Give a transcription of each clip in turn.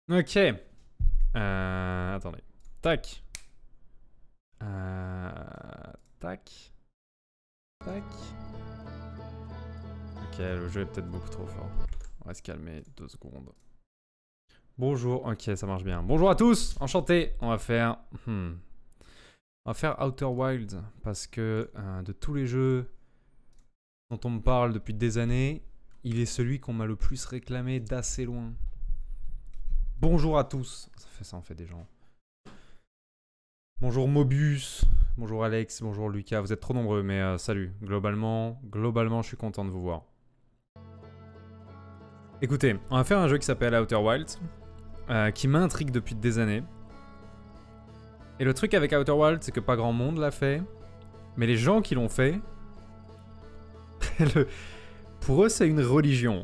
Ok. Attendez. Tac. Tac. Tac. Ok, le jeu est peut-être beaucoup trop fort. On va se calmer 2 secondes. Bonjour. Ok, ça marche bien. Bonjour à tous. Enchanté. On va faire... On va faire Outer Wilds. Parce que de tous les jeux dont on me parle depuis des années, il est celui qu'on m'a le plus réclamé d'assez loin. Bonjour à tous. Ça en fait des gens. Bonjour Mobius. Bonjour Alex. Bonjour Lucas. Vous êtes trop nombreux, mais salut. Globalement, je suis content de vous voir. Écoutez, on va faire un jeu qui s'appelle Outer Wilds, qui m'intrigue depuis des années. Et le truc avec Outer Wilds, c'est que pas grand monde l'a fait, mais les gens qui l'ont fait, pour eux, c'est une religion.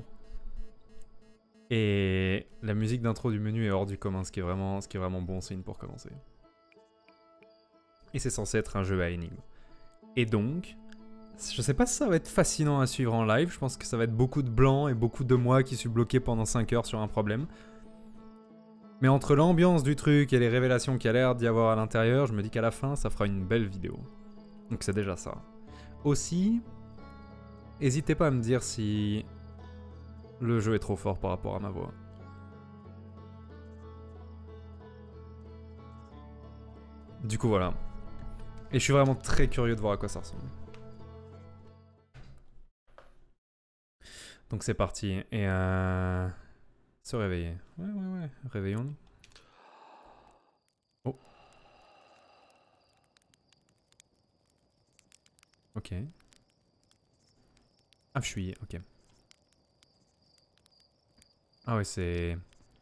Et la musique d'intro du menu est hors du commun, ce qui est vraiment bon signe pour commencer. Et c'est censé être un jeu à énigmes. Et donc, je sais pas si ça va être fascinant à suivre en live, je pense que ça va être beaucoup de blanc et beaucoup de moi qui suis bloqué pendant 5 heures sur un problème. Mais entre l'ambiance du truc et les révélations qu'il y a l'air d'y avoir à l'intérieur, je me dis qu'à la fin, ça fera une belle vidéo. Donc c'est déjà ça. Aussi, n'hésitez pas à me dire si le jeu est trop fort par rapport à ma voix. Du coup, voilà. Et je suis vraiment très curieux de voir à quoi ça ressemble. Donc c'est parti. Et se réveiller. Ouais. Réveillons-nous. Oh. Ok. Ah, je suis... Ok. Ah ouais, c'est...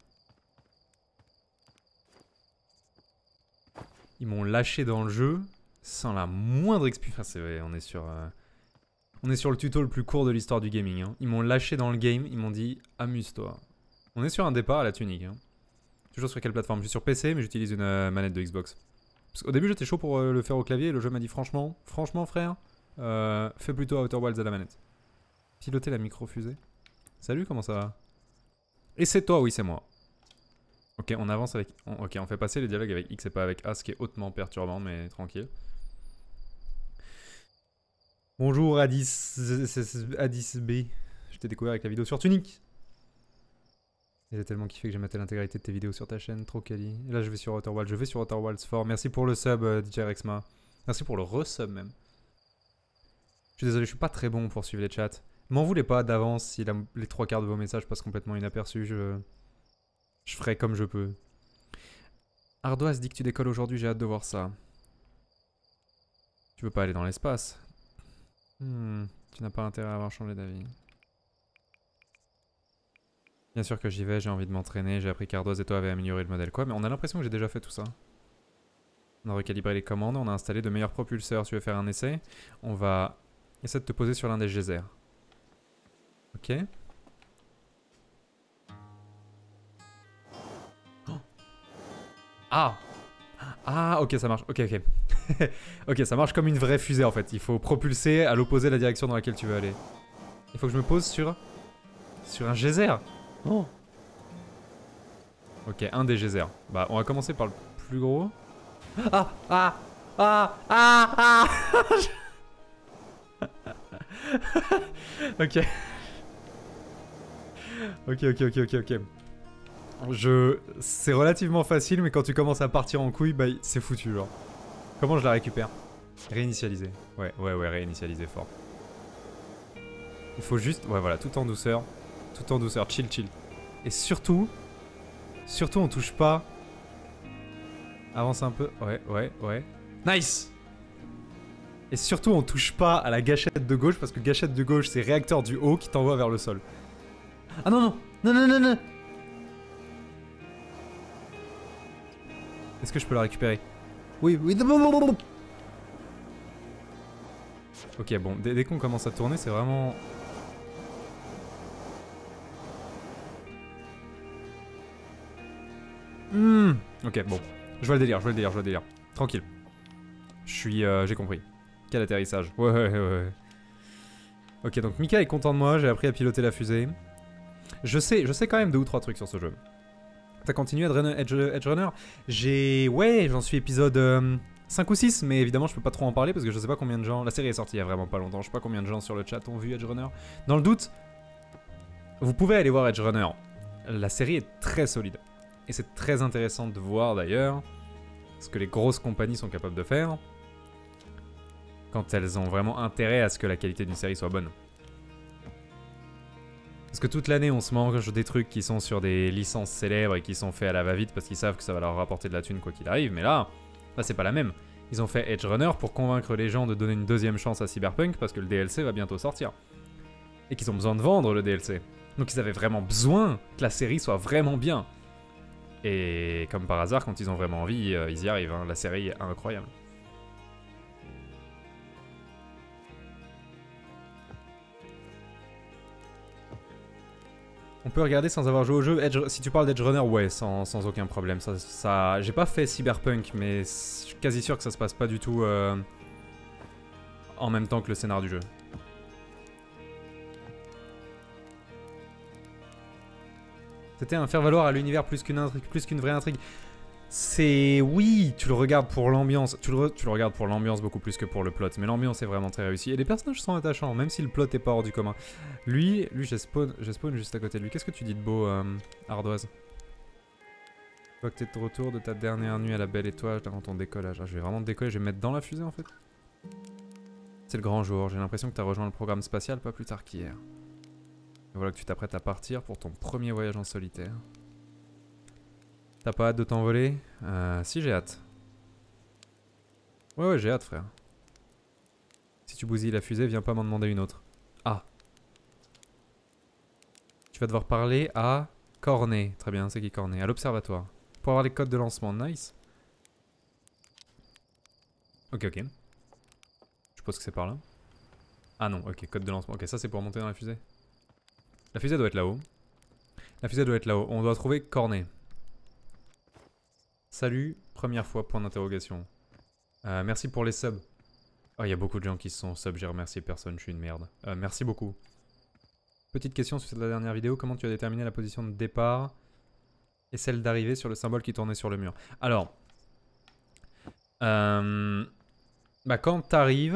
Ils m'ont lâché dans le jeu sans la moindre explication. Enfin, c'est vrai, on est sur le tuto le plus court de l'histoire du gaming. Hein. Ils m'ont lâché dans le game, ils m'ont dit amuse-toi. On est sur un départ à la tunique. Hein. Toujours sur quelle plateforme? Je suis sur PC, mais j'utilise une manette de Xbox. Parce qu'au début, j'étais chaud pour le faire au clavier et le jeu m'a dit franchement frère, fais plutôt Outer Wilds à la manette. Piloter la micro-fusée. Salut, comment ça va? Et c'est toi, oui, c'est moi. Ok, on avance avec... Ok, on fait passer les dialogues avec X et pas avec A, ce qui est hautement perturbant, mais tranquille. Bonjour Adis B. Je t'ai découvert avec la vidéo sur Tunic. J'ai tellement kiffé que j'ai maté l'intégralité de tes vidéos sur ta chaîne, trop quali. Et là je vais sur Outer Wilds, fort. Merci pour le sub DJ Rexma. Merci pour le resub même. Je suis désolé, je suis pas très bon pour suivre les chats. M'en voulez pas d'avance si les 3/4 de vos messages passent complètement inaperçus, je ferai comme je peux. Ardoise dit que tu décolles aujourd'hui, j'ai hâte de voir ça. Tu veux pas aller dans l'espace? Tu n'as pas intérêt à avoir changé d'avis. Bien sûr que j'y vais, j'ai envie de m'entraîner, j'ai appris qu'Ardoise et toi avaient amélioré le modèle. Quoi? Mais on a l'impression que j'ai déjà fait tout ça. On a recalibré les commandes, on a installé de meilleurs propulseurs. Tu veux faire un essai? On va essayer de te poser sur l'un des geysers. Ok. Oh. Ah! Ah, ok, ça marche. Ok. Ok, ça marche comme une vraie fusée en fait. Il faut propulser à l'opposé de la direction dans laquelle tu veux aller. Il faut que je me pose sur un geyser. Oh. Ok, un des geysers. Bah, on va commencer par le plus gros. Ok. Ok. C'est relativement facile, mais quand tu commences à partir en couille, bah c'est foutu genre. Comment je la récupère? Réinitialiser. Ouais, réinitialiser fort. Il faut juste... Ouais, voilà, tout en douceur. Chill. Et surtout, on touche pas. Avance un peu. Ouais. Nice! Et surtout, on touche pas à la gâchette de gauche, parce que gâchette de gauche, c'est réacteur du haut qui t'envoie vers le sol. Ah non! Est-ce que je peux la récupérer? Oui. Ok, bon, dès qu'on commence à tourner, c'est vraiment... Ok, bon. Je vois le délire. Tranquille. J'ai compris. Quel atterrissage. Ouais. Ok, donc Mika est content de moi, j'ai appris à piloter la fusée. Je sais quand même 2 ou 3 trucs sur ce jeu. T'as continué Edge Runner? Ouais, j'en suis épisode 5 ou 6, mais évidemment je peux pas trop en parler parce que je sais pas combien de gens... La série est sortie il y a vraiment pas longtemps, je sais pas combien de gens sur le chat ont vu Edge Runner. Dans le doute, vous pouvez aller voir Edge Runner. La série est très solide. Et c'est très intéressant de voir d'ailleurs ce que les grosses compagnies sont capables de faire quand elles ont vraiment intérêt à ce que la qualité d'une série soit bonne. Parce que toute l'année, on se mange des trucs qui sont sur des licences célèbres et qui sont faits à la va-vite parce qu'ils savent que ça va leur rapporter de la thune quoi qu'il arrive. Mais là, c'est pas la même. Ils ont fait Edge Runner pour convaincre les gens de donner une deuxième chance à Cyberpunk parce que le DLC va bientôt sortir. Et qu'ils ont besoin de vendre le DLC. Donc ils avaient vraiment besoin que la série soit vraiment bien. Et comme par hasard, quand ils ont vraiment envie, ils y arrivent. Hein. La série est incroyable. On peut regarder sans avoir joué au jeu. Si tu parles d'Edge Runner, ouais, sans aucun problème. J'ai pas fait Cyberpunk, mais je suis quasi sûr que ça se passe pas du tout en même temps que le scénar du jeu. C'était un faire-valoir à l'univers plus qu'une vraie intrigue. Oui, tu le regardes pour l'ambiance. Tu le regardes pour l'ambiance beaucoup plus que pour le plot. Mais l'ambiance est vraiment très réussie. Et les personnages sont attachants, même si le plot est pas hors du commun. Lui j'ai spawn juste à côté de lui. Qu'est-ce que tu dis de beau, Ardoise? Je vois que t'es de retour de ta dernière nuit à la belle étoile avant ton décollage. Ah, je vais vraiment décoller, je vais me mettre dans la fusée en fait. C'est le grand jour, j'ai l'impression que t'as rejoint le programme spatial pas plus tard qu'hier. Et voilà que tu t'apprêtes à partir pour ton premier voyage en solitaire. T'as pas hâte de t'envoler? Si, j'ai hâte. Ouais, j'ai hâte, frère. Si tu bousilles la fusée, viens pas m'en demander une autre. Ah. Tu vas devoir parler à Cornet. Très bien, c'est qui Cornet? À l'observatoire. Pour avoir les codes de lancement. Nice. Ok. Je suppose que c'est par là. Ah non, ok, code de lancement. Ok, ça c'est pour monter dans la fusée. La fusée doit être là-haut. On doit trouver Cornet. Salut, première fois, point d'interrogation. Merci pour les subs. Oh, il y a beaucoup de gens qui se sont subs, j'ai remercié personne, je suis une merde. Merci beaucoup. Petite question sur la dernière vidéo, comment tu as déterminé la position de départ et celle d'arrivée sur le symbole qui tournait sur le mur? Alors, quand t'arrives,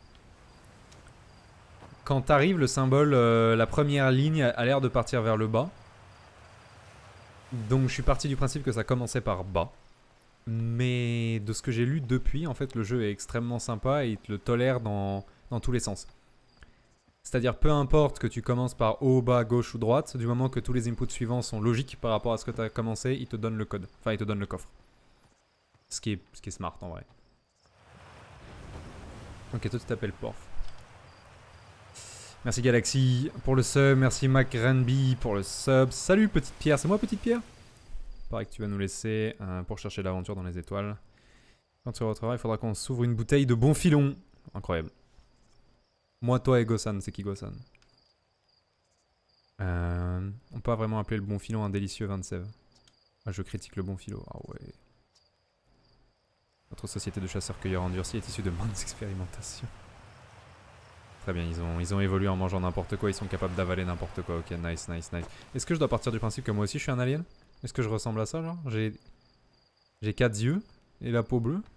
le symbole, la première ligne a l'air de partir vers le bas. Donc je suis parti du principe que ça commençait par bas. Mais de ce que j'ai lu depuis, en fait, le jeu est extrêmement sympa et il te le tolère dans tous les sens. C'est-à-dire, peu importe que tu commences par haut, bas, gauche ou droite, du moment que tous les inputs suivants sont logiques par rapport à ce que tu as commencé, il te donne le code. Enfin, il te donne le coffre. Ce qui est smart, en vrai. Ok, toi tu t'appelles Porf. Merci Galaxy pour le sub, merci McRanby pour le sub. Salut Petite Pierre, c'est moi Petite Pierre? Pareil que tu vas nous laisser pour chercher l'aventure dans les étoiles. Quand tu rentreras, il faudra qu'on s'ouvre une bouteille de bon filon. Incroyable. Moi, toi et Gosan, c'est qui Gosan? On peut pas vraiment appeler le bon filon un délicieux 27. Ah, je critique le bon philo. Ah ouais. Notre société de chasseurs-cueilleurs endurcis est issue de maintes expérimentations. Très bien, ils ont évolué en mangeant n'importe quoi, ils sont capables d'avaler n'importe quoi. Ok, nice. Est-ce que je dois partir du principe que moi aussi je suis un alien? Est-ce que je ressemble à ça, genre? J'ai 4 yeux et la peau bleue.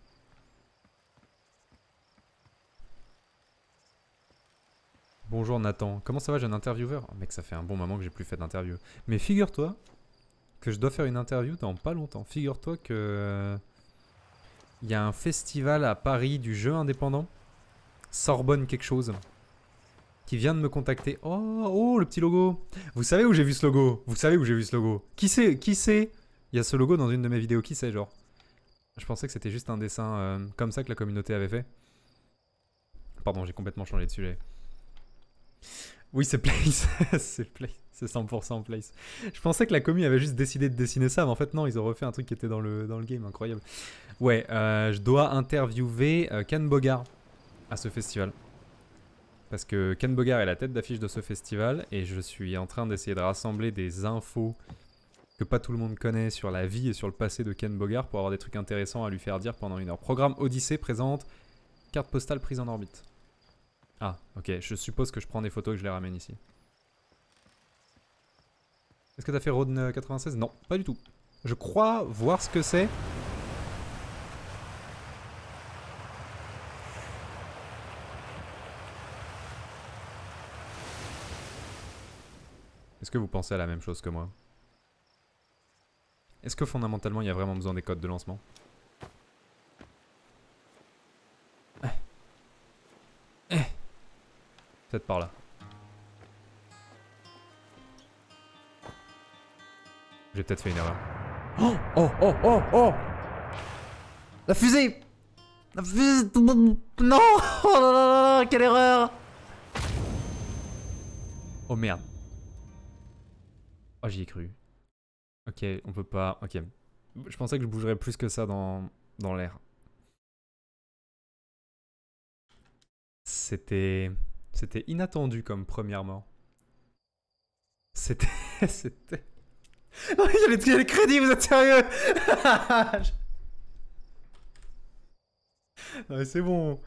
Bonjour Nathan, comment ça va? J'ai un intervieweur. Oh, mec, ça fait un bon moment que j'ai plus fait d'interview. Mais figure-toi que je dois faire une interview dans pas longtemps. Figure-toi que il y a un festival à Paris du jeu indépendant, Sorbonne quelque chose, qui vient de me contacter. Oh, le petit logo. Vous savez où j'ai vu ce logo? Qui c'est? Il y a ce logo dans une de mes vidéos. Qui c'est, genre? Je pensais que c'était juste un dessin comme ça que la communauté avait fait. Pardon, j'ai complètement changé de sujet. Oui, c'est Place. C'est Place. C'est 100% Place. Je pensais que la commu avait juste décidé de dessiner ça, mais en fait non, ils ont refait un truc qui était dans le game. Incroyable. Ouais, je dois interviewer Ken Bogard à ce festival. Parce que Ken Bogard est la tête d'affiche de ce festival et je suis en train d'essayer de rassembler des infos que pas tout le monde connaît sur la vie et sur le passé de Ken Bogard pour avoir des trucs intéressants à lui faire dire pendant 1 heure. Programme Odyssée présente carte postale prise en orbite. Ah, ok, je suppose que je prends des photos et que je les ramène ici. Est-ce que t'as fait Road 96? Non, pas du tout. Je crois voir ce que c'est. Est-ce que vous pensez à la même chose que moi? Est-ce que fondamentalement il y a vraiment besoin des codes de lancement? Peut-être par là. J'ai peut-être fait une erreur. Oh oh oh oh oh! La fusée! La fusée! Non! Oh là là là! Quelle erreur! Oh merde. Oh j'y ai cru. Ok, on peut pas... Ok. Je pensais que je bougerais plus que ça dans l'air. C'était inattendu comme première mort. C'était... C'était... Non, il y a les crédits, vous êtes sérieux? Non mais c'est bon.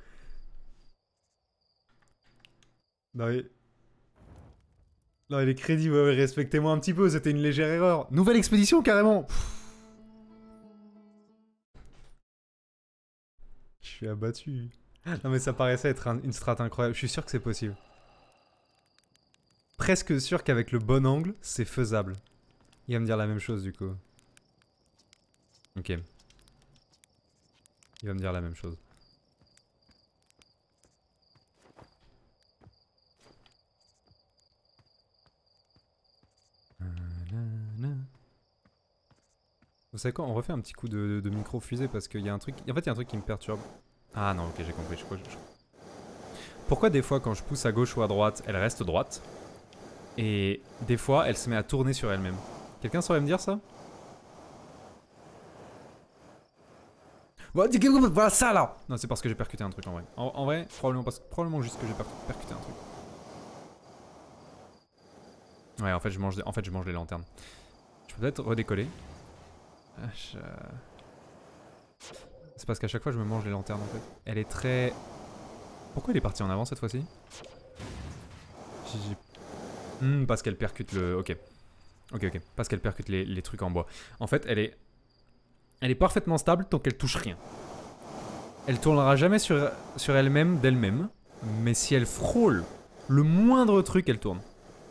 Non mais... Non mais les crédits, ouais, respectez-moi un petit peu, c'était une légère erreur. Nouvelle expédition carrément. Je suis abattu. Non mais ça paraissait être une strat incroyable, je suis sûr que c'est possible. Presque sûr qu'avec le bon angle, c'est faisable. Il va me dire la même chose du coup. Ok. Il va me dire la même chose. Vous savez quoi, on refait un petit coup de micro-fusée parce qu'il y a un truc... En fait, il y a un truc qui me perturbe. Ah non, ok, j'ai compris. Pourquoi des fois, quand je pousse à gauche ou à droite, elle reste droite? Et des fois, elle se met à tourner sur elle-même. Quelqu'un saurait me dire ça? Voilà ça là! Non, c'est parce que j'ai percuté un truc en vrai. En vrai, probablement juste que j'ai percuté un truc. Ouais, en fait, je mange les lanternes. Je peux peut-être redécoller. C'est parce qu'à chaque fois, je me mange les lanternes en fait. Elle est très... Pourquoi elle est partie en avant cette fois-ci? Parce qu'elle percute le... Ok. Ok. Parce qu'elle percute les trucs en bois. En fait, elle est parfaitement stable tant qu'elle touche rien. Elle tournera jamais sur elle-même d'elle-même. Mais si elle frôle le moindre truc, elle tourne.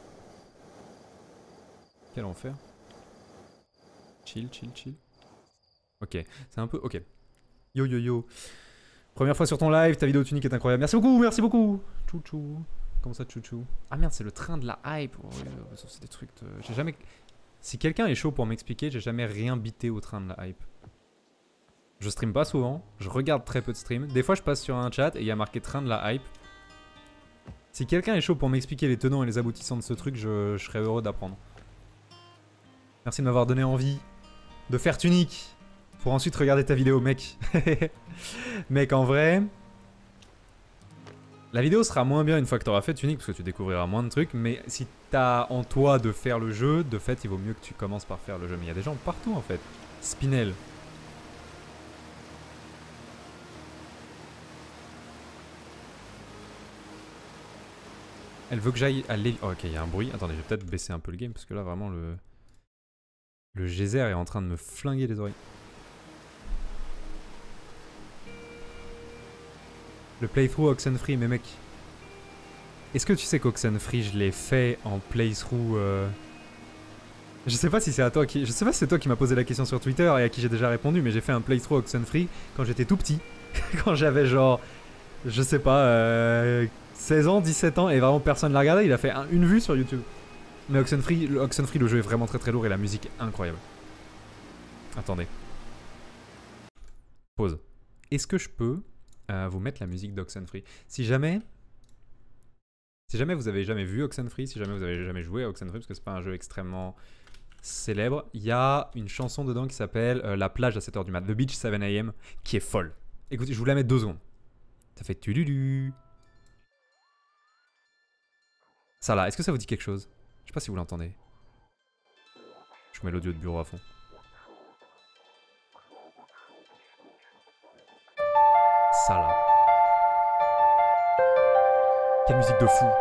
Quel enfer. Chill. Ok, c'est un peu... Ok. Yo. Première fois sur ton live, ta vidéo tunique est incroyable. Merci beaucoup. Chouchou. Comment ça, chouchou? Ah merde, c'est le train de la hype. Oh, c'est des trucs de... J'ai jamais... Si quelqu'un est chaud pour m'expliquer, j'ai jamais rien bité au train de la hype. Je stream pas souvent, je regarde très peu de streams. Des fois, je passe sur un chat et il y a marqué train de la hype. Si quelqu'un est chaud pour m'expliquer les tenants et les aboutissants de ce truc, je serais heureux d'apprendre. Merci de m'avoir donné envie de faire tunique pour ensuite regarder ta vidéo, mec. Mec, en vrai... La vidéo sera moins bien une fois que t'auras fait tunique parce que tu découvriras moins de trucs, mais si t'as en toi de faire le jeu, de fait, il vaut mieux que tu commences par faire le jeu. Mais il y a des gens partout, en fait. Spinel. Elle veut que j'aille à l'évi... Oh, ok, il y a un bruit. Attendez, je vais peut-être baisser un peu le game parce que là, vraiment, le geyser est en train de me flinguer les oreilles. Le playthrough Oxenfree, mais mec... Est-ce que tu sais qu'Oxenfree, je l'ai fait en playthrough... Je sais pas si c'est à toi qui... Je sais pas si c'est toi qui m'as posé la question sur Twitter et à qui j'ai déjà répondu, mais j'ai fait un playthrough Oxenfree quand j'étais tout petit. Quand j'avais genre... Je sais pas... 16 ans, 17 ans, et vraiment personne l'a regardé, il a fait une vue sur YouTube. Mais Oxenfree, le jeu est vraiment très lourd et la musique est incroyable. Attendez. Pause. Est-ce que je peux vous mettre la musique d'Oxenfree? Si jamais vous avez jamais vu Oxenfree, si jamais vous avez jamais joué à Oxenfree, parce que c'est pas un jeu extrêmement célèbre, il y a une chanson dedans qui s'appelle La plage à 7h du mat, The Beach 7 AM, qui est folle. Écoutez, je vous la mets 2 secondes. Ça fait tululu. Ça là, est-ce que ça vous dit quelque chose? Je sais pas si vous l'entendez. Je mets l'audio de bureau à fond. Ça là. Quelle musique de fou.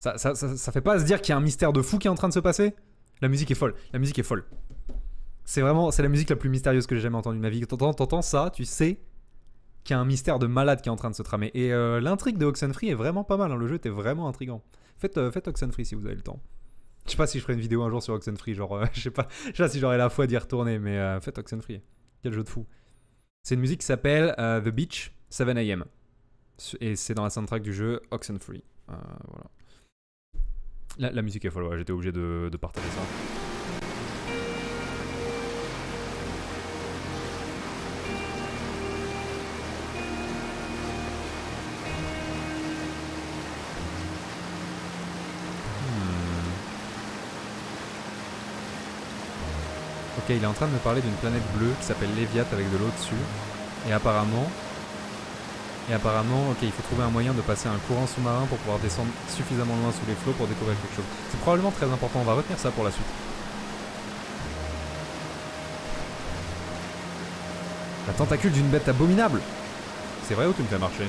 Ça fait pas se dire qu'il y a un mystère de fou qui est en train de se passer? La musique est folle. La musique est folle. C'est la musique la plus mystérieuse que j'ai jamais entendue de ma vie. T'entends ça, tu sais qu'il y a un mystère de malade qui est en train de se tramer. Et l'intrigue de Oxenfree est vraiment pas mal. Hein. Le jeu était vraiment intriguant. Faites Oxenfree si vous avez le temps. Je sais pas si je ferai une vidéo un jour sur Oxenfree. Genre, je sais pas si j'aurai la foi d'y retourner. Mais faites Oxenfree. Quel jeu de fou. C'est une musique qui s'appelle The Beach 7am. Et c'est dans la soundtrack du jeu Oxenfree. Voilà. La musique est folle, ouais, j'étais obligé de partager ça. Ok, il est en train de me parler d'une planète bleue qui s'appelle Léviat avec de l'eau dessus. Et apparemment, ok, il faut trouver un moyen de passer un courant sous-marin pour pouvoir descendre suffisamment loin sous les flots pour découvrir quelque chose. C'est probablement très important, on va retenir ça pour la suite. La tentacule d'une bête abominable. C'est vrai ou tu me fais marcher?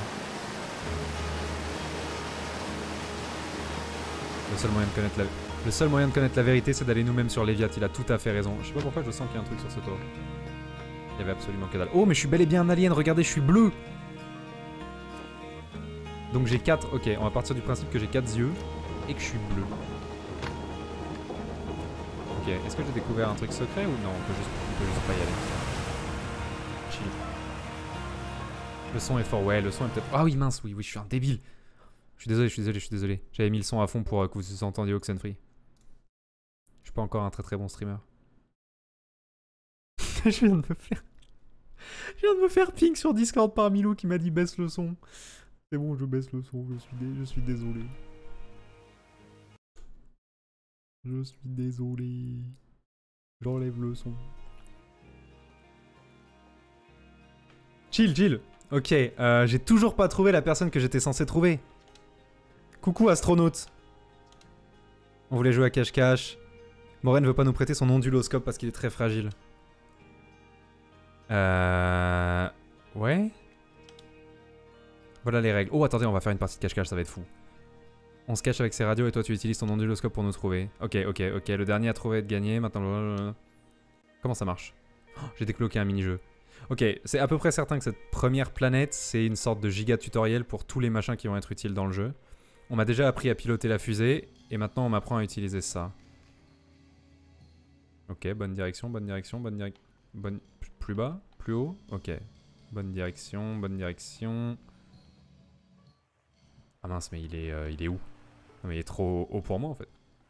Le seul moyen de connaître la vérité, c'est d'aller nous-mêmes sur Léviat, il a tout à fait raison. Je sais pas pourquoi je sens qu'il y a un truc sur ce toit. Il y avait absolument que dalle. Oh mais je suis bel et bien un alien, regardez, je suis bleu. Donc j'ai 4, ok, on va partir du principe que j'ai 4 yeux et que je suis bleu. Ok, est-ce que j'ai découvert un truc secret ou non? On peut juste pas y aller. Chill. Le son est fort, ouais, le son est peut-être... Ah oui, mince, oui, je suis un débile. Je suis désolé. J'avais mis le son à fond pour que vous entendiez Oxenfree. Je suis pas encore un très bon streamer. Je viens de me faire ping sur Discord par Milou qui m'a dit baisse le son. C'est bon, je baisse le son, je suis désolé. Je suis désolé. J'enlève le son. Chill. Ok, j'ai toujours pas trouvé la personne que j'étais censé trouver. Coucou astronaute. On voulait jouer à cache-cache. Moren ne veut pas nous prêter son onduloscope parce qu'il est très fragile. Ouais. Voilà les règles. Oh attendez, on va faire une partie de cache-cache, ça va être fou. On se cache avec ses radios et toi tu utilises ton onduloscope pour nous trouver. Ok. Le dernier à trouver de gagner. Maintenant... Comment ça marche? Oh, j'ai débloqué un mini-jeu. Ok, c'est à peu près certain que cette première planète, c'est une sorte de giga tutoriel pour tous les machins qui vont être utiles dans le jeu. On m'a déjà appris à piloter la fusée, et maintenant on m'apprend à utiliser ça. Ok, bonne direction. Plus bas? Plus haut? Ok. Bonne direction. Ah mince, mais il est où? Non mais il est trop haut pour moi en fait.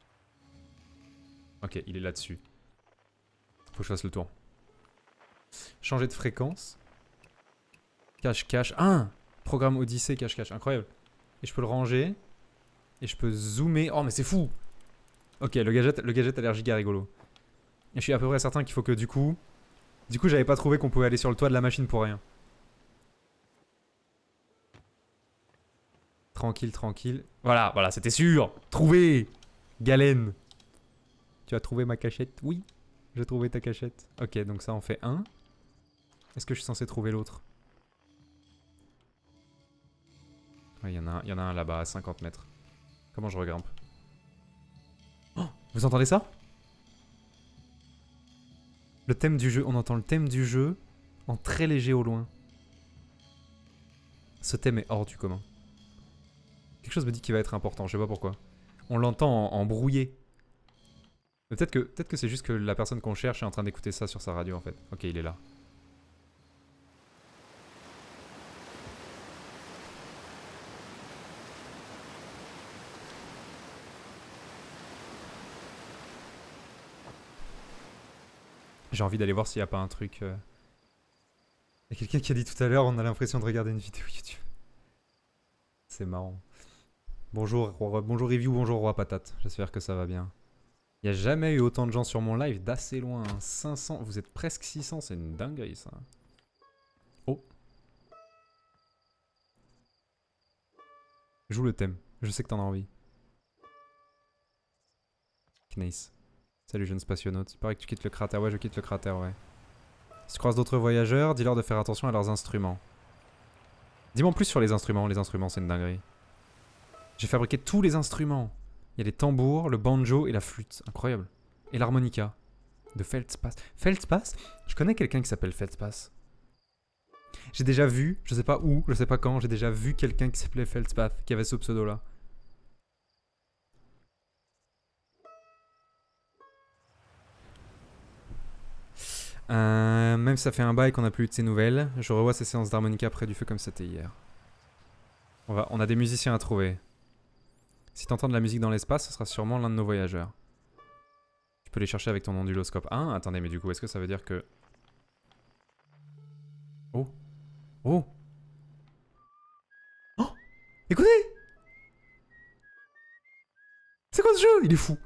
Ok, il est là-dessus. Faut que je fasse le tour. Changer de fréquence. Cache-cache. Ah! Programme Odyssée, cache-cache. Incroyable. Et je peux le ranger. Et je peux zoomer. Oh mais c'est fou! Ok, le gadget a l'air giga rigolo. Et je suis à peu près certain qu'il faut que du coup... j'avais pas trouvé qu'on pouvait aller sur le toit de la machine pour rien. Tranquille. Voilà, c'était sûr. Trouvé. Galène. Tu as trouvé ma cachette? Oui. J'ai trouvé ta cachette. Ok, donc ça en fait un. Est-ce que je suis censé trouver l'autre? Ouais, il y en a un là-bas à 50 mètres. Comment je regrimpe? Oh, vous entendez ça? Le thème du jeu, on entend le thème du jeu en très léger au loin. Ce thème est hors du commun. Quelque chose me dit qu'il va être important, je sais pas pourquoi. On l'entend en brouillé. Mais peut-être que c'est juste que la personne qu'on cherche est en train d'écouter ça sur sa radio en fait. Ok, il est là. J'ai envie d'aller voir s'il n'y a pas un truc... Il y a quelqu'un qui a dit tout à l'heure, on a l'impression de regarder une vidéo YouTube. C'est marrant. Bonjour Review, bonjour Roi Patate. J'espère que ça va bien. Il n'y a jamais eu autant de gens sur mon live, d'assez loin. Hein. 500, vous êtes presque 600, c'est une dinguerie ça. Oh. Joue le thème, je sais que t'en as envie. Knice. Salut jeune spationaute, il paraît que tu quittes le cratère. Ouais, je quitte le cratère, ouais. Si tu croises d'autres voyageurs, dis-leur de faire attention à leurs instruments. Dis-moi en plus sur les instruments c'est une dinguerie. J'ai fabriqué tous les instruments. Il y a les tambours, le banjo et la flûte. Incroyable. Et l'harmonica. De Feldspath. Feldspath? Je connais quelqu'un qui s'appelle Feldspath. J'ai déjà vu, je sais pas où, je sais pas quand, j'ai déjà vu quelqu'un qui s'appelait Feldspath, qui avait ce pseudo-là. Même si ça fait un bail qu'on a plus eu de ces nouvelles, je revois ces séances d'harmonica près du feu comme c'était hier. On a des musiciens à trouver. Si t'entends de la musique dans l'espace, ce sera sûrement l'un de nos voyageurs. Tu peux les chercher avec ton onduloscope. Ah, attendez, mais du coup, est-ce que ça veut dire que... Oh. Oh. Oh. Écoutez. C'est quoi ce jeu? Il est fou.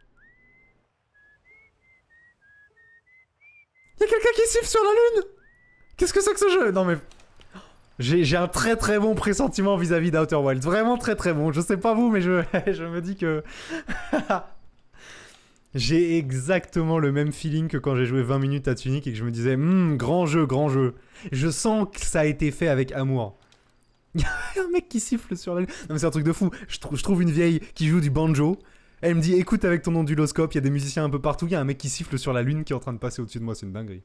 Il y a quelqu'un qui siffle sur la lune. Qu'est-ce que c'est que ce jeu? Non mais... J'ai un très très bon pressentiment vis-à-vis d'Outer Wilds. Vraiment très très bon. Je sais pas vous, mais je me dis que... J'ai exactement le même feeling que quand j'ai joué 20 minutes à Tunic et que je me disais grand jeu, grand jeu. Je sens que ça a été fait avec amour. Il y a un mec qui siffle sur la lune. Non mais c'est un truc de fou. Je trouve une vieille qui joue du banjo. Elle me dit écoute avec ton onduloscope, il y a des musiciens un peu partout. Il y a un mec qui siffle sur la lune qui est en train de passer au-dessus de moi. C'est une dinguerie.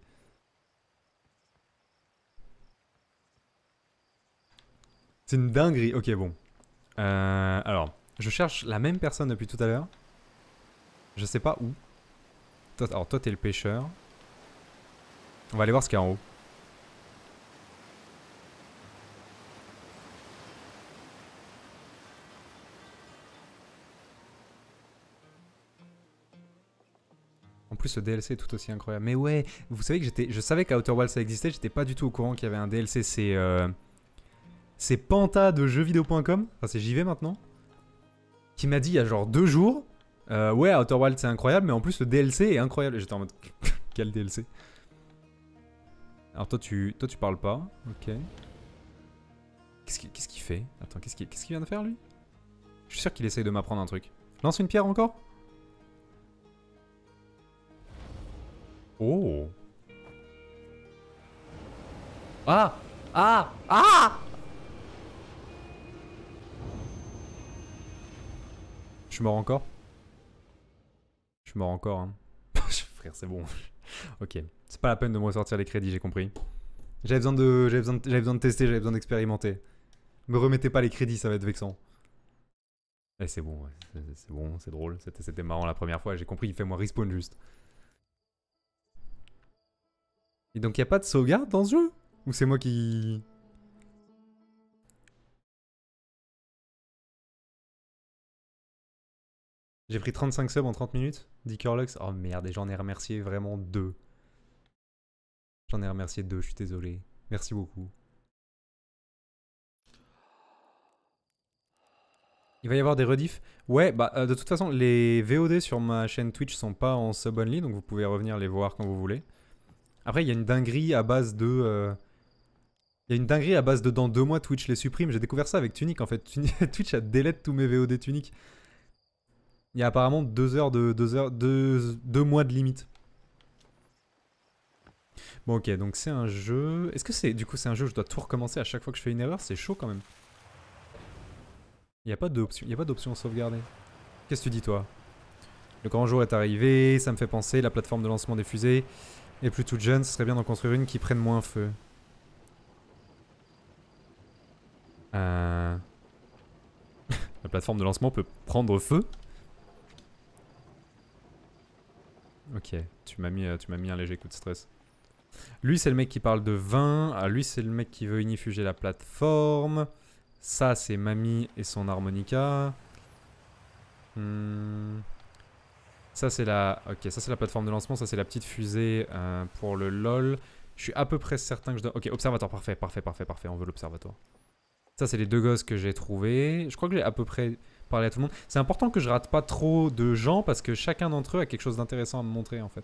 C'est une dinguerie. Ok bon. Alors, je cherche la même personne depuis tout à l'heure. Je sais pas où. Alors toi t'es le pêcheur. On va aller voir ce qu'il y a en haut. En plus ce DLC est tout aussi incroyable. Mais ouais, vous savez que je savais qu'Outer Wilds ça existait, j'étais pas du tout au courant qu'il y avait un DLC. C'est Panta de jeuxvideo.com, enfin c'est JV maintenant, qui m'a dit il y a genre 2 jours. Ouais, Outer Wilds c'est incroyable, mais en plus le DLC est incroyable. Et j'étais en mode, quel DLC? Alors toi tu parles pas, ok. Qu'est-ce qu'il fait? Attends, qu'est-ce qu'il vient de faire lui? Je suis sûr qu'il essaye de m'apprendre un truc. Lance une pierre encore? Oh. Ah! Ah! Ah! Je suis mort encore? Je suis mort encore, hein. Frère, c'est bon. Ok. C'est pas la peine de me ressortir les crédits, j'ai compris. J'avais besoin de tester, j'avais besoin d'expérimenter. Me remettez pas les crédits, ça va être vexant. Eh, c'est bon, ouais. C'est bon, c'est drôle. C'était marrant la première fois, j'ai compris, il fait moi respawn juste. Et donc y a pas de sauvegarde dans ce jeu? Ou c'est moi qui... J'ai pris 35 subs en 30 minutes. 10 Curlux. Oh merde, et j'en ai remercié vraiment 2. J'en ai remercié 2, je suis désolé. Merci beaucoup. Il va y avoir des rediffs? Ouais, bah de toute façon, les VOD sur ma chaîne Twitch sont pas en sub-only, donc vous pouvez revenir les voir quand vous voulez. Après, il y a une dinguerie à base de... Il y a une dinguerie à base de dans 2 mois Twitch les supprime. J'ai découvert ça avec Tunic en fait. Twitch a delete tous mes VOD Tunic. Il y a apparemment 2 mois de limite. Bon ok, donc c'est un jeu... Est-ce que c'est du coup c'est un jeu où je dois tout recommencer à chaque fois que je fais une erreur? C'est chaud quand même. Il n'y a pas d'option sauvegarder. Qu'est-ce que tu dis toi? Le grand jour est arrivé, ça me fait penser, la plateforme de lancement des fusées est plus toute jeune, ce serait bien d'en construire une qui prenne moins feu. La plateforme de lancement peut prendre feu? Ok, tu m'as mis un léger coup de stress. Lui, c'est le mec qui parle de vin. Ah, lui, c'est le mec qui veut inifuger la plateforme. Ça, c'est Mamie et son harmonica. Ça, c'est la... Ok, ça, c'est la plateforme de lancement. Ça, c'est la petite fusée pour le LOL. Je suis à peu près certain que je dois... Ok, observatoire, parfait. On veut l'observatoire. Ça, c'est les 2 gosses que j'ai trouvés. Je crois que j'ai à peu près parlé à tout le monde. C'est important que je rate pas trop de gens parce que chacun d'entre eux a quelque chose d'intéressant à me montrer, en fait.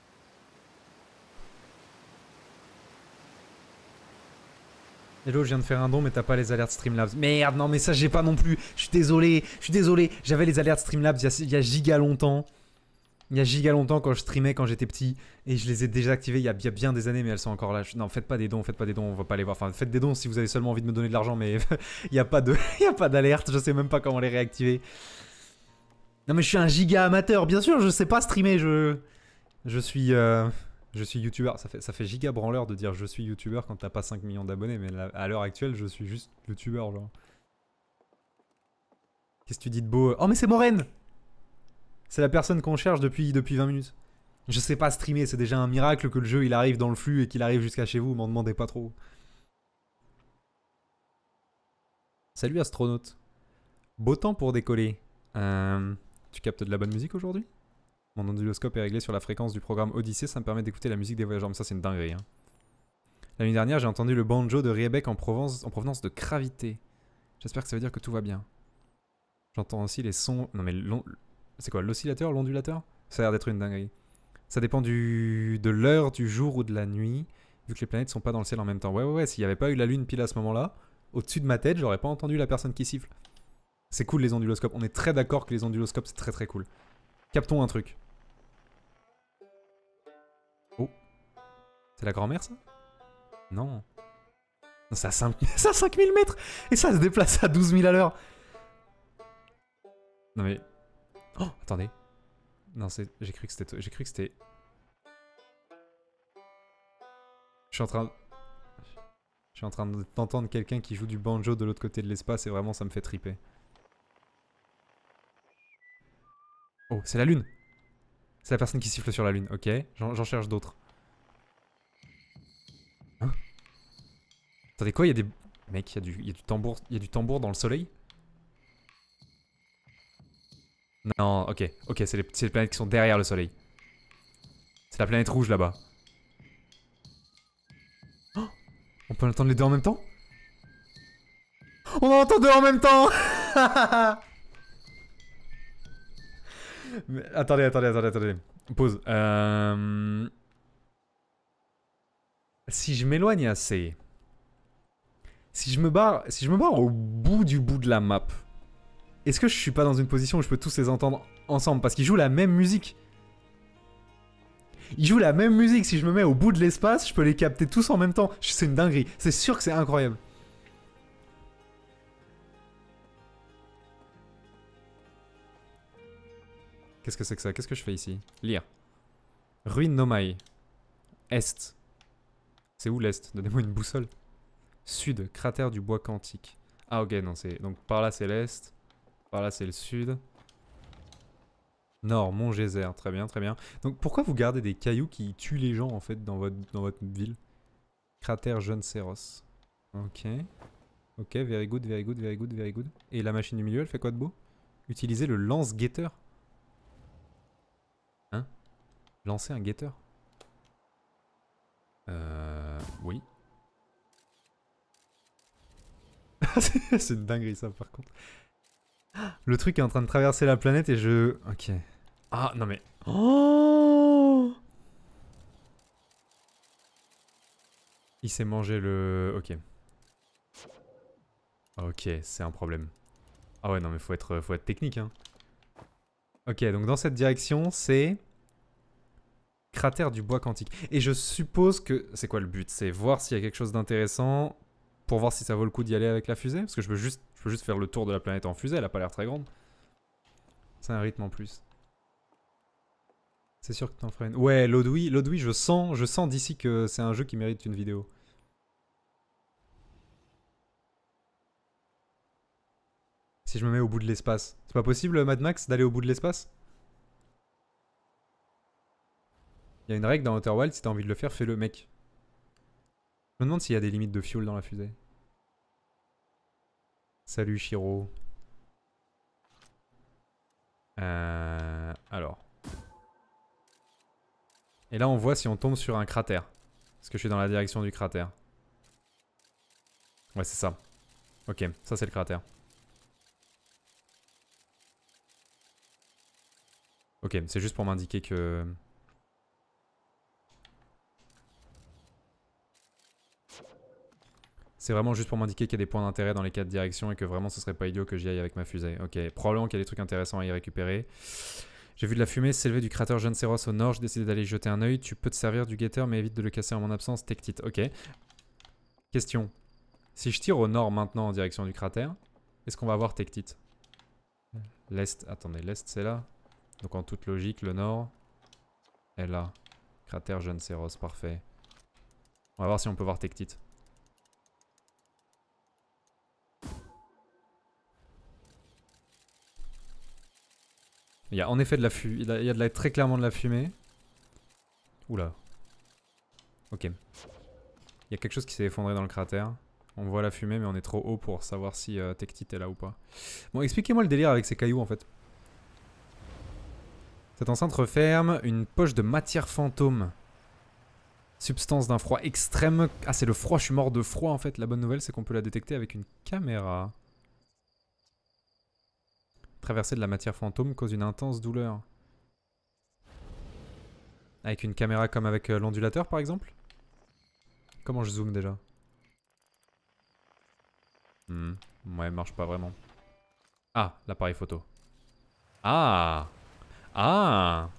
Hello, je viens de faire un don, mais t'as pas les alertes Streamlabs. Merde, non, mais ça, j'ai pas non plus. Je suis désolé. J'avais les alertes Streamlabs il y a giga longtemps. Il y a giga longtemps quand je streamais quand j'étais petit et je les ai désactivées il y a bien des années mais elles sont encore là. Non, faites pas des dons, on va pas les voir. Enfin, faites des dons si vous avez seulement envie de me donner de l'argent mais il y a pas d'alerte, je sais même pas comment les réactiver. Non mais je suis un giga amateur, bien sûr, je sais pas streamer, je suis youtubeur. Ça fait giga branleur de dire je suis youtubeur quand t'as pas 5 millions d'abonnés mais là, à l'heure actuelle, je suis juste youtubeur genre. Qu'est-ce que tu dis de beau? Oh mais c'est Moren! C'est la personne qu'on cherche depuis 20 minutes. Je sais pas streamer, c'est déjà un miracle que le jeu il arrive dans le flux et qu'il arrive jusqu'à chez vous, m'en demandez pas trop. Salut astronaute. Beau temps pour décoller. Tu captes de la bonne musique aujourd'hui? Mon onduloscope est réglé sur la fréquence du programme Odyssée, ça me permet d'écouter la musique des voyageurs. Mais ça c'est une dinguerie. Hein. La nuit dernière j'ai entendu le banjo de Riebeck en provenance de Gravité. J'espère que ça veut dire que tout va bien. J'entends aussi les sons... Non mais c'est quoi, l'oscillateur, l'ondulateur? Ça a l'air d'être une dinguerie. Ça dépend de l'heure, du jour ou de la nuit, vu que les planètes sont pas dans le ciel en même temps. Ouais, s'il n'y avait pas eu la lune pile à ce moment-là, au-dessus de ma tête, j'aurais pas entendu la personne qui siffle. C'est cool les onduloscopes, on est très d'accord que les onduloscopes c'est très cool. Captons un truc. Oh. C'est la grand-mère ça? Non. Non, c'est à 5000 mètres et ça se déplace à 12 000 à l'heure. Non mais... Oh, attendez. Non, j'ai cru que c'était... Je suis en train d'entendre quelqu'un qui joue du banjo de l'autre côté de l'espace et vraiment ça me fait triper. Oh, c'est la lune. C'est la personne qui siffle sur la lune. Ok, j'en cherche d'autres. Hein? Attendez quoi, il y a des... Mec, il y a du tambour dans le soleil? Non, ok, c'est les planètes qui sont derrière le soleil. C'est la planète rouge là-bas. Oh, on peut entendre les deux en même temps? On en entend deux en même temps. Mais, attendez. Pause. Si je m'éloigne assez... Si je me barre au bout de la map... Est-ce que je suis pas dans une position où je peux tous les entendre ensemble? Parce qu'ils jouent la même musique. Ils jouent la même musique. Si je me mets au bout de l'espace, je peux les capter tous en même temps. C'est une dinguerie. C'est sûr que c'est incroyable. Qu'est-ce que c'est que ça? Qu'est-ce que je fais ici? Lire. Ruine Nomai. Est. C'est où l'Est? Donnez-moi une boussole. Sud. Cratère du bois quantique. Ah ok, non, c'est... Donc par là c'est l'Est. Par là c'est le Sud. Nord, Mont Geyser. Très bien. Donc pourquoi vous gardez des cailloux qui tuent les gens en fait dans votre ville? Cratère Jeune Céros. Ok. Ok, very good. Et la machine du milieu, elle fait quoi de beau? Utiliser le lance-guetteur. Hein? Lancer un guetteur? Oui. C'est une dinguerie ça par contre. Le truc est en train de traverser la planète et je... Ok. Ah non mais... Oh, il s'est mangé le... Ok. Ok, c'est un problème. Ah ouais non mais faut être technique hein. Ok, donc dans cette direction c'est... Cratère du bois quantique. Et je suppose que... C'est quoi le but? C'est voir s'il y a quelque chose d'intéressant pour voir si ça vaut le coup d'y aller avec la fusée? Parce que je peux juste faire le tour de la planète en fusée, elle a pas l'air très grande. C'est un rythme en plus. C'est sûr que t'en ferais une... Ouais, Lodwi, je sens d'ici que c'est un jeu qui mérite une vidéo. Si je me mets au bout de l'espace. C'est pas possible, Mad Max, d'aller au bout de l'espace? Il y a une règle dans Outer Wild, si t'as envie de le faire, fais-le, mec. Je me demande s'il y a des limites de fuel dans la fusée. Salut, Shiro. Alors. Et là, on voit si on tombe sur un cratère. Parce que je suis dans la direction du cratère. Ouais, c'est ça. Ok, ça c'est le cratère. Ok, c'est juste pour m'indiquer que... C'est vraiment juste pour m'indiquer qu'il y a des points d'intérêt dans les 4 directions et que vraiment ce serait pas idiot que j'y aille avec ma fusée. Ok, probablement qu'il y a des trucs intéressants à y récupérer. J'ai vu de la fumée s'élever du cratère Jeune Seros au nord, j'ai décidé d'aller y jeter un œil. Tu peux te servir du guetteur mais évite de le casser en mon absence, Tectit. Ok. Question. Si je tire au nord maintenant en direction du cratère, est-ce qu'on va avoir Tectit? L'est, attendez, l'est c'est là. Donc en toute logique, le nord est là. Cratère Jeune Seros, parfait. On va voir si on peut voir Tectit. Il y a en effet de la fumée, il y a très clairement de la fumée. Oula. Ok. Il y a quelque chose qui s'est effondré dans le cratère. On voit la fumée mais on est trop haut pour savoir si Tectit est là ou pas. Bon, expliquez-moi le délire avec ces cailloux en fait. Cette enceinte referme une poche de matière fantôme. Substance d'un froid extrême. Ah, c'est le froid, je suis mort de froid en fait. La bonne nouvelle, c'est qu'on peut la détecter avec une caméra. Traverser de la matière fantôme cause une intense douleur. Avec une caméra comme avec l'ondulateur par exemple? Comment je zoome déjà? Ouais, marche pas vraiment. Ah, l'appareil photo. Ah! Ah!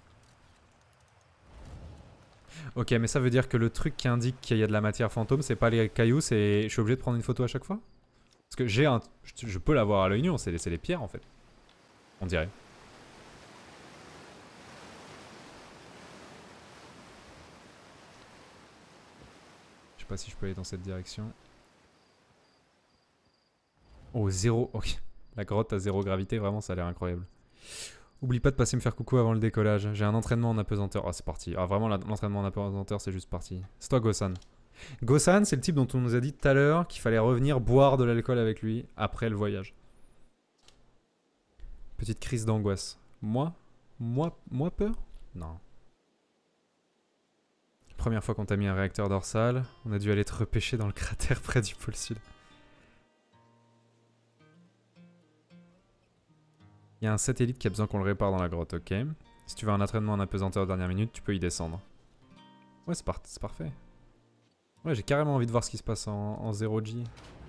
Ok, mais ça veut dire que le truc qui indique qu'il y a de la matière fantôme, c'est pas les cailloux, c'est... Je suis obligé de prendre une photo à chaque fois? Parce que j'ai un... Je peux l'avoir à l'œil nu, c'est les pierres en fait. On dirait. Je sais pas si je peux aller dans cette direction. Oh, zéro... Ok. La grotte à zéro gravité, vraiment ça a l'air incroyable. Oublie pas de passer me faire coucou avant le décollage. J'ai un entraînement en apesanteur. Ah, c'est parti. Ah, vraiment, l'entraînement en apesanteur, c'est juste parti. C'est toi, Gosan. Gosan, c'est le type dont on nous a dit tout à l'heure qu'il fallait revenir boire de l'alcool avec lui après le voyage. Petite crise d'angoisse. Moi peur? Non. Première fois qu'on t'a mis un réacteur dorsal, on a dû aller te repêcher dans le cratère près du pôle sud. Il y a un satellite qui a besoin qu'on le répare dans la grotte, ok. Si tu veux un entraînement en apesanteur dernière minute, tu peux y descendre. Ouais, c'est parfait. Ouais, j'ai carrément envie de voir ce qui se passe en 0G.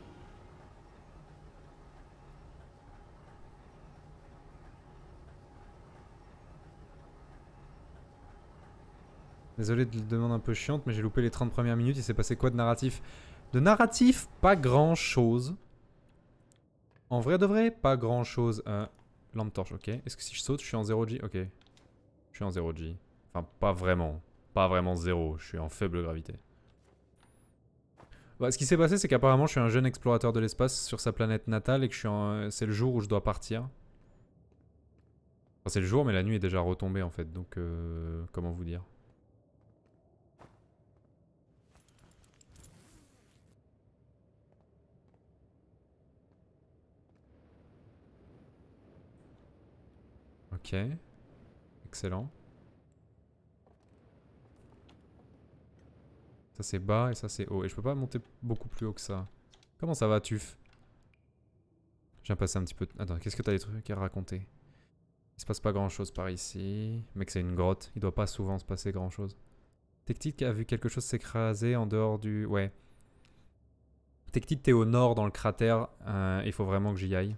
Désolé de la demande un peu chiante, mais j'ai loupé les 30 premières minutes. Il s'est passé quoi de narratif? De narratif, pas grand chose. En vrai de vrai, pas grand chose. Lampe torche, ok. Est-ce que si je saute, je suis en 0G? Ok. Je suis en 0G. Enfin, pas vraiment. Pas vraiment 0. Je suis en faible gravité. Bah, ce qui s'est passé, c'est qu'apparemment, je suis un jeune explorateur de l'espace sur sa planète natale et que c'est le jour où je dois partir. Enfin, c'est le jour, mais la nuit est déjà retombée en fait. Donc, comment vous dire? Ok. Excellent. Ça c'est bas et ça c'est haut. Et je peux pas monter beaucoup plus haut que ça. Comment ça va, Tuf? Je viens passer un petit peu... Attends, qu'est-ce que t'as des trucs à raconter? Il se passe pas grand chose par ici. Mec, c'est une grotte. Il doit pas souvent se passer grand chose. Tectit a vu quelque chose s'écraser en dehors du... Ouais. Tectit, t'es au nord dans le cratère. Il faut vraiment que j'y aille.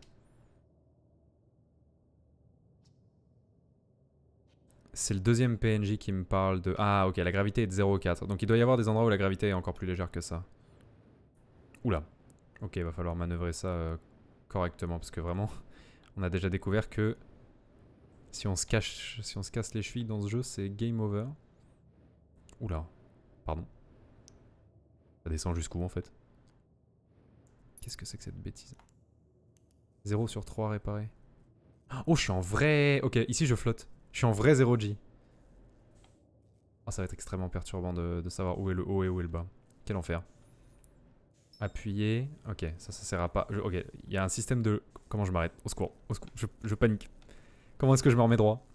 C'est le deuxième PNJ qui me parle de... Ah, ok, la gravité est de 0,4. Donc il doit y avoir des endroits où la gravité est encore plus légère que ça. Oula. Ok, il va falloir manœuvrer ça correctement. Parce que vraiment, on a déjà découvert que... Si on se casse les chevilles dans ce jeu, c'est game over. Oula. Pardon. Ça descend jusqu'où en fait? Qu'est-ce que c'est que cette bêtise? 0 sur 3 réparé. Oh, je suis en vrai... Ok, ici je flotte. Je suis en vrai 0G. Oh, ça va être extrêmement perturbant de savoir où est le haut et où est le bas. Quel enfer. Appuyer. Ok, ça sert à pas. Ok, il y a un système de... Comment je m'arrête? Au secours, au secours. Je panique. Comment est-ce que je me remets droit?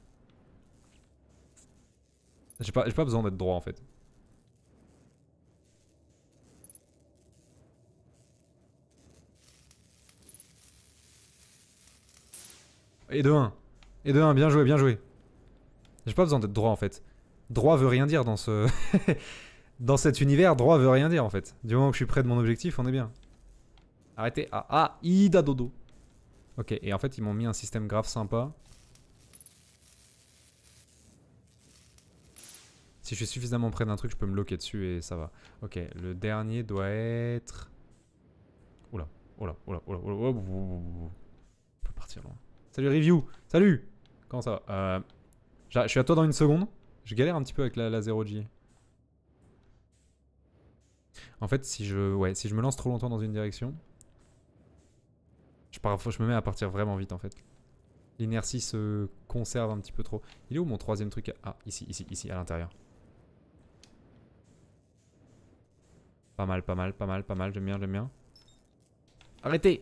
J'ai pas besoin d'être droit en fait. Et de 1. Et de 1, bien joué, bien joué. J'ai pas besoin d'être droit en fait. Droit veut rien dire dans ce... dans cet univers, droit veut rien dire en fait. Du moment que je suis près de mon objectif, on est bien. Arrêtez. Ah, Ida dodo. Ok, et en fait ils m'ont mis un système grave sympa. Si je suis suffisamment près d'un truc, je peux me loquer dessus et ça va. Ok, le dernier doit être... Oula, oula, oula, oula, oula, oula, on peut partir loin. Salut Review, salut. Comment ça va? Je suis à toi dans une seconde. Je galère un petit peu avec la 0G. En fait, si je me lance trop longtemps dans une direction, je me mets à partir vraiment vite en fait. L'inertie se conserve un petit peu trop. Il est où mon troisième truc? Ah, ici, ici, ici, à l'intérieur. Pas mal, pas mal, pas mal, pas mal. J'aime bien, j'aime bien. Arrêtez!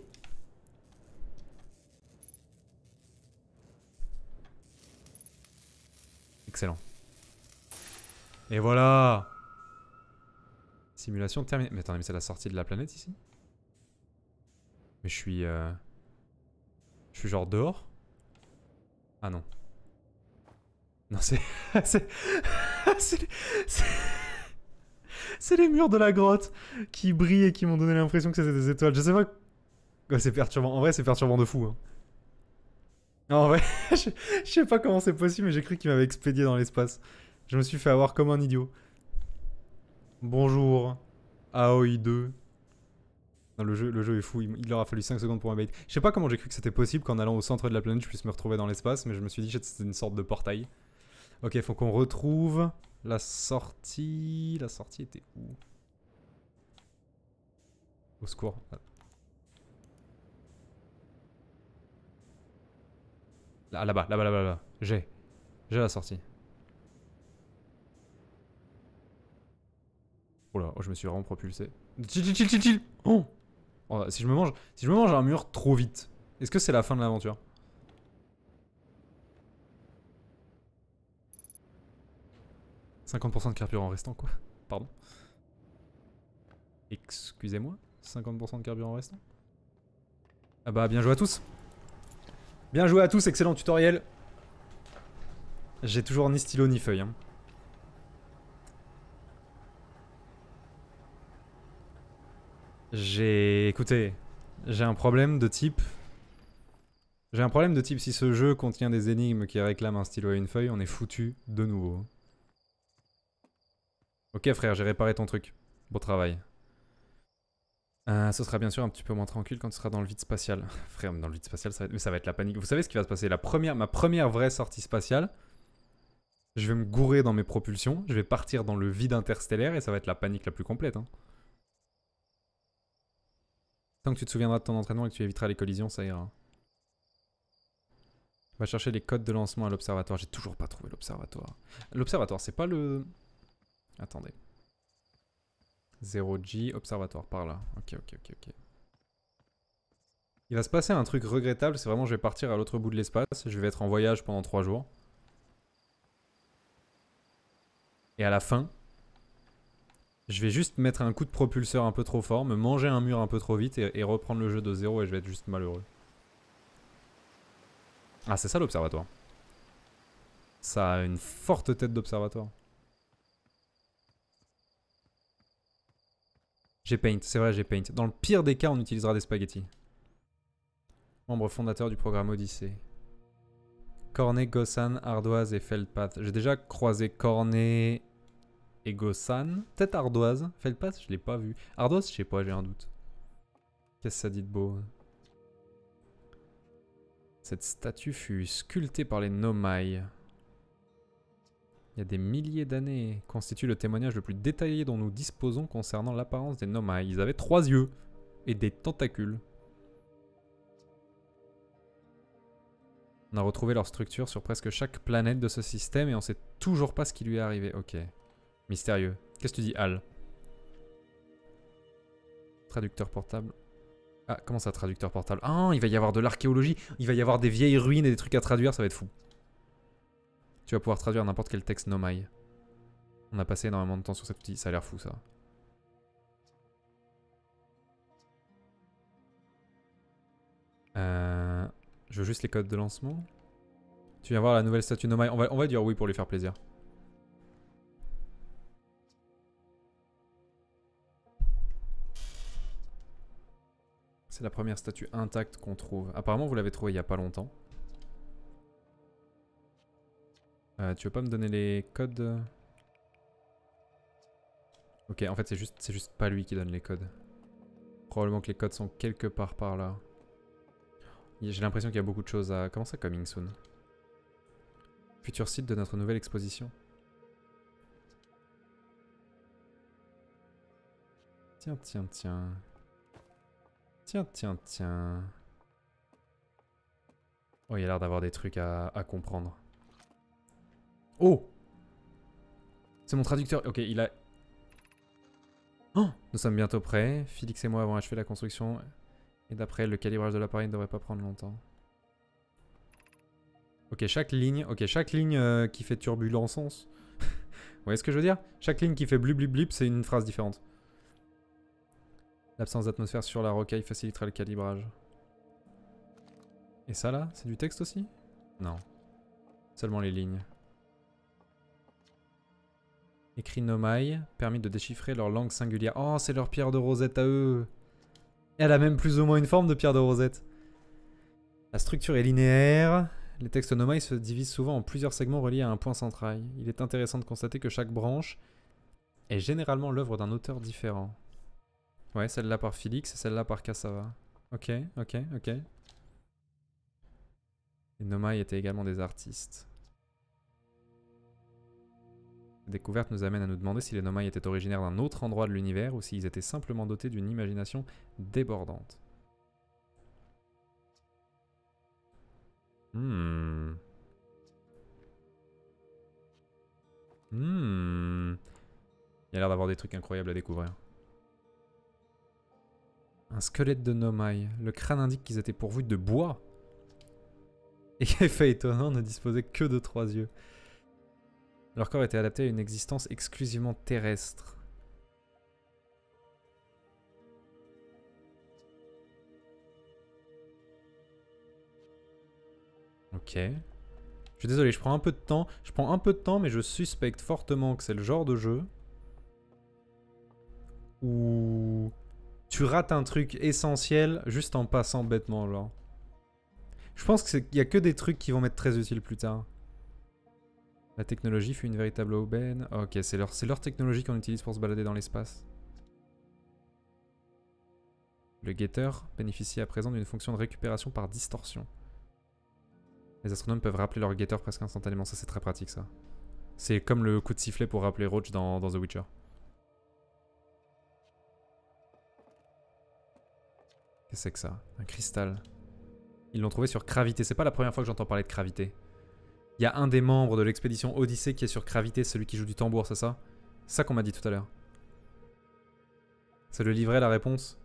Excellent. Et voilà! Simulation terminée. Mais attendez, mais c'est la sortie de la planète ici? Mais je suis genre dehors? Ah non. Non, c'est... c'est les murs de la grotte qui brillent et qui m'ont donné l'impression que c'était des étoiles. Je sais pas... Ouais, c'est perturbant. En vrai, c'est perturbant de fou. Hein. Non, en vrai, je sais pas comment c'est possible, mais j'ai cru qu'il m'avait expédié dans l'espace. Je me suis fait avoir comme un idiot. Bonjour. Aoi 2. Non, le jeu est fou. Il leur a fallu 5 secondes pour un bait. Je sais pas comment j'ai cru que c'était possible qu'en allant au centre de la planète, je puisse me retrouver dans l'espace, mais je me suis dit que c'était une sorte de portail. Ok, faut qu'on retrouve la sortie. La sortie était où? Au secours. Là-bas, là-bas, là-bas, là-bas. J'ai la sortie. Oh là, oh, je me suis vraiment propulsé. Chill, chill, chill, chill. Oh, si je me mange un mur trop vite, est-ce que c'est la fin de l'aventure? « 50% de carburant restant, quoi. Pardon. Excusez-moi. 50% de carburant restant. Ah bah, bien joué à tous. Bien joué à tous, excellent tutoriel. J'ai toujours ni stylo ni feuille. Hein. Écoutez, j'ai un problème de type... si ce jeu contient des énigmes qui réclament un stylo et une feuille, on est foutu de nouveau. Ok frère, j'ai réparé ton truc. Beau travail. Ce sera bien sûr un petit peu moins tranquille quand tu seras dans le vide spatial. Frère, dans le vide spatial, ça va être la panique. Vous savez ce qui va se passer? Ma première vraie sortie spatiale, je vais me gourer dans mes propulsions, je vais partir dans le vide interstellaire et ça va être la panique la plus complète. Hein. Tant que tu te souviendras de ton entraînement et que tu éviteras les collisions, ça ira. On va chercher les codes de lancement à l'observatoire. J'ai toujours pas trouvé l'observatoire. L'observatoire, c'est pas le... Attendez. 0G, observatoire, par là. Ok. Il va se passer un truc regrettable, c'est vraiment je vais partir à l'autre bout de l'espace, je vais être en voyage pendant 3 jours. Et à la fin, je vais juste mettre un coup de propulseur un peu trop fort, me manger un mur un peu trop vite et reprendre le jeu de zéro et je vais être juste malheureux. Ah, c'est ça l'observatoire. Ça a une forte tête d'observatoire. J'ai paint, c'est vrai, j'ai paint. Dans le pire des cas, on utilisera des spaghettis. Membre fondateur du programme Odyssée. Cornet, Gossan, Ardoise et Feldpath. J'ai déjà croisé Cornet et Gossan. Peut-être Ardoise. Feldpath, je l'ai pas vu. Ardoise, je sais pas, j'ai un doute. Qu'est-ce que ça dit de beau? Cette statue fut sculptée par les Nomai. Il y a des milliers d'années. Constitue le témoignage le plus détaillé dont nous disposons concernant l'apparence des Nomai. Ils avaient 3 yeux et des tentacules. On a retrouvé leur structure sur presque chaque planète de ce système et on sait toujours pas ce qui lui est arrivé. Ok. Mystérieux. Qu'est-ce que tu dis, Al? Traducteur portable. Ah, comment ça, traducteur portable? Ah, il va y avoir de l'archéologie. Il va y avoir des vieilles ruines et des trucs à traduire, ça va être fou. Tu vas pouvoir traduire n'importe quel texte Nomai. On a passé énormément de temps sur cet outil, ça a l'air fou ça. Je veux juste les codes de lancement. Tu viens voir la nouvelle statue Nomai. On va dire oui pour lui faire plaisir. C'est la première statue intacte qu'on trouve. Apparemment vous l'avez trouvée il y a pas longtemps. Tu veux pas me donner les codes? Ok, en fait c'est juste pas lui qui donne les codes. Probablement que les codes sont quelque part par là. J'ai l'impression qu'il y a beaucoup de choses à... Comment ça, coming soon? Futur site de notre nouvelle exposition. Tiens, tiens, tiens. Tiens, tiens, tiens. Oh, il y a l'air d'avoir des trucs à comprendre. Oh! C'est mon traducteur. Ok, il a... Oh, nous sommes bientôt prêts. Félix et moi avons achevé la construction. Et d'après, le calibrage de l'appareil ne devrait pas prendre longtemps. Ok, chaque ligne qui fait turbulence. Vous voyez ce que je veux dire? Chaque ligne qui fait blip blip blip, c'est une phrase différente. L'absence d'atmosphère sur la rocaille facilitera le calibrage. Et ça là, c'est du texte aussi? Non. Seulement les lignes. Écrit Nomai, permis de déchiffrer leur langue singulière. Oh, c'est leur pierre de rosette à eux. Elle a même plus ou moins une forme de pierre de rosette. La structure est linéaire. Les textes Nomai se divisent souvent en plusieurs segments reliés à un point central. Il est intéressant de constater que chaque branche est généralement l'œuvre d'un auteur différent. Ouais, celle-là par Félix et celle-là par Cassava. Ok, ok, ok. Les Nomai étaient également des artistes. La découverte nous amène à nous demander si les Nomai étaient originaires d'un autre endroit de l'univers ou s'ils étaient simplement dotés d'une imagination débordante. Il y a l'air d'avoir des trucs incroyables à découvrir. Un squelette de Nomai. Le crâne indique qu'ils étaient pourvus de bois. Et effet étonnant, ne disposaient que de 3 yeux. Leur corps était adapté à une existence exclusivement terrestre. Ok. Je suis désolé, je prends un peu de temps. Je prends un peu de temps, mais je suspecte fortement que c'est le genre de jeu où tu rates un truc essentiel juste en passant bêtement, genre. Je pense qu'il y a que des trucs qui vont m'être très utiles plus tard. La technologie fut une véritable aubaine. Ok, c'est leur technologie qu'on utilise pour se balader dans l'espace. Le guetteur bénéficie à présent d'une fonction de récupération par distorsion. Les astronomes peuvent rappeler leur guetteur presque instantanément. Ça, c'est très pratique, ça. C'est comme le coup de sifflet pour rappeler Roach dans The Witcher. Qu'est-ce que c'est que ça? Un cristal. Ils l'ont trouvé sur Gravité. C'est pas la première fois que j'entends parler de Gravité. Il y a un des membres de l'expédition Odyssée qui est sur Gravité, celui qui joue du tambour, c'est ça? C'est ça qu'on m'a dit tout à l'heure. C'est le livret, la réponse?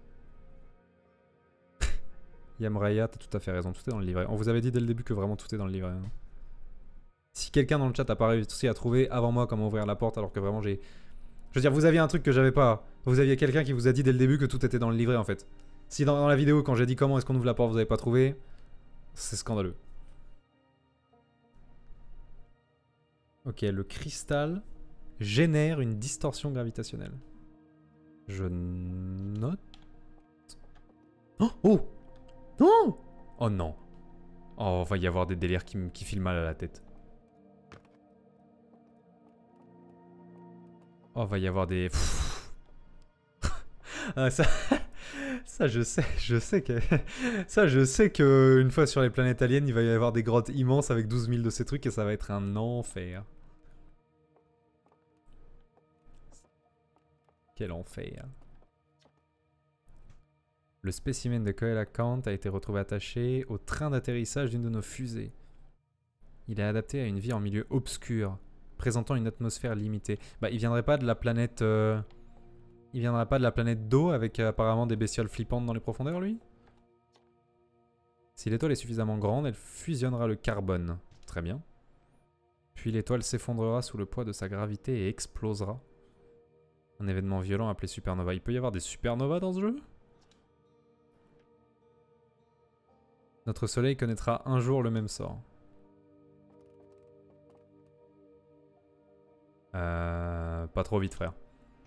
Yamraya, t'as tout à fait raison, tout est dans le livret. On vous avait dit dès le début que vraiment tout est dans le livret. Hein. Si quelqu'un dans le chat a pas réussi à trouver avant moi comment ouvrir la porte, alors que vraiment j'ai... Je veux dire, vous aviez un truc que j'avais pas. Vous aviez quelqu'un qui vous a dit dès le début que tout était dans le livret en fait. Si dans la vidéo, quand j'ai dit comment est-ce qu'on ouvre la porte, vous avez pas trouvé, c'est scandaleux. Ok, le cristal génère une distorsion gravitationnelle. Je note... Oh, oh non! Oh non. Oh, va y avoir des délires qui filent mal à la tête. Oh, va y avoir des... ah, ça je sais que... ça je sais que une fois sur les planètes aliens, il va y avoir des grottes immenses avec 12 000 de ces trucs et ça va être un enfer. Quel enfer. Le spécimen de Koala Kant a été retrouvé attaché au train d'atterrissage d'une de nos fusées. Il est adapté à une vie en milieu obscur, présentant une atmosphère limitée. Bah, il viendrait pas de la planète... Il viendrait pas de la planète d'eau avec apparemment des bestioles flippantes dans les profondeurs, lui? Si l'étoile est suffisamment grande, elle fusionnera le carbone. Très bien. Puis l'étoile s'effondrera sous le poids de sa gravité et explosera. Un événement violent appelé supernova. Il peut y avoir des supernovas dans ce jeu? Notre soleil connaîtra un jour le même sort. Pas trop vite, frère.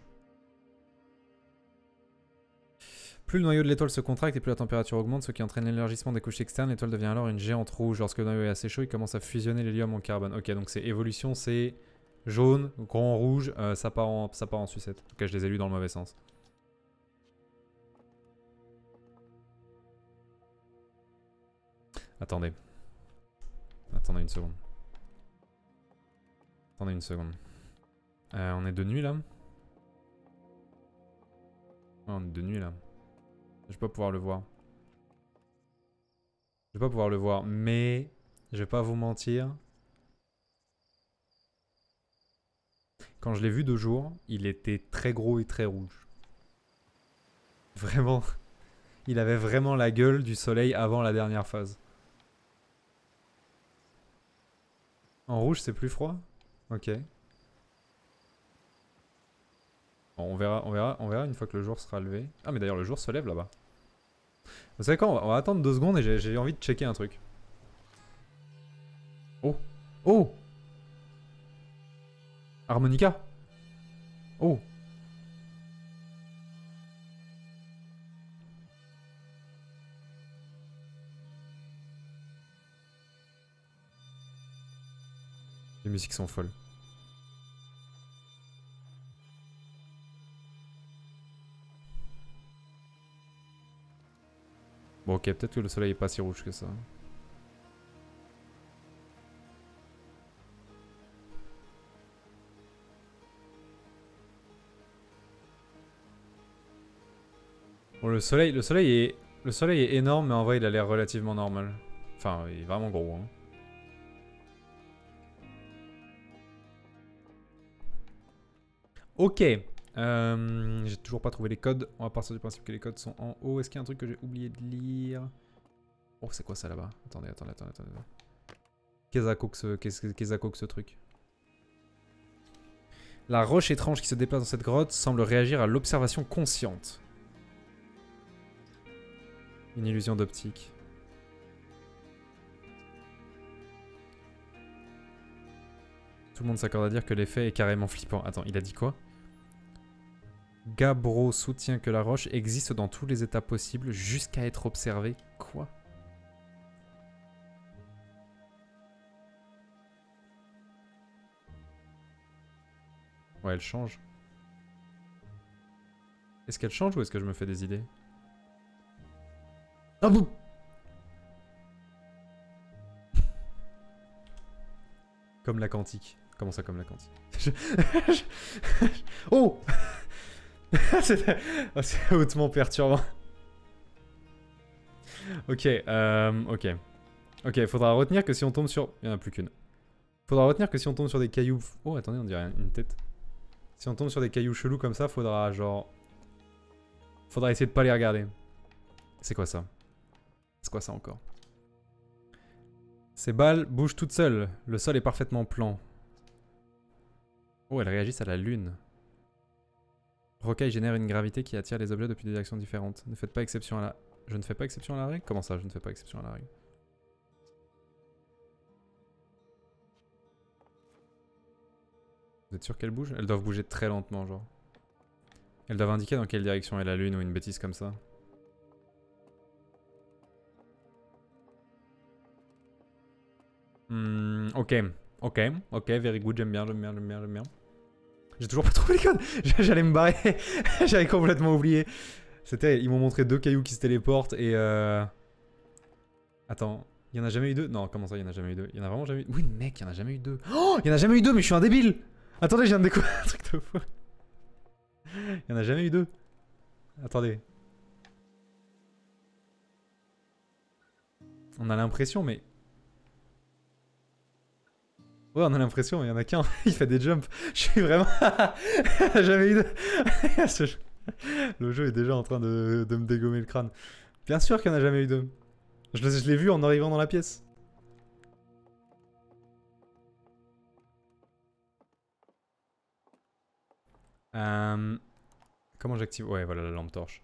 Plus le noyau de l'étoile se contracte et plus la température augmente, ce qui entraîne l'élargissement des couches externes. L'étoile devient alors une géante rouge. Lorsque le noyau est assez chaud, il commence à fusionner l'hélium en carbone. Ok, donc c'est évolution, c'est Jaune, grand rouge, ça part en sucette. Ok, je les ai lus dans le mauvais sens. Attendez. Attendez une seconde. Attendez une seconde. On est de nuit là? Ouais, on est de nuit là. Je vais pas pouvoir le voir. Je vais pas pouvoir le voir, mais je vais pas vous mentir. Quand je l'ai vu de jour, il était très gros et très rouge. Vraiment. Il avait vraiment la gueule du soleil avant la dernière phase. En rouge, c'est plus froid? Ok. Bon, on verra une fois que le jour sera levé. Ah, mais d'ailleurs, le jour se lève là-bas. Vous savez quoi, on va attendre 2 secondes et j'ai envie de checker un truc. Oh! Oh! Harmonica! Oh! Les musiques sont folles. Bon, ok, peut-être que le soleil est pas si rouge que ça. Bon, le soleil est énorme, mais en vrai, il a l'air relativement normal. Enfin, il est vraiment gros, hein. Ok. J'ai toujours pas trouvé les codes. On va partir du principe que les codes sont en haut. Est-ce qu'il y a un truc que j'ai oublié de lire? Oh, c'est quoi ça là-bas? Attendez. Qu'est-ce que ce truc? La roche étrange qui se déplace dans cette grotte semble réagir à l'observation consciente. Une illusion d'optique. Tout le monde s'accorde à dire que l'effet est carrément flippant. Attends, il a dit quoi? Gabro soutient que la roche existe dans tous les états possibles jusqu'à être observée. Quoi? Ouais, elle change. Est-ce qu'elle change ou est-ce que je me fais des idées? Ah boum! Comme la quantique. Comment ça, comme la quantique? Oh! C'est hautement perturbant. Ok, ok. Ok, faudra retenir que si on tombe sur... Il n'y en a plus qu'une. Faudra retenir que si on tombe sur des cailloux... Oh, attendez, on dirait une tête. Si on tombe sur des cailloux chelous comme ça, faudra genre... Faudra essayer de pas les regarder. C'est quoi ça? C'est quoi ça encore? Ces balles bougent toutes seules. Le sol est parfaitement plan. Oh, elles réagissent à la lune. Rocaille génère une gravité qui attire les objets depuis des directions différentes. Ne faites pas exception à la... Je ne fais pas exception à la règle? Comment ça, je ne fais pas exception à la règle? Vous êtes sûr qu'elles bougent? Elles doivent bouger très lentement, genre. Elles doivent indiquer dans quelle direction est la lune ou une bêtise comme ça. Ok, very good, j'aime bien. J'ai toujours pas trouvé les codes. J'allais me barrer. J'avais complètement oublié. C'était, ils m'ont montré 2 cailloux qui se téléportent et Attends, il y en a jamais eu 2? Non, comment ça, il y en a jamais eu 2? Il y en a vraiment jamais eu... Oui, mec, il y en a jamais eu 2. Oh, il y en a jamais eu 2, mais je suis un débile. Attendez, je viens de découvrir un truc de fou. Il y en a jamais eu 2. Attendez. On a l'impression, mais... Ouais, on a l'impression, mais il y en a qu'un. Il fait des jumps. Je suis vraiment... Jamais eu 2. Le jeu est déjà en train de me dégommer le crâne. Bien sûr qu'il n'y en a jamais eu 2. Je l'ai vu en arrivant dans la pièce. Comment j'active? Ouais, voilà la lampe torche.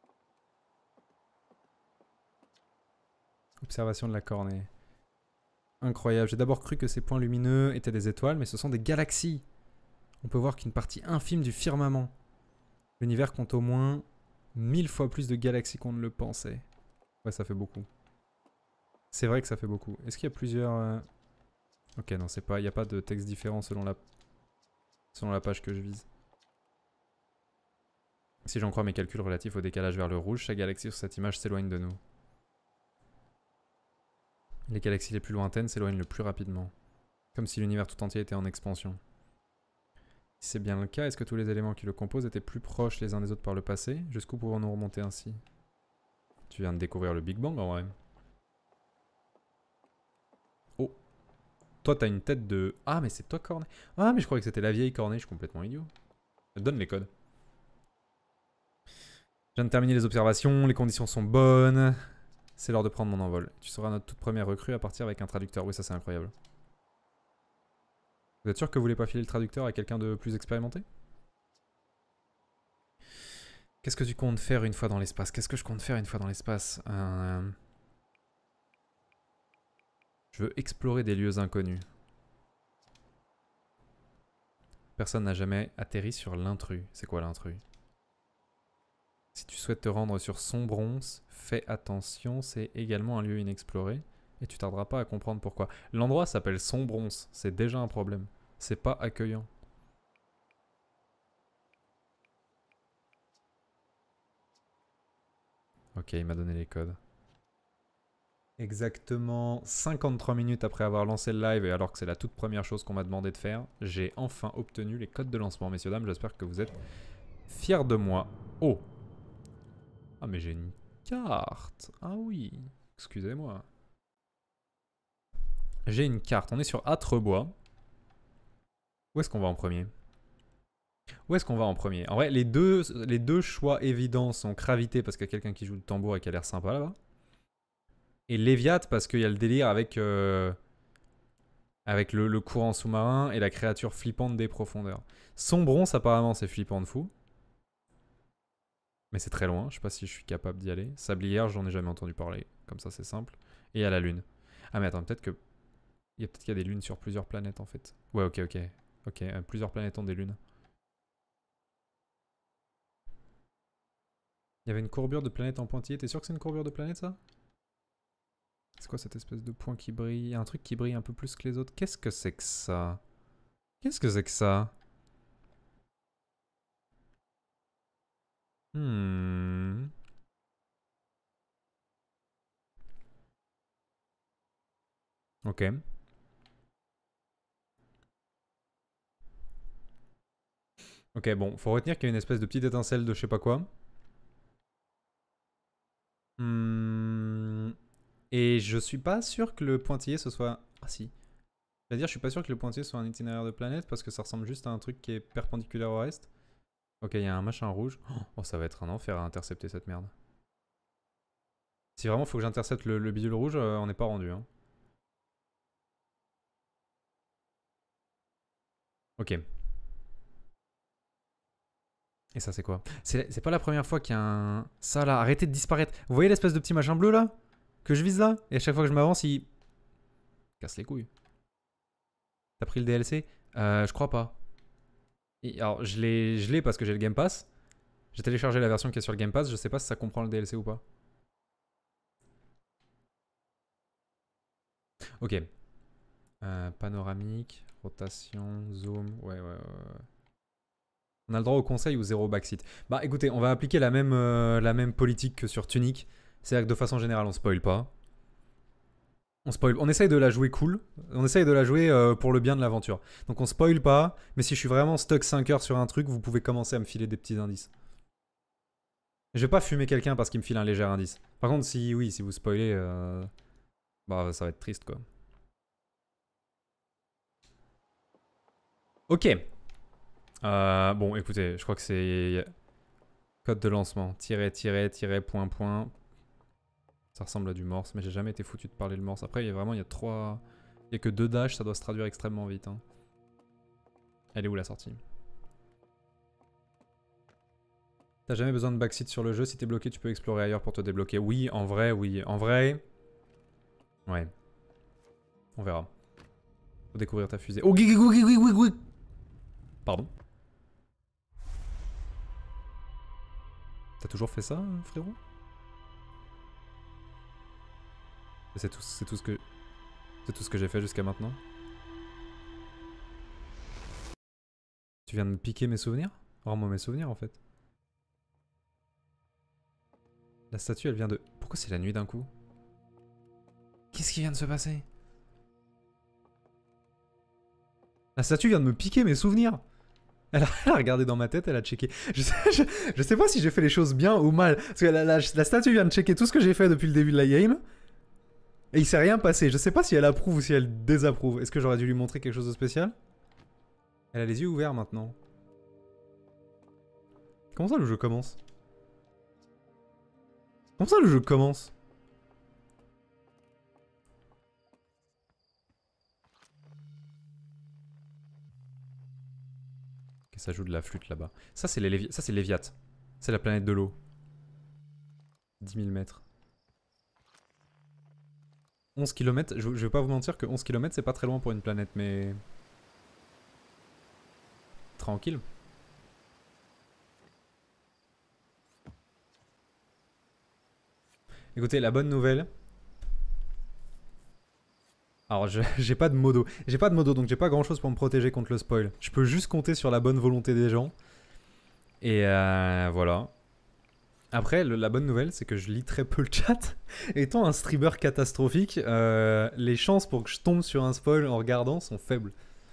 Observation de la cornée. Incroyable. J'ai d'abord cru que ces points lumineux étaient des étoiles, mais ce sont des galaxies. On peut voir qu'une partie infime du firmament. L'univers compte au moins 1000 fois plus de galaxies qu'on ne le pensait. Ouais, ça fait beaucoup. C'est vrai que ça fait beaucoup. Est-ce qu'il y a plusieurs... Ok, non, c'est pas... Il n'y a pas de texte différent selon la selon la page que je vise. Si j'en crois mes calculs relatifs au décalage vers le rouge, chaque galaxie sur cette image s'éloigne de nous. Les galaxies les plus lointaines s'éloignent le plus rapidement. Comme si l'univers tout entier était en expansion. Si c'est bien le cas, est-ce que tous les éléments qui le composent étaient plus proches les uns des autres par le passé? Jusqu'où pouvons-nous remonter ainsi? Tu viens de découvrir le Big Bang en vrai. Oh. Toi t'as une tête de... Ah mais c'est toi Cornet. Ah mais je croyais que c'était la vieille Cornet, je suis complètement idiot. Donne les codes. Je viens de terminer les observations, les conditions sont bonnes. C'est l'heure de prendre mon envol. Tu seras notre toute première recrue à partir avec un traducteur. Oui, ça c'est incroyable. Vous êtes sûr que vous voulez pas filer le traducteur à quelqu'un de plus expérimenté? Qu'est-ce que tu comptes faire une fois dans l'espace? Qu'est-ce que je compte faire une fois dans l'espace? Je veux explorer des lieux inconnus. Personne n'a jamais atterri sur l'intrus. C'est quoi l'intrus? Si tu souhaites te rendre sur Sombrons, fais attention, c'est également un lieu inexploré. Et tu tarderas pas à comprendre pourquoi. L'endroit s'appelle Sombrons, c'est déjà un problème. C'est pas accueillant. Ok, il m'a donné les codes. Exactement 53 minutes après avoir lancé le live et alors que c'est la toute première chose qu'on m'a demandé de faire, j'ai enfin obtenu les codes de lancement. Messieurs, dames, j'espère que vous êtes fiers de moi. Oh! Ah mais j'ai une carte. Ah oui, excusez-moi. J'ai une carte, on est sur Atrebois. Où est-ce qu'on va en premier? Où est-ce qu'on va en premier? En vrai, les deux choix évidents sont Gravité parce qu'il y a quelqu'un qui joue le tambour et qui a l'air sympa là-bas. Et Léviathe parce qu'il y a le délire avec le courant sous-marin et la créature flippante des profondeurs. Sombrons apparemment c'est flippant de fou. Mais c'est très loin, je sais pas si je suis capable d'y aller. Sablière, j'en ai jamais entendu parler. Comme ça c'est simple. Et à la lune. Ah mais attends, peut-être que... peut-être qu'il y a des lunes sur plusieurs planètes en fait. Ouais, ok. Ok, plusieurs planètes ont des lunes. Il y avait une courbure de planète en pointillé. T'es sûr que c'est une courbure de planète ça? C'est quoi cette espèce de point qui brille? Il y a un truc qui brille un peu plus que les autres. Qu'est-ce que c'est que ça? Qu'est-ce que c'est que ça? Ok. Ok, bon, faut retenir qu'il y a une espèce de petite étincelle de je sais pas quoi. Et je suis pas sûr que le pointillé ce soit... Ah si. C'est-à-dire, je suis pas sûr que le pointillé soit un itinéraire de planète parce que ça ressemble juste à un truc qui est perpendiculaire au reste. Ok, il y a un machin rouge. Oh, ça va être un enfer à intercepter cette merde. Si vraiment faut que j'intercepte le bidule rouge, on n'est pas rendu. Hein. Ok. Et ça c'est quoi? C'est pas la première fois qu'il y a un... Ça là, arrêtez de disparaître. Vous voyez l'espèce de petit machin bleu là? Que je vise là? Et à chaque fois que je m'avance, il... casse les couilles. T'as pris le DLC? Je crois pas. Alors, je l'ai parce que j'ai le Game Pass. J'ai téléchargé la version qui est sur le Game Pass. Je sais pas si ça comprend le DLC ou pas. Ok. Panoramique, rotation, zoom. Ouais. On a le droit au conseil ou zéro backseat. Bah écoutez, on va appliquer la même politique que sur Tunic. C'est-à-dire que de façon générale, on spoil pas. On essaye de la jouer cool. On essaye de la jouer pour le bien de l'aventure. Donc on spoil pas. Mais si je suis vraiment stuck 5 heures sur un truc, vous pouvez commencer à me filer des petits indices. Je vais pas fumer quelqu'un parce qu'il me file un léger indice. Par contre, si vous spoilez, bah ça va être triste quoi. Ok. Bon, écoutez, je crois que c'est code de lancement. Point, point. Ça ressemble à du morse, mais j'ai jamais été foutu de parler le morse. Après, il y a trois... Il y a que 2 dash, ça doit se traduire extrêmement vite. Hein. Elle est où la sortie? T'as jamais besoin de backseat sur le jeu, si t'es bloqué, tu peux explorer ailleurs pour te débloquer. Oui, en vrai, oui. En vrai... Ouais. On verra. Faut découvrir ta fusée. Oh, pardon. T'as toujours fait ça, frérot? C'est tout ce que j'ai fait jusqu'à maintenant. Tu viens de me piquer mes souvenirs? Rends-moi mes souvenirs en fait. La statue elle vient de... Pourquoi c'est la nuit d'un coup? Qu'est-ce qui vient de se passer? La statue vient de me piquer mes souvenirs. Elle a regardé dans ma tête, elle a checké. Je sais pas si j'ai fait les choses bien ou mal. Parce que la statue vient de checker tout ce que j'ai fait depuis le début de la game. Et il s'est rien passé. Je sais pas si elle approuve ou si elle désapprouve. Est-ce que j'aurais dû lui montrer quelque chose de spécial? Elle a les yeux ouverts maintenant. Comment ça le jeu commence? Comment ça le jeu commence? Ok, ça joue de la flûte là-bas. Ça c'est Léviat. C'est la planète de l'eau. 10 000 mètres. 11 km, je vais pas vous mentir que 11 km c'est pas très loin pour une planète, mais... Tranquille. Écoutez, la bonne nouvelle... Alors, j'ai pas de modo. J'ai pas de modo, donc j'ai pas grand chose pour me protéger contre le spoil. Je peux juste compter sur la bonne volonté des gens. Et voilà. Après, la bonne nouvelle, c'est que je lis très peu le chat. Étant un streamer catastrophique, les chances pour que je tombe sur un spoil en regardant sont faibles.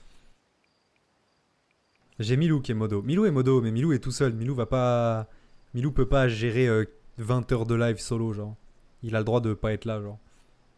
J'ai Milou qui est modo. Milou est modo, mais Milou est tout seul. Milou va pas... Milou peut pas gérer 20 heures de live solo, genre. Il a le droit de pas être là, genre.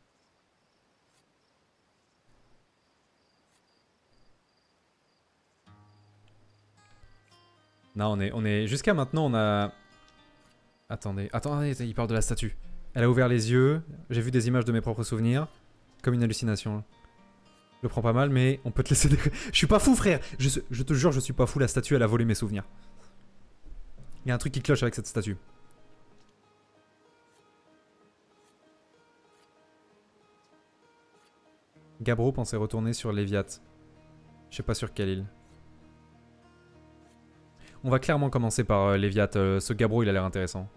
Non, on est... Jusqu'à maintenant, on a... Attendez, il parle de la statue. Elle a ouvert les yeux, j'ai vu des images de mes propres souvenirs. Comme une hallucination. Je le prends pas mal, mais on peut te laisser... Je suis pas fou, frère. Je te jure, je suis pas fou, la statue, elle a volé mes souvenirs. Il y a un truc qui cloche avec cette statue. Gabro pensait retourner sur Léviat. Je sais pas sur quelle île. On va clairement commencer par Léviat. Ce Gabro, il a l'air intéressant.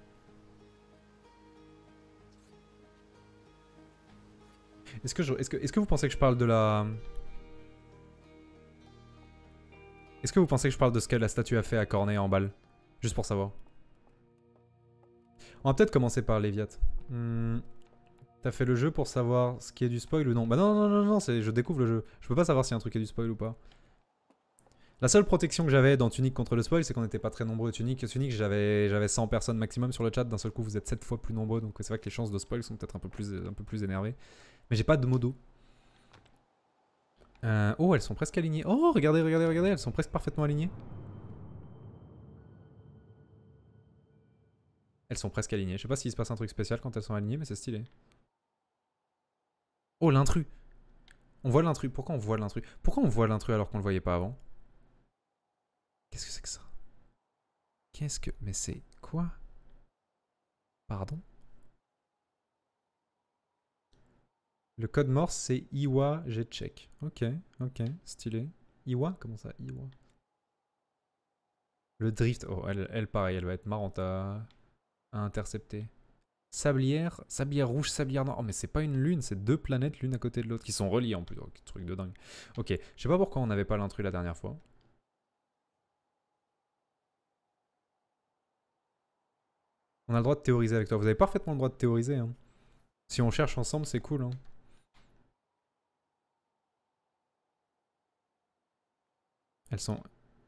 Est-ce que vous pensez que je parle de la... Est-ce que vous pensez que je parle de ce que la statue a fait à Cornet en balle? Juste pour savoir. On va peut-être commencer par Léviat. T'as fait le jeu pour savoir ce qui est du spoil ou non? Bah non, je découvre le jeu. Je peux pas savoir si un truc est du spoil ou pas. La seule protection que j'avais dans Tunic contre le spoil, c'est qu'on n'était pas très nombreux. Tunic, j'avais 100 personnes maximum sur le chat. D'un seul coup, vous êtes 7 fois plus nombreux. Donc c'est vrai que les chances de spoil sont peut-être un peu plus énervées. Mais j'ai pas de modo. Oh, elles sont presque alignées. Oh, regardez, elles sont presque parfaitement alignées. Elles sont presque alignées. Je sais pas s'il se passe un truc spécial quand elles sont alignées, mais c'est stylé. Oh, l'intrus. On voit l'intrus. Pourquoi on voit l'intrus? Pourquoi on voit l'intrus alors qu'on le voyait pas avant? Qu'est-ce que c'est que ça? Qu'est-ce que... Mais c'est quoi? Pardon? Le code morse, c'est Iwa Jetcheck. Ok, stylé. Iwa? Comment ça, Iwa? Le drift. Oh, elle pareil, elle va être marrante à intercepter. Sablière rouge, sablière noire. Oh, mais c'est pas une lune, c'est deux planètes l'une à côté de l'autre qui sont reliées en plus. Oh, truc de dingue. Ok, je sais pas pourquoi on n'avait pas l'intrus la dernière fois. On a le droit de théoriser avec toi. Vous avez parfaitement le droit de théoriser. Hein. Si on cherche ensemble, c'est cool. Hein. Elles sont...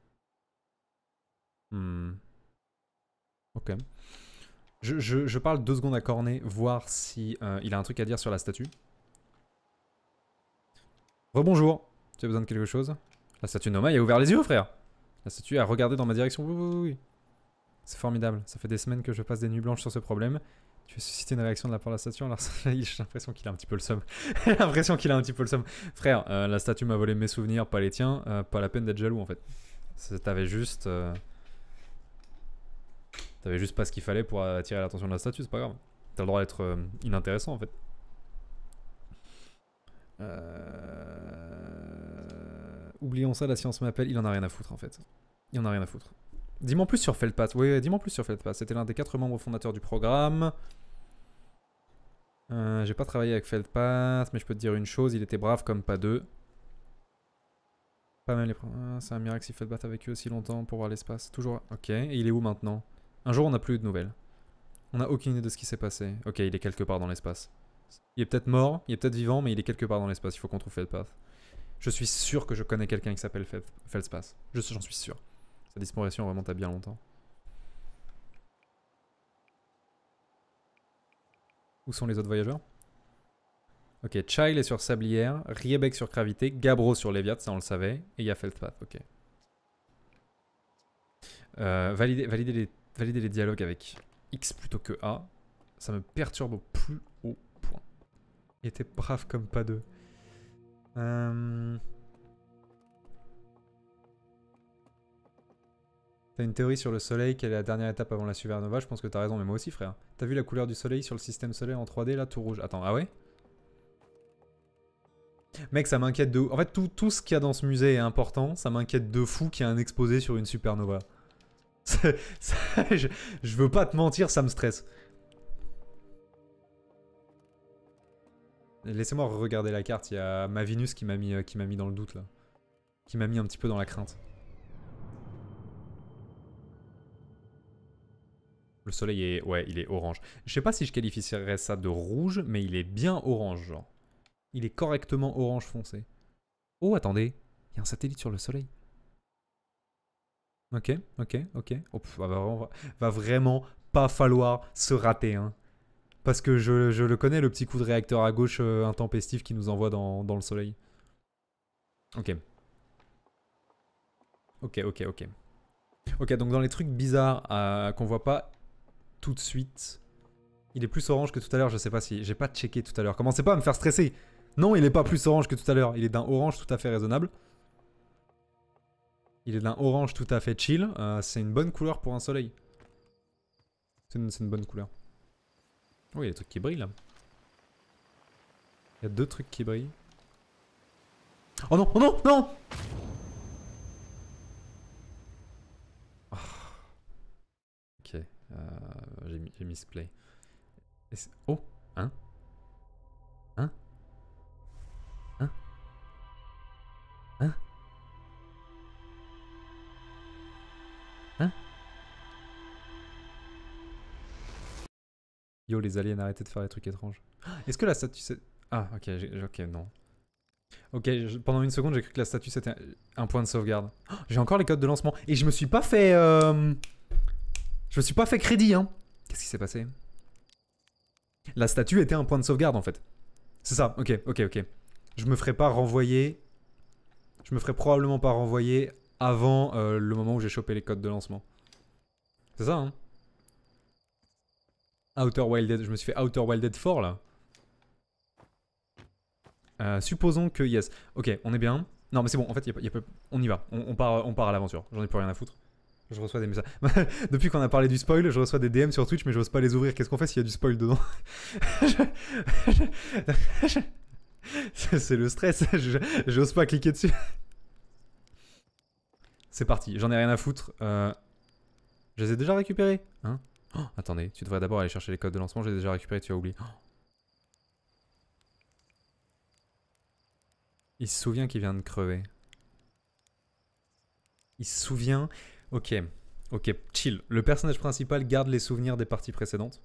Ok. Je parle 2 secondes à Cornet, voir si il a un truc à dire sur la statue. Rebonjour. Tu as besoin de quelque chose? La statue Nomai a ouvert les yeux, frère. La statue a regardé dans ma direction. Oui. C'est formidable. Ça fait des semaines que je passe des nuits blanches sur ce problème. Tu as suscité une réaction de la part de la statue, alors j'ai l'impression qu'il a un petit peu le seum. J'ai l'impression qu'il a un petit peu le seum. Frère, la statue m'a volé mes souvenirs, pas les tiens. Pas la peine d'être jaloux en fait. T'avais juste... T'avais juste pas ce qu'il fallait pour attirer l'attention de la statue, c'est pas grave. T'as le droit d'être inintéressant en fait. Oublions ça, la science m'appelle. Il en a rien à foutre en fait. Il en a rien à foutre. Dis-moi plus sur Feldpath. Oui, dis-moi plus sur Feldpath. C'était l'un des 4 membres fondateurs du programme. J'ai pas travaillé avec Feldpath, mais je peux te dire une chose, il était brave comme pas deux. Pas mal les c'est un miracle s'il fait le battre avec eux aussi longtemps pour voir l'espace. Toujours. Ok, et il est où maintenant? Un jour on n'a plus de nouvelles. On n'a aucune idée de ce qui s'est passé. Ok, il est quelque part dans l'espace. Il est peut-être mort, il est peut-être vivant, mais il est quelque part dans l'espace. Il faut qu'on trouve Feldpath. Je suis sûr que je connais quelqu'un qui s'appelle Feldspath. J'en suis sûr. Sa disparition remonte à bien longtemps. Où sont les autres voyageurs? Ok, Child est sur Sablière, Riebeck sur Gravité, Gabro sur Léviat, ça on le savait, et il y a Feldpath, ok. Valider les dialogues avec X plutôt que A, ça me perturbe au plus haut point. Il était brave comme pas deux. T'as une théorie sur le soleil, quelle est la dernière étape avant la supernova? Je pense que t'as raison, mais moi aussi frère. T'as vu la couleur du soleil sur le système solaire en 3D là, tout rouge? Attends, ah ouais? Mec, ça m'inquiète de... En fait, tout ce qu'il y a dans ce musée est important, ça m'inquiète de fou qu'il y ait un exposé sur une supernova. Je veux pas te mentir, ça me stresse. Laissez-moi regarder la carte, il y a Mavinus qui m'a mis dans le doute là. Qui m'a mis un petit peu dans la crainte. Le soleil est... Ouais, il est orange. Je sais pas si je qualifierais ça de rouge, mais il est bien orange, genre. Il est correctement orange foncé. Oh, attendez. Il y a un satellite sur le soleil. Ok. Oh, va vraiment pas falloir se rater, hein. Parce que je le connais, le petit coup de réacteur à gauche intempestif qui nous envoie dans le soleil. Ok. Ok, donc dans les trucs bizarres qu'on voit pas tout de suite, il est plus orange que tout à l'heure, je sais pas si... J'ai pas checké tout à l'heure. Commencez pas à me faire stresser. Non, il est pas plus orange que tout à l'heure. Il est d'un orange tout à fait raisonnable. Il est d'un orange tout à fait chill. C'est une bonne couleur pour un soleil. C'est une bonne couleur. Oh, il y a des trucs qui brillent là. Il y a deux trucs qui brillent. Oh non, oh non, non! Oh. Ok, j'ai misplay. Oh, hein? Hein? Hein? Hein? Hein? Yo, les aliens, arrêtez de faire des trucs étranges. Est-ce que la statue c'est... Ah, ok, ok, non. Ok, pendant une seconde, j'ai cru que la statue c'était un point de sauvegarde. Oh, j'ai encore les codes de lancement. Et je me suis pas fait... Je me suis pas fait crédit, hein. Qu'est-ce qui s'est passé? La statue était un point de sauvegarde, en fait. C'est ça, ok. Je me ferai pas renvoyer... Je me ferai probablement pas renvoyer avant le moment où j'ai chopé les codes de lancement. C'est ça, hein. Outer Wilded, je me suis fait Outer Wilded 4, là. Supposons que yes. Ok, on est bien. Non mais c'est bon, en fait, on y va. On part à l'aventure. J'en ai plus rien à foutre. Je reçois des messages. Depuis qu'on a parlé du spoil, je reçois des DM sur Twitch, mais j'ose pas les ouvrir. Qu'est-ce qu'on fait s'il y a du spoil dedans? C'est le stress. J'ose pas cliquer dessus. C'est parti, j'en ai rien à foutre. Je les ai déjà récupérés, hein? Oh, attendez, tu devrais d'abord aller chercher les codes de lancement. Je les ai déjà récupérés, tu as oublié. Oh. Il se souvient qu'il vient de crever. Il se souvient... Ok, chill. Le personnage principal garde les souvenirs des parties précédentes.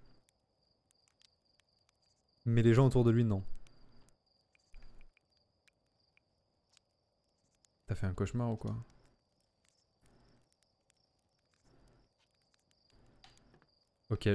Mais les gens autour de lui, non. T'as fait un cauchemar ou quoi? Ok,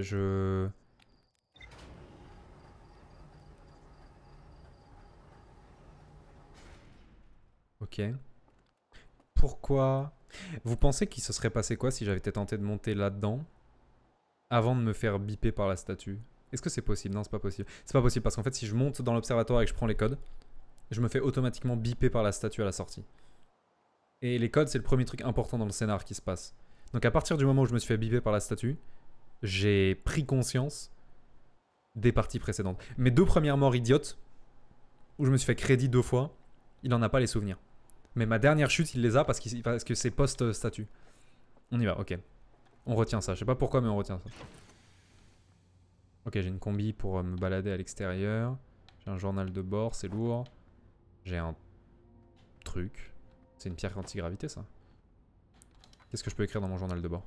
Ok. Pourquoi... Vous pensez qu'il se serait passé quoi si j'avais été tenté de monter là-dedans avant de me faire biper par la statue? Est-ce que c'est possible? Non, c'est pas possible. C'est pas possible parce qu'en fait, si je monte dans l'observatoire et que je prends les codes, je me fais automatiquement biper par la statue à la sortie. Et les codes, c'est le premier truc important dans le scénar qui se passe. Donc à partir du moment où je me suis fait biper par la statue, j'ai pris conscience des parties précédentes. Mes deux premières morts idiotes, où je me suis fait crédit 2 fois, il en a pas les souvenirs. Mais ma dernière chute, il les a parce que c'est post-statut. On y va, ok. On retient ça. Je sais pas pourquoi, mais on retient ça. Ok, j'ai une combi pour me balader à l'extérieur. J'ai un journal de bord, c'est lourd. J'ai un truc. C'est une pierre anti-gravité ça. Qu'est-ce que je peux écrire dans mon journal de bord?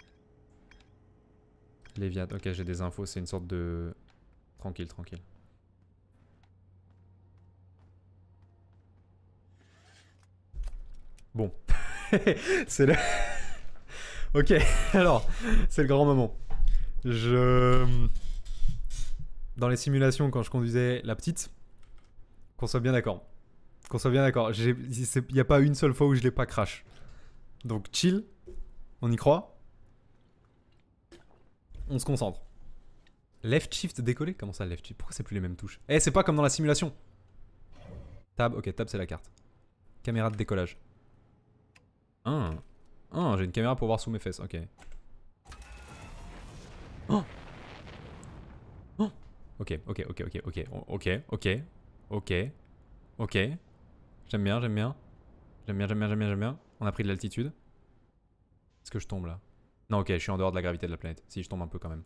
Léviat, ok j'ai des infos, c'est une sorte de... Tranquille, tranquille. Bon. C'est le... Ok, alors, c'est le grand moment. Dans les simulations, quand je conduisais la petite, qu'on soit bien d'accord. Qu'on soit bien d'accord. Il n'y a pas une seule fois où je l'ai pas crash. Donc chill, on y croit. On se concentre. Left shift décoller? Comment ça left shift? Pourquoi c'est plus les mêmes touches? Eh, c'est pas comme dans la simulation. Tab, ok, tab c'est la carte. Caméra de décollage. J'ai une caméra pour voir sous mes fesses, ok. Oh, ok. J'aime bien. On a pris de l'altitude. Est-ce que je tombe là? Non, ok, je suis en dehors de la gravité de la planète. Si, je tombe un peu quand même.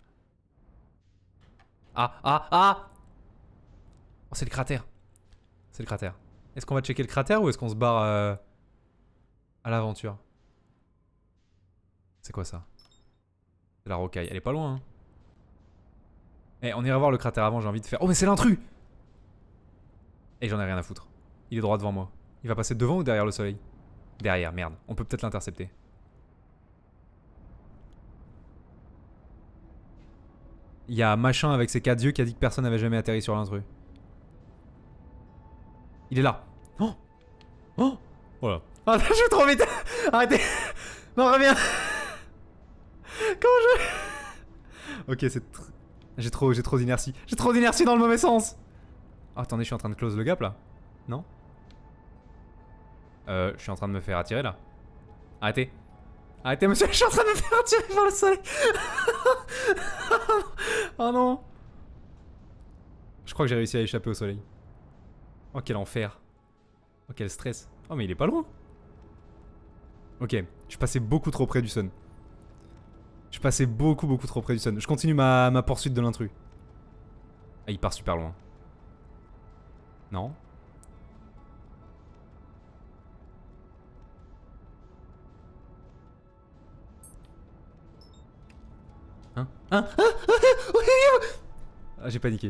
Ah! Oh, c'est le cratère. C'est le cratère. Est-ce qu'on va checker le cratère ou est-ce qu'on se barre à l'aventure? C'est quoi ça? C'est la rocaille. Elle est pas loin, hein. Eh, on ira voir le cratère avant, j'ai envie de faire... Oh, mais c'est l'intrus! Et j'en ai rien à foutre. Il est droit devant moi. Il va passer devant ou derrière le soleil? Derrière, merde. On peut peut-être l'intercepter. Il y a machin avec ses 4 yeux qui a dit que personne n'avait jamais atterri sur l'intrus. Il est là. Oh voilà. Ah, je vais trop vite. Arrêtez. Non, reviens. Comment je... Ok, c'est... J'ai trop d'inertie. J'ai trop d'inertie dans le mauvais sens. Oh, attendez, je suis en train de close le gap là. Non? Je suis en train de me faire attirer là. Arrêtez. Arrêtez monsieur, je suis en train de me faire attirer par le soleil. Oh non. Je crois que j'ai réussi à échapper au soleil. Oh quel enfer. Oh quel stress. Oh mais il est pas loin. Ok, je suis passé beaucoup trop près du sun. Je suis passé beaucoup trop près du sun. Je continue ma poursuite de l'intrus. Ah, il part super loin. Non. Ah, j'ai paniqué.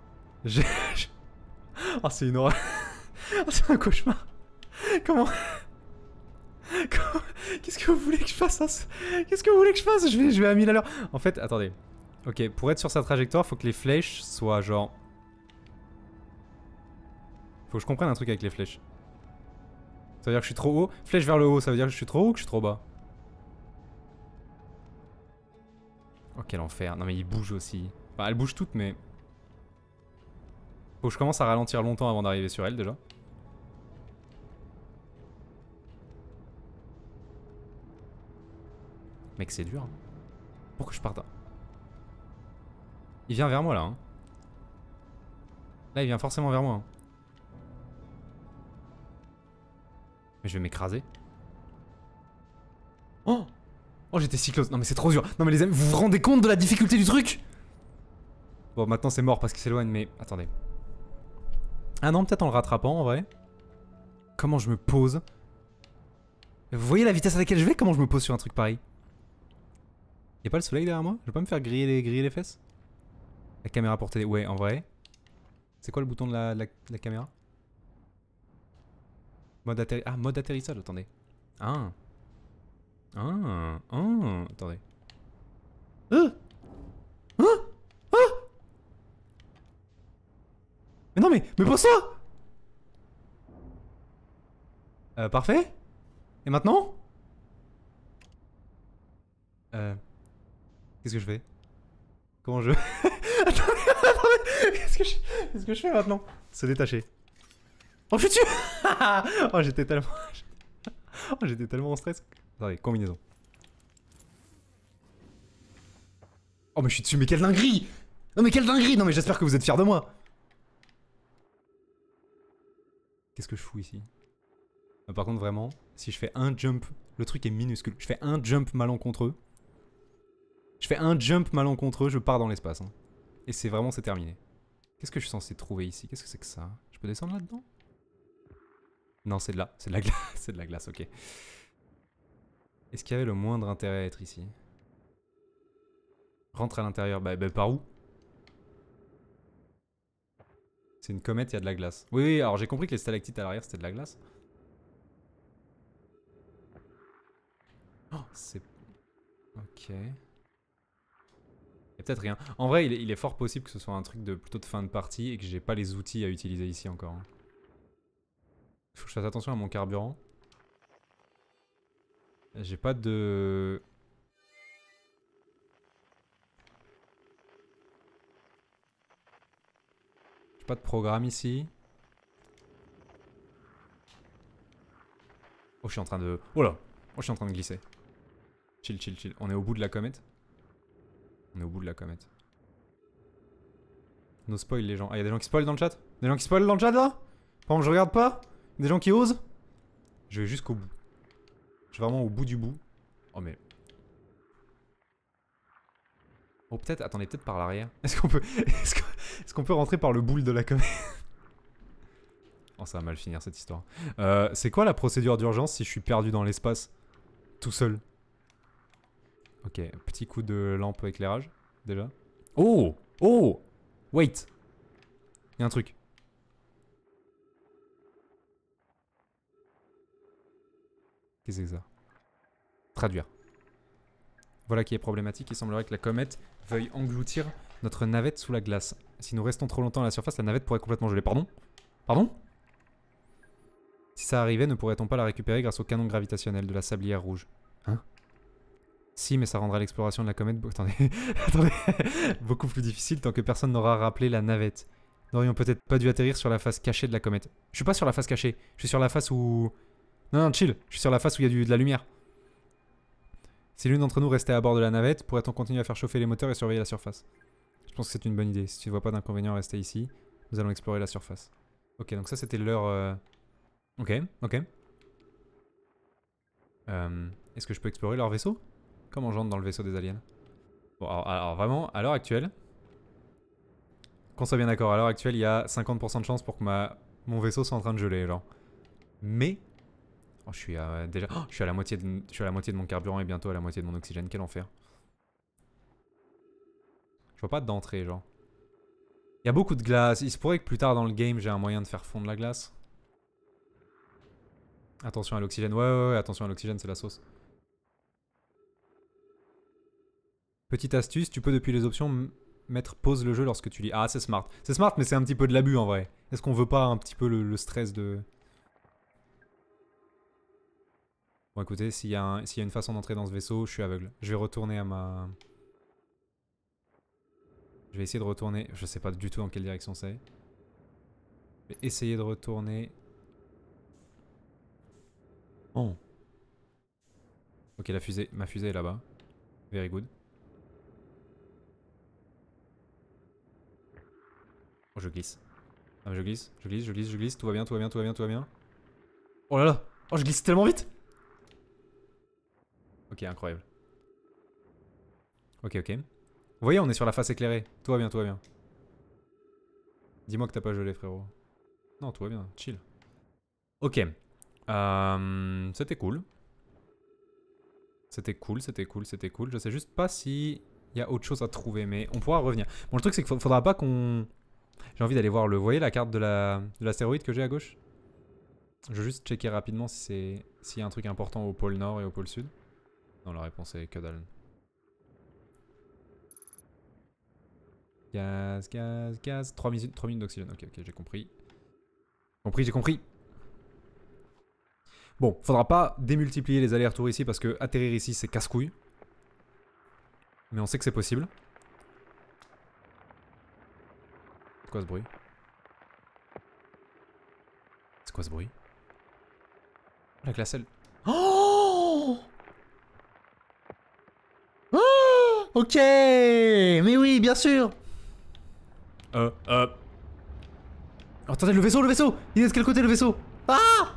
Oh, c'est une horreur. Oh, c'est un cauchemar. Comment... Qu'est-ce que vous voulez que je fasse? Qu'est-ce que vous voulez que je fasse? Je vais à 1000 à l'heure. En fait, attendez. Ok, pour être sur sa trajectoire, faut que les flèches soient genre... Faut que je comprenne un truc avec les flèches. Ça veut dire que je suis trop haut. Flèche vers le haut, ça veut dire que je suis trop haut ou que je suis trop bas? Oh quel enfer. Non mais il bouge aussi. Enfin, elle bouge toutes mais... Faut que je commence à ralentir longtemps avant d'arriver sur elle déjà. Mec c'est dur. Pourquoi je pars là? Il vient vers moi là. Hein. Là il vient forcément vers moi. Hein. Mais je vais m'écraser. Oh! Oh j'étais si close. Non mais c'est trop dur. Non mais les amis, vous vous rendez compte de la difficulté du truc? Bon maintenant c'est mort parce qu'il s'éloigne mais... Attendez. Ah non peut-être en le rattrapant en vrai. Comment je me pose? Vous voyez la vitesse à laquelle je vais? Comment je me pose sur un truc pareil? Y'a pas le soleil derrière moi? Je vais pas me faire griller les fesses? La caméra pour télé... Ouais en vrai. C'est quoi le bouton de la caméra? Mode atterrissage. Ah mode atterrissage, attendez. Attendez. Mais non mais pose-toi! Parfait. Et maintenant? Qu'est-ce que je fais? Comment je... attendez. Qu'est-ce que je fais maintenant? Se détacher. Oh je suis dessus. Oh j'étais tellement... Oh j'étais tellement en stress. Attendez, combinaison. Oh mais je suis dessus, mais quelle dinguerie! Non mais quelle dinguerie! Non mais j'espère que vous êtes fiers de moi! Qu'est-ce que je fous ici? Par contre vraiment, si je fais un jump, le truc est minuscule. Je fais un jump malencontreux. Je pars dans l'espace. Hein. Et c'est vraiment, c'est terminé. Qu'est-ce que je suis censé trouver ici? Qu'est-ce que c'est que ça? Je peux descendre là-dedans? Non, c'est de là. C'est de la glace. C'est de la glace, ok. Est-ce qu'il y avait le moindre intérêt à être ici? Rentre à l'intérieur. Bah, par où? C'est une comète, il y a de la glace. Oui, oui, alors j'ai compris que les stalactites à l'arrière, c'était de la glace. Oh, c'est... Ok. Il y a peut-être rien. En vrai, il est fort possible que ce soit un truc de plutôt de fin de partie et que j'ai pas les outils à utiliser ici encore. Hein. Faut que je fasse attention à mon carburant. J'ai pas de... J'ai pas de programme ici. Oh, je suis en train de... Oh là! Oh, je suis en train de glisser. Chill, chill, chill. On est au bout de la comète. On est au bout de la comète. No spoil les gens. Ah, y'a des gens qui spoilent dans le chat? Des gens qui spoilent dans le chat là? Par contre, je regarde pas? Des gens qui osent? Je vais jusqu'au bout. Je vais vraiment au bout du bout. Oh mais... Oh peut-être, attendez, peut-être par l'arrière. Est-ce qu'on peut... Est-ce qu'on peut rentrer par le boule de la comète? Oh ça va mal finir cette histoire. C'est quoi la procédure d'urgence si je suis perdu dans l'espace? Tout seul. Ok, petit coup de lampe éclairage, déjà. Oh! Oh! Wait! Il y a un truc. Qu'est-ce que c'est que ça? Traduire. Voilà qui est problématique. Il semblerait que la comète veuille engloutir notre navette sous la glace. Si nous restons trop longtemps à la surface, la navette pourrait complètement geler. Pardon? Pardon? Si ça arrivait, ne pourrait-on pas la récupérer grâce au canon gravitationnel de la sablière rouge? Hein? Si, mais ça rendra l'exploration de la comète... Attendez, attendez. Beaucoup plus difficile tant que personne n'aura rappelé la navette. N'aurions peut-être pas dû atterrir sur la face cachée de la comète. Je suis pas sur la face cachée. Je suis sur la face où... Non, non, chill. Je suis sur la face où il y a de la lumière. Si l'une d'entre nous restait à bord de la navette, pourrait-on continuer à faire chauffer les moteurs et surveiller la surface? Je pense que c'est une bonne idée. Si tu ne vois pas d'inconvénient à rester ici, nous allons explorer la surface. Ok, donc ça c'était leur... Ok, ok. Est-ce que je peux explorer leur vaisseau? Comment j'entre dans le vaisseau des aliens? Bon, alors vraiment, à l'heure actuelle... Qu'on soit bien d'accord, à l'heure actuelle, il y a 50% de chance pour que mon vaisseau soit en train de geler, genre. Mais... Oh, je suis à, déjà... Oh, je suis à la moitié de mon carburant et bientôt à la moitié de mon oxygène. Quel enfer. Je vois pas d'entrée, genre. Il y a beaucoup de glace. Il se pourrait que plus tard dans le game, j'ai un moyen de faire fondre la glace. Attention à l'oxygène. Ouais, attention à l'oxygène, c'est la sauce. Petite astuce, tu peux depuis les options mettre pause le jeu lorsque tu lis. Ah, c'est smart. C'est smart, mais c'est un petit peu de l'abus en vrai. Est-ce qu'on veut pas un petit peu le stress de... Bon écoutez, s'il y a une façon d'entrer dans ce vaisseau, je suis aveugle. Je vais retourner à ma... Je vais essayer de retourner... Je sais pas du tout dans quelle direction c'est. Je vais essayer de retourner... Oh. Ok, ma fusée est là-bas. Very good. Oh, je glisse. Ah, mais je glisse. Tout va bien, tout va bien, tout va bien, tout va bien. Oh là là! Oh, je glisse tellement vite! Ok, incroyable. Ok, ok. Vous voyez, on est sur la face éclairée. Tout va bien, tout va bien. Dis-moi que t'as pas gelé, frérot. Non, tout va bien, chill. Ok. C'était cool. C'était cool, c'était cool, c'était cool. Je sais juste pas si y a autre chose à trouver, mais on pourra revenir. Bon, le truc, c'est qu'il faudra pas qu'on... J'ai envie d'aller voir le... Vous voyez la carte de l'astéroïde que j'ai à gauche? Je veux juste checker rapidement si s'il y a un truc important au pôle nord et au pôle sud. Non, la réponse est que dalle. Gaz, gaz, gaz. 3 minutes d'oxygène. Ok, ok, j'ai compris. J'ai compris. Bon, faudra pas démultiplier les allers-retours ici parce que atterrir ici c'est casse-couille. Mais on sait que c'est possible. C'est quoi ce bruit? C'est quoi ce bruit? La glace elle... Oh! Oh! Ok! Mais oui, bien sûr! Oh, attendez, le vaisseau! Il est de quel côté le vaisseau? Ah!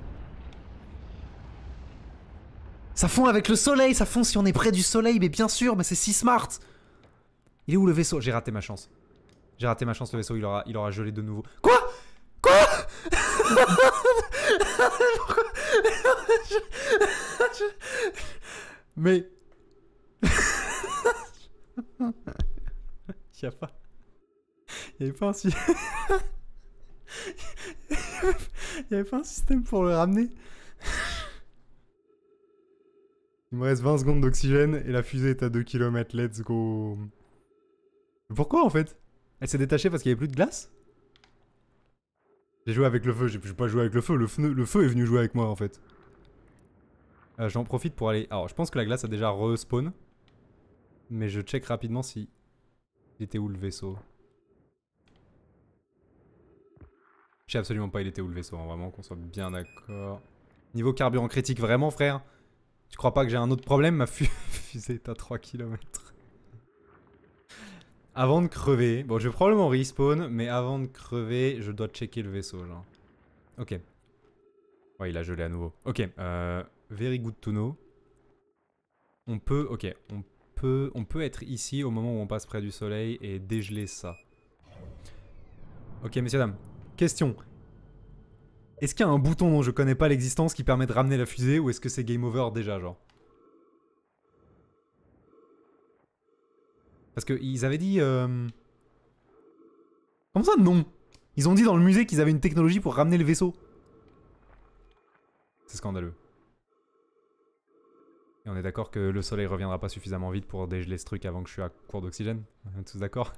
Ça fond avec le soleil, ça fond si on est près du soleil, mais bien sûr, mais c'est si smart! Il est où le vaisseau? J'ai raté ma chance. Le vaisseau il aura gelé de nouveau. Quoi? Mais... Y'a pas... Y'avait pas un Y'avait pas un système pour le ramener. Il me reste 20 secondes d'oxygène et la fusée est à 2 km. Let's go. Pourquoi en fait? Elle s'est détachée parce qu'il y avait plus de glace? J'ai joué avec le feu, j'ai pas joué avec le feu. Le feu est venu jouer avec moi en fait. J'en profite pour aller... Alors je pense que la glace a déjà respawn. Mais je check rapidement si... Il était où le vaisseau? Je sais absolument pas il était où le vaisseau, hein, vraiment qu'on soit bien d'accord. Niveau carburant critique, vraiment frère? Tu crois pas que j'ai un autre problème? Ma fusée est à 3 km. Avant de crever, bon je vais probablement respawn, mais avant de crever, je dois checker le vaisseau genre. Ok. Ouais, il a gelé à nouveau. Ok, very good to know. On peut, ok, on peut être ici au moment où on passe près du soleil et dégeler ça. Ok, messieurs, dames. Question. Est-ce qu'il y a un bouton dont je connais pas l'existence qui permet de ramener la fusée ou est-ce que c'est game over déjà, genre? Parce qu'ils avaient dit... Comment ça, non? Ils ont dit dans le musée qu'ils avaient une technologie pour ramener le vaisseau. C'est scandaleux. Et on est d'accord que le soleil reviendra pas suffisamment vite pour dégeler ce truc avant que je suis à court d'oxygène? On est tous d'accord?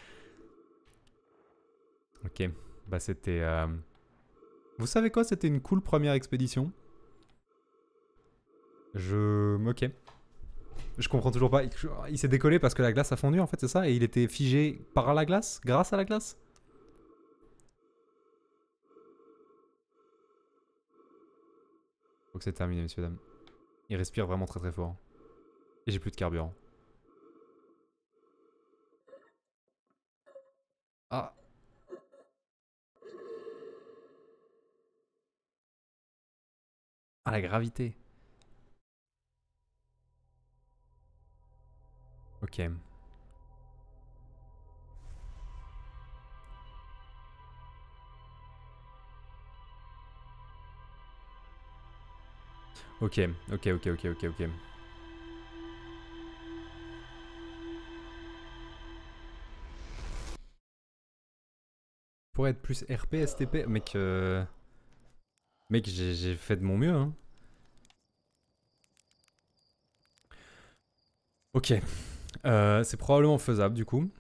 Ok. Bah c'était... Vous savez quoi? C'était une cool première expédition. Ok. Je comprends toujours pas. Il s'est décollé parce que la glace a fondu en fait, c'est ça? Et il était figé par la glace? Grâce à la glace? Faut que c'est terminé, messieurs, dames. Il respire vraiment très très fort. Et j'ai plus de carburant. Ah. Ah, la gravité. Ok. Ok, ok. Pour être plus RP, STP, mec, mec, j'ai fait de mon mieux, hein. Ok, c'est probablement faisable du coup.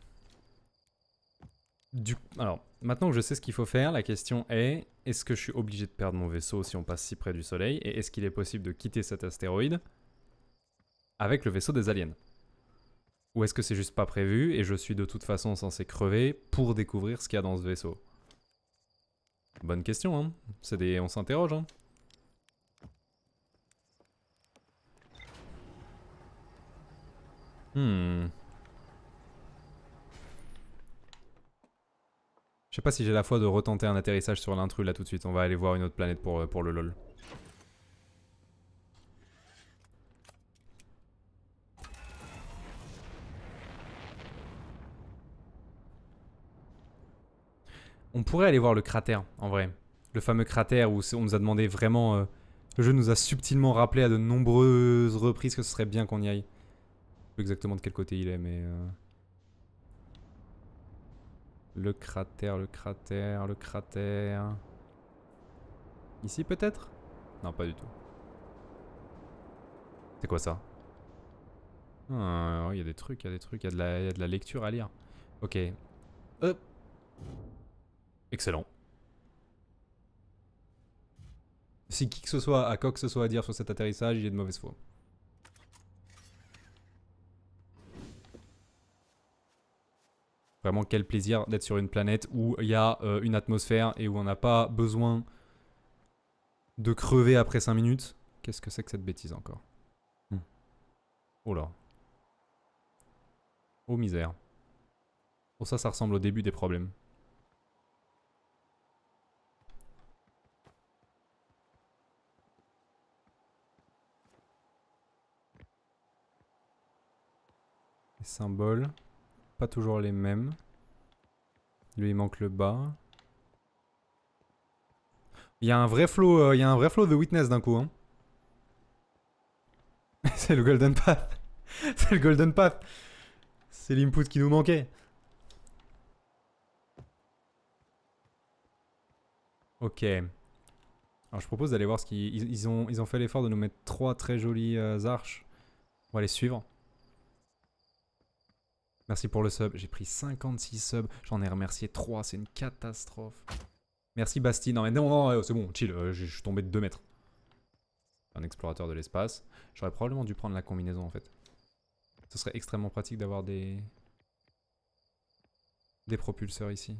Alors, maintenant que je sais ce qu'il faut faire, la question est, est-ce que je suis obligé de perdre mon vaisseau si on passe si près du soleil? Et est-ce qu'il est possible de quitter cet astéroïde avec le vaisseau des aliens? Ou est-ce que c'est juste pas prévu et je suis de toute façon censé crever pour découvrir ce qu'il y a dans ce vaisseau? Bonne question, hein. On s'interroge, hein. Je sais pas si j'ai la foi de retenter un atterrissage sur l'intrus là tout de suite. On va aller voir une autre planète pour le lol. On pourrait aller voir le cratère, en vrai. Le fameux cratère où on nous a demandé vraiment... le jeu nous a subtilement rappelé à de nombreuses reprises que ce serait bien qu'on y aille. Je sais plus exactement de quel côté il est, mais... Le cratère... Ici peut-être? Non, pas du tout. C'est quoi ça? Ah, il y a des trucs, il y a de la lecture à lire. Ok. Excellent. Si qui que ce soit a quoi que ce soit à dire sur cet atterrissage, il est de mauvaise foi. Vraiment quel plaisir d'être sur une planète où il y a une atmosphère et où on n'a pas besoin de crever après 5 minutes. Qu'est-ce que c'est que cette bêtise encore? Oh là. Oh misère. Oh ça ressemble au début des problèmes. Les symboles. Pas toujours les mêmes. Lui il manque le bas. Il y a un vrai flow, de Witness d'un coup. Hein. C'est le Golden Path. C'est le Golden Path. C'est l'input qui nous manquait. Ok. Alors je propose d'aller voir ce qu'ils... Ils ont fait l'effort de nous mettre 3 très jolies arches. On va les suivre. Merci pour le sub. J'ai pris 56 subs. J'en ai remercié 3. C'est une catastrophe. Merci Basti. Non mais non, c'est bon, chill. Je suis tombé de 2 mètres. Un explorateur de l'espace. J'aurais probablement dû prendre la combinaison en fait. Ce serait extrêmement pratique d'avoir des propulseurs ici.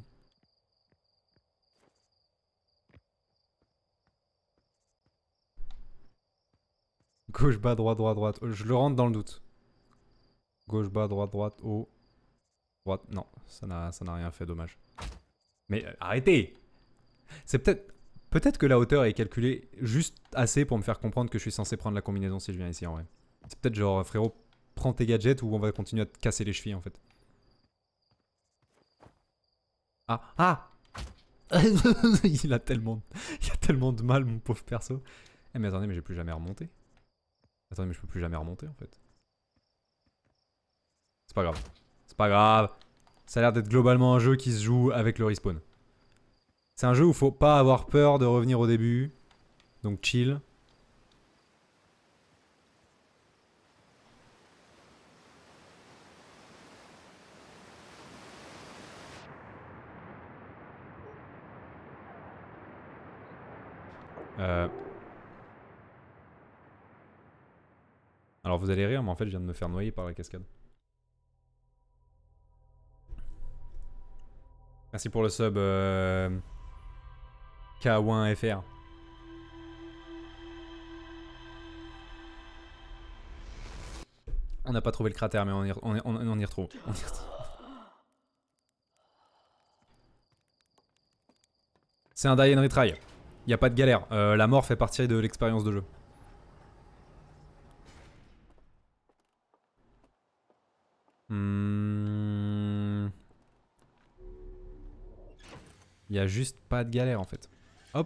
Gauche, bas, droite, droite, droite. Je le rentre dans le doute. Gauche, bas, droite, droite, haut. Droite. Non, ça n'a rien fait, dommage. Mais arrêtez! C'est peut-être que la hauteur est calculée juste assez pour me faire comprendre que je suis censé prendre la combinaison si je viens ici en vrai. C'est peut-être genre, frérot, prends tes gadgets ou on va continuer à te casser les chevilles en fait. Ah! Ah! il y a tellement de mal, mon pauvre perso. Eh mais attendez, mais j'ai plus jamais remonté. Attendez, mais je peux plus jamais remonter en fait. C'est pas grave. C'est pas grave. Ça a l'air d'être globalement un jeu qui se joue avec le respawn. C'est un jeu où faut pas avoir peur de revenir au début. Donc chill. Alors vous allez rire, mais en fait je viens de me faire noyer par la cascade. Merci pour le sub K1FR. On n'a pas trouvé le cratère, mais on y retrouve. C'est un die and retry. Y a pas de galère. La mort fait partie de l'expérience de jeu. Y a juste pas de galère en fait. Hop.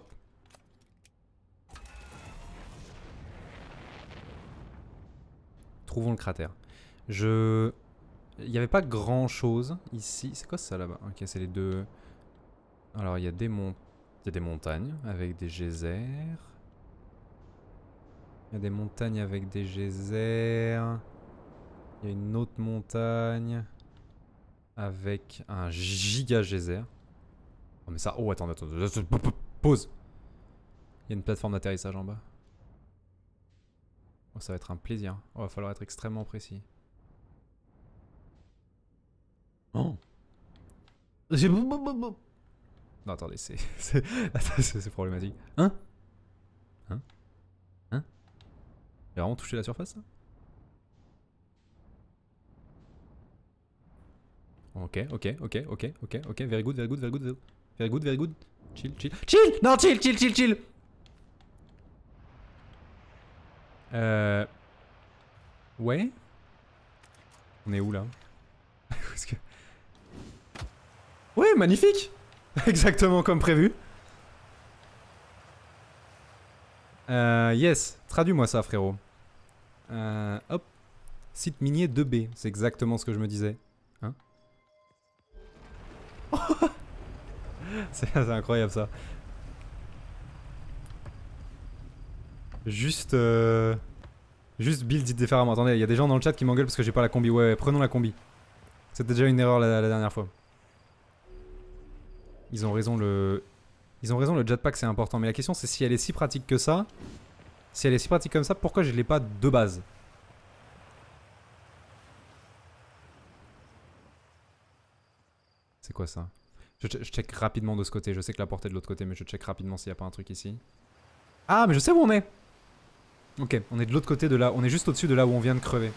Trouvons le cratère. Il n'y avait pas grand chose ici. C'est quoi ça là-bas? Ok, c'est les deux. Alors il y a des montagnes avec des geysers. Il y a des montagnes avec des geysers. Il y a une autre montagne avec un giga geyser. Oh mais ça... Oh attends. Pause. Il y a une plateforme d'atterrissage en bas. Oh ça va être un plaisir. Oh va falloir être extrêmement précis. Oh. Non attendez, c'est problématique. Hein? Il a vraiment touché la surface ça? Ok, very good. Very good. Chill. Non, chill. Ouais. On est où là? Ouais, magnifique. Exactement comme prévu. Yes, traduis-moi ça frérot. Hop. Site minier 2B, c'est exactement ce que je me disais. Hein? C'est incroyable ça. Juste build it différemment. Attendez, il y a des gens dans le chat qui m'engueulent parce que j'ai pas la combi. Ouais, prenons la combi. C'était déjà une erreur la dernière fois. Ils ont raison, le jetpack c'est important. Mais la question c'est si elle est si pratique que ça. Si elle est si pratique comme ça, pourquoi je l'ai pas de base? C'est quoi ça? Je check rapidement de ce côté. Je sais que la porte est de l'autre côté, mais je check rapidement s'il n'y a pas un truc ici. Ah, mais je sais où on est! Ok, on est de l'autre côté de là. On est juste au-dessus de là où on vient de crever.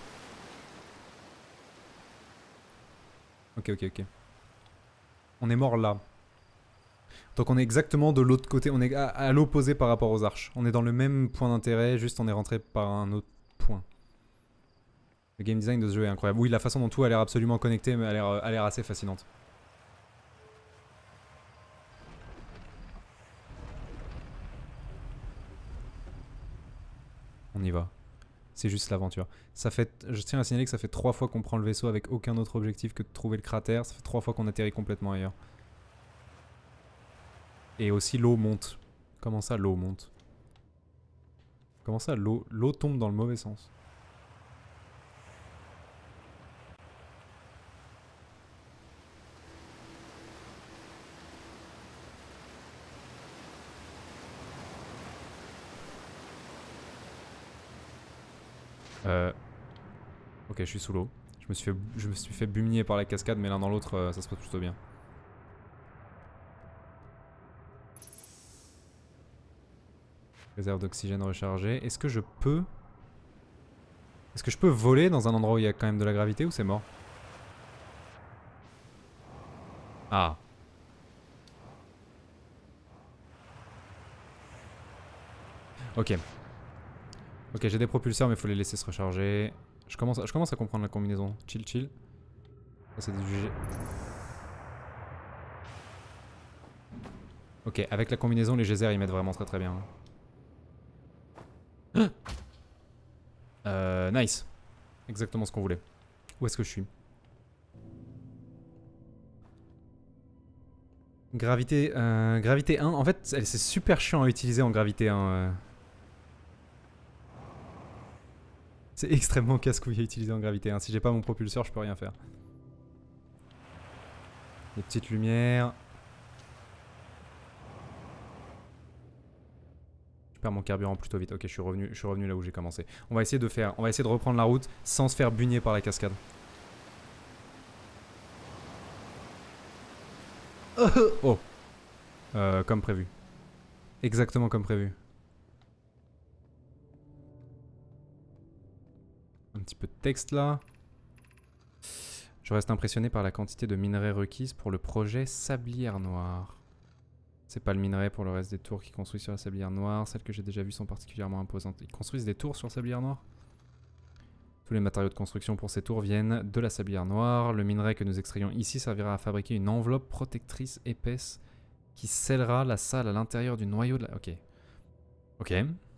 Ok. On est mort là. Donc on est exactement de l'autre côté. On est à l'opposé par rapport aux arches. On est dans le même point d'intérêt, juste on est rentré par un autre point. Le game design de ce jeu est incroyable. Oui, la façon dont tout a l'air absolument connecté mais a l'air assez fascinante. On y va. C'est juste l'aventure. Je tiens à signaler que ça fait 3 fois qu'on prend le vaisseau avec aucun autre objectif que de trouver le cratère. Ça fait 3 fois qu'on atterrit complètement ailleurs. Et aussi l'eau monte. Comment ça l'eau monte? Comment ça l'eau tombe dans le mauvais sens? Ok, je suis sous l'eau. Je me suis fait bumnier par la cascade, mais l'un dans l'autre, ça se passe plutôt bien. Réserve d'oxygène rechargée. Est-ce que je peux voler dans un endroit où il y a quand même de la gravité ou c'est mort? Ah. Ok. Ok, j'ai des propulseurs, mais il faut les laisser se recharger. Je commence à comprendre la combinaison. Chill, chill. Ça, c'est du GG. Ok, avec la combinaison, les geysers, ils mettent vraiment très très bien. Nice. Exactement ce qu'on voulait. Où est-ce que je suis? Gravité 1. En fait, c'est super chiant à utiliser en gravité 1. C'est extrêmement casse-couille à utiliser en gravité 1. Si j'ai pas mon propulseur, je peux rien faire. Des petites lumières. Je perds mon carburant plutôt vite. Ok, je suis revenu là où j'ai commencé. On va essayer de reprendre la route sans se faire bugner par la cascade. Oh. Comme prévu. Exactement comme prévu. Un petit peu de texte là. Je reste impressionné par la quantité de minerais requises pour le projet Sablière Noire. C'est pas le minerai pour le reste des tours qui construisent sur la Sablière Noire. Celles que j'ai déjà vues sont particulièrement imposantes. Ils construisent des tours sur la Sablière Noire? Tous les matériaux de construction pour ces tours viennent de la Sablière Noire. Le minerai que nous extrayons ici servira à fabriquer une enveloppe protectrice épaisse qui scellera la salle à l'intérieur du noyau de la... Ok. Ok.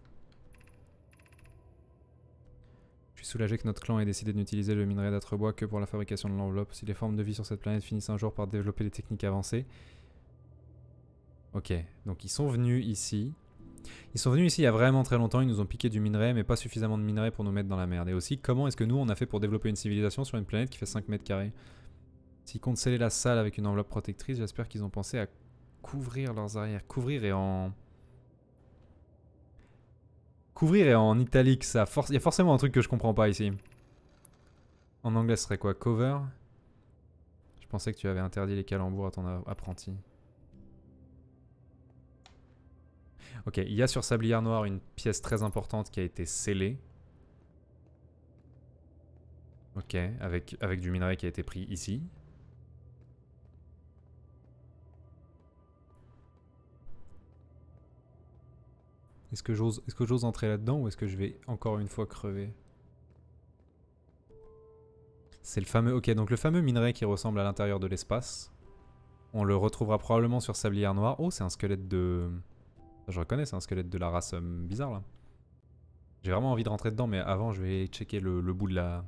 Je suis soulagé que notre clan ait décidé de n'utiliser le minerai d'âtre-bois que pour la fabrication de l'enveloppe. Si les formes de vie sur cette planète finissent un jour par développer des techniques avancées... Ok, donc ils sont venus ici. Ils sont venus ici il y a vraiment très longtemps, ils nous ont piqué du minerai, mais pas suffisamment de minerai pour nous mettre dans la merde. Et aussi, comment est-ce que nous, on a fait pour développer une civilisation sur une planète qui fait 5 mètres carrés? S'ils comptent sceller la salle avec une enveloppe protectrice, j'espère qu'ils ont pensé à couvrir leurs arrières. Couvrir et en italique, ça il y a forcément un truc que je comprends pas ici. En anglais, ce serait quoi? Cover? Je pensais que tu avais interdit les calembours à ton apprenti. Ok, il y a sur Sablière Noire une pièce très importante qui a été scellée. Ok, avec du minerai qui a été pris ici. Est-ce que j'ose entrer là-dedans ou est-ce que je vais encore une fois crever? C'est le fameux... Ok, donc le fameux minerai qui ressemble à l'intérieur de l'espace. On le retrouvera probablement sur Sablière Noire. Oh, c'est un squelette de... Je reconnais, c'est un squelette de la race bizarre là. J'ai vraiment envie de rentrer dedans, mais avant je vais checker le bout de la...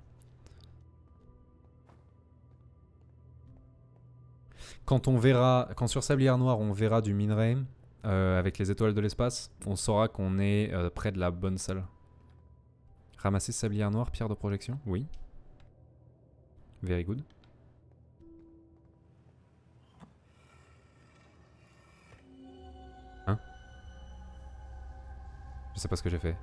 Quand sur Sablière Noire on verra du minerai avec les étoiles de l'espace, on saura qu'on est près de la bonne salle. Ramasser Sablière Noire, pierre de projection? Oui. Very good. Hein? Je sais pas ce que j'ai fait.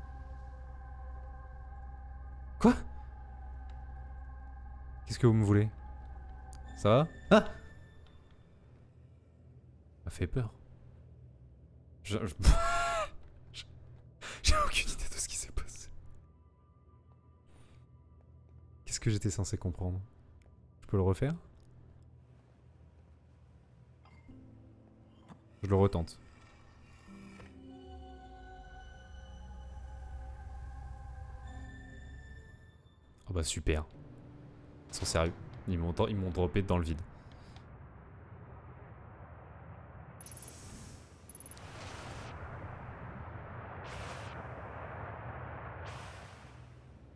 Quoi? Qu'est-ce que vous me voulez? Ça va? Ah! Ça m'a fait peur. J'ai aucune idée de ce qui s'est passé. Qu'est-ce que j'étais censé comprendre? Je peux le refaire? Je le retente. Oh bah super. Ils sont sérieux. Ils m'ont droppé dans le vide.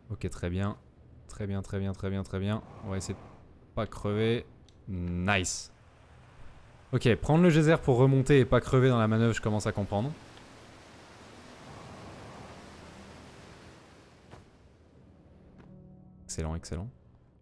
Ok, très bien. Très bien, très bien, très bien, très bien. On va essayer de pas crever. Nice. Ok, prendre le geyser pour remonter et pas crever dans la manœuvre, je commence à comprendre. Excellent, excellent.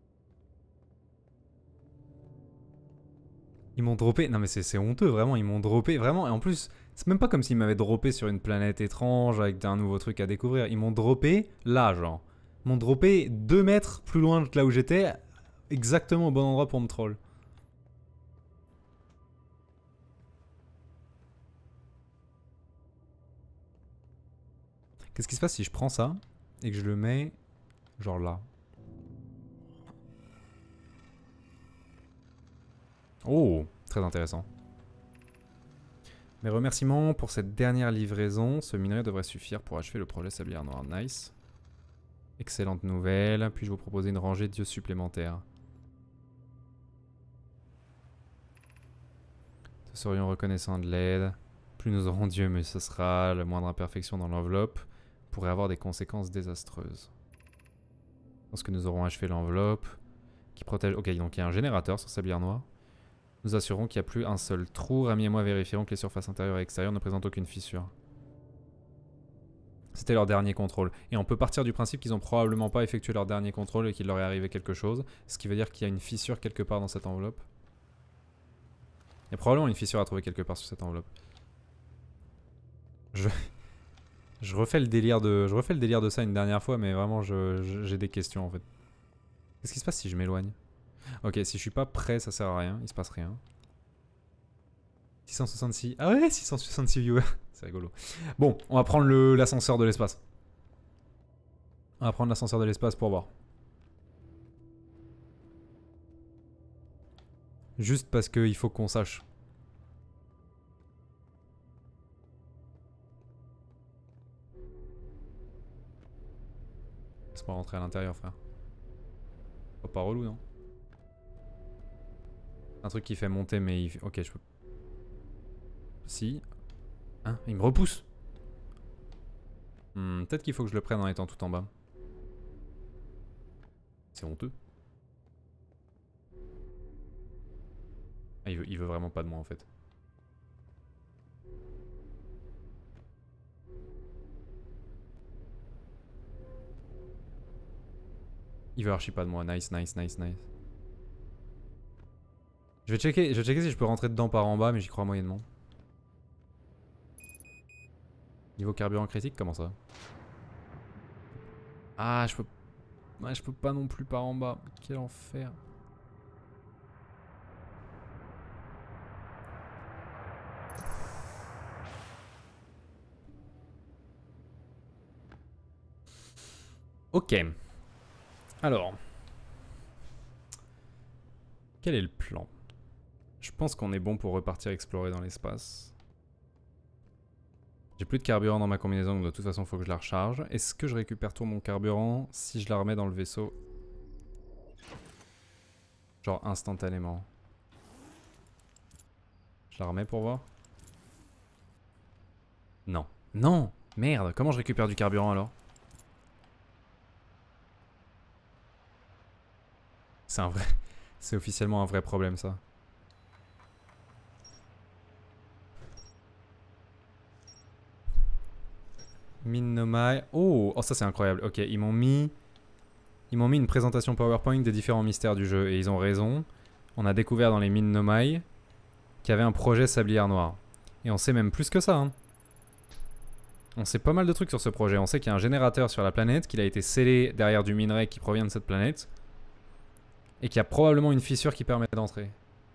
Ils m'ont droppé. Non mais c'est honteux, vraiment. Ils m'ont droppé, vraiment. Et en plus, c'est même pas comme s'ils m'avaient droppé sur une planète étrange avec un nouveau truc à découvrir. Ils m'ont droppé là, genre. Ils m'ont droppé 2 mètres plus loin que là où j'étais, exactement au bon endroit pour me troll. Qu'est-ce qui se passe si je prends ça et que je le mets genre là? Oh, très intéressant. Mes remerciements pour cette dernière livraison. Ce minerai devrait suffire pour achever le projet Sablière Noire. Nice. Excellente nouvelle. Puis-je vous proposer une rangée de dieux supplémentaires? Nous serions reconnaissants de l'aide. Plus nous aurons Dieu, mais ce sera. La moindre imperfection dans l'enveloppe pourrait avoir des conséquences désastreuses. Lorsque nous aurons achevé l'enveloppe, qui protège... Ok, donc il y a un générateur sur Sablière Noire. Nous assurons qu'il n'y a plus un seul trou. Rami et moi vérifierons que les surfaces intérieures et extérieures ne présentent aucune fissure. C'était leur dernier contrôle. Et on peut partir du principe qu'ils n'ont probablement pas effectué leur dernier contrôle et qu'il leur est arrivé quelque chose. Ce qui veut dire qu'il y a une fissure quelque part dans cette enveloppe. Il y a probablement une fissure à trouver quelque part sur cette enveloppe. Je refais le délire de ça une dernière fois, mais vraiment j'ai des questions en fait. Qu'est-ce qui se passe si je m'éloigne? Ok, si je suis pas prêt, ça sert à rien, il se passe rien. 666. Ah ouais, 666 viewers. C'est rigolo. Bon, on va prendre l'ascenseur de l'espace. On va prendre l'ascenseur de l'espace pour voir. Juste parce qu'il faut qu'on sache. Laisse-moi rentrer à l'intérieur, frère. Pas relou, non? Un truc qui fait monter, mais il... Ok, je peux... Si. Hein? Il me repousse. Peut-être qu'il faut que je le prenne en étant tout en bas. C'est honteux. Ah, il veut vraiment pas de moi en fait. Il veut archi pas de moi. Nice, nice, nice, nice. Je vais checker si je peux rentrer dedans par en bas, mais j'y crois moyennement. Niveau carburant critique, comment ça? Ah, je peux... Ouais, je peux pas non plus par en bas. Quel enfer. Ok. Alors. Quel est le plan? Je pense qu'on est bon pour repartir explorer dans l'espace. J'ai plus de carburant dans ma combinaison, donc de toute façon il faut que je la recharge. Est-ce que je récupère tout mon carburant si je la remets dans le vaisseau? Genre instantanément. Je la remets pour voir? Non. Non! Merde, comment je récupère du carburant alors? C'est un vrai... C'est officiellement un vrai problème ça. Mine Nomai. Oh, ça c'est incroyable. Ok, ils m'ont mis une présentation PowerPoint des différents mystères du jeu et ils ont raison. On a découvert dans les mines Nomai qu'il y avait un projet Sablière Noire. Et on sait même plus que ça. Hein. On sait pas mal de trucs sur ce projet. On sait qu'il y a un générateur sur la planète, qu'il a été scellé derrière du minerai qui provient de cette planète. Et qu'il y a probablement une fissure qui permet d'entrer.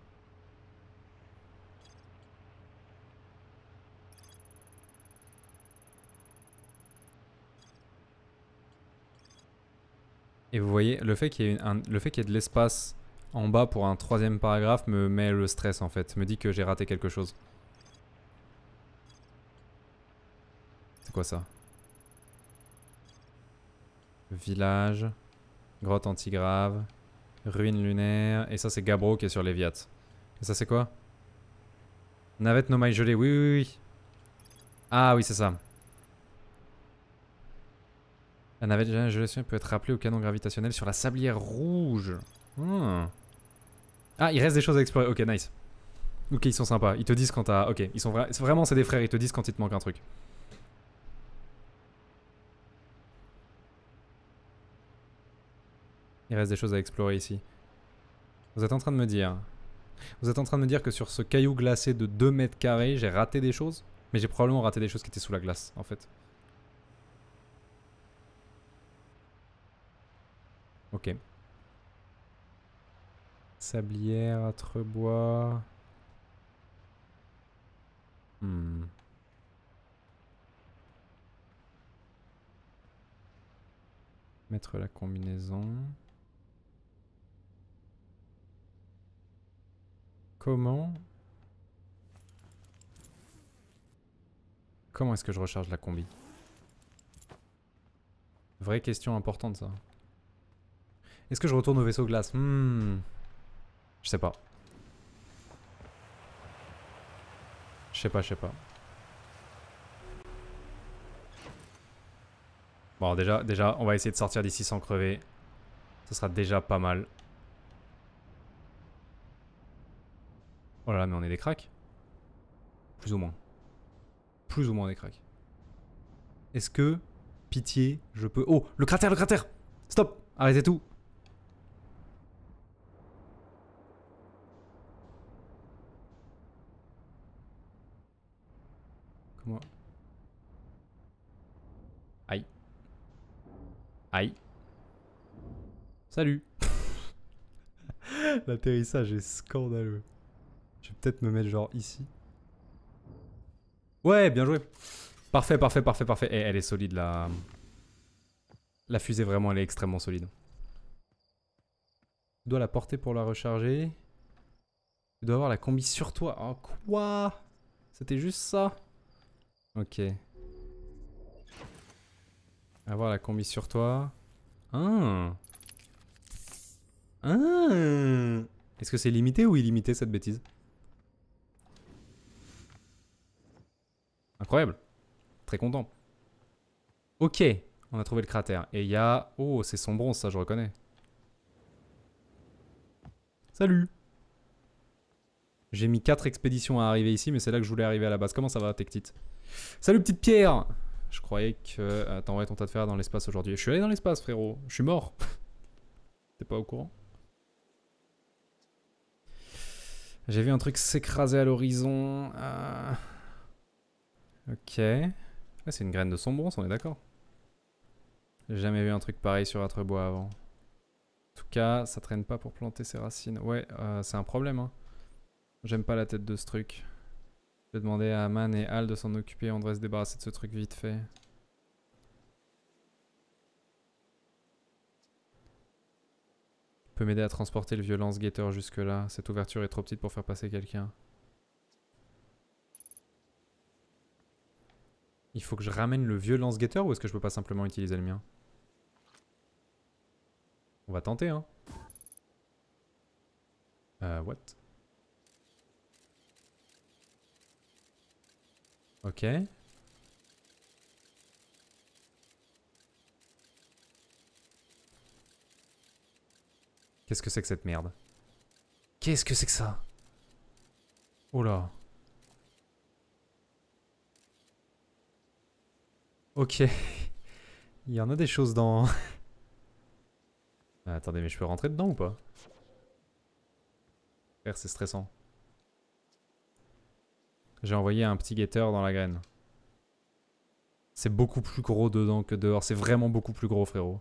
Et vous voyez, le fait qu'il y ait de l'espace en bas pour un troisième paragraphe me met le stress en fait. Me dit que j'ai raté quelque chose. C'est quoi ça? Village, grotte antigrave, ruine lunaire. Et ça c'est Gabbro qui est sur Léviat. Et ça c'est quoi? Navette Nomai gelée, oui, oui, oui. Ah oui, c'est ça. La navette gelation peut être rappelée au canon gravitationnel sur la sablière rouge. Ah, il reste des choses à explorer. Ok, nice. Ok, ils sont sympas. Ils te disent quand t'as... Ok, ils sont vraiment, c'est des frères. Ils te disent quand il te manque un truc. Il reste des choses à explorer ici. Vous êtes en train de me dire... Vous êtes en train de me dire que sur ce caillou glacé de 2 mètres carrés, j'ai raté des choses? Mais j'ai probablement raté des choses qui étaient sous la glace, en fait. Ok. Sablière, Atrebois... Mettre la combinaison... Comment est-ce que je recharge la combi? Vraie question importante, ça. Est-ce que je retourne au vaisseau glace? Je sais pas. Je sais pas. Bon, déjà, on va essayer de sortir d'ici sans crever. Ce sera déjà pas mal. Oh là là, mais on est des cracks? Plus ou moins. Plus ou moins des cracks. Est-ce que, pitié, je peux... Oh, le cratère! Stop! Arrêtez tout! Comment... Aïe. Aïe. Salut! L'atterrissage est scandaleux. Je vais peut-être me mettre genre ici. Ouais, bien joué. Parfait. Eh, elle est solide là. La fusée vraiment, elle est extrêmement solide. Tu dois la porter pour la recharger. Tu dois avoir la combi sur toi. Oh quoi? C'était juste ça? Ok. Avoir la combi sur toi. Ah. Ah. Est-ce que c'est limité ou illimité cette bêtise? Incroyable. Très content. Ok. On a trouvé le cratère. Et il y a... Oh, c'est son bronze, ça je reconnais. Salut. J'ai mis 4 expéditions à arriver ici, mais c'est là que je voulais arriver à la base. Comment ça va, Tectite? Salut, petite pierre. Je croyais que t'envoyais ton tas de fer dans l'espace aujourd'hui. Je suis allé dans l'espace, frérot. Je suis mort. T'es pas au courant? J'ai vu un truc s'écraser à l'horizon. Ok. Ah, c'est une graine de sombrance, on est d'accord. J'ai jamais vu un truc pareil sur Atrebois avant. En tout cas, ça traîne pas pour planter ses racines. Ouais, c'est un problème, hein. J'aime pas la tête de ce truc. Je vais demander à Aman et Al de s'en occuper. On devrait se débarrasser de ce truc vite fait. Peut m'aider à transporter le vieux lance-guetteur jusque là. Cette ouverture est trop petite pour faire passer quelqu'un. Il faut que je ramène le vieux lance-guetteur ou est-ce que je peux pas simplement utiliser le mien? On va tenter, hein. What? Ok. Qu'est-ce que c'est que cette merde? Qu'est-ce que c'est que ça? Oh là. Ok. Il y en a des choses dans... Attendez, mais je peux rentrer dedans ou pas? Frère, c'est stressant. J'ai envoyé un petit guetteur dans la graine. C'est beaucoup plus gros dedans que dehors. C'est vraiment beaucoup plus gros, frérot.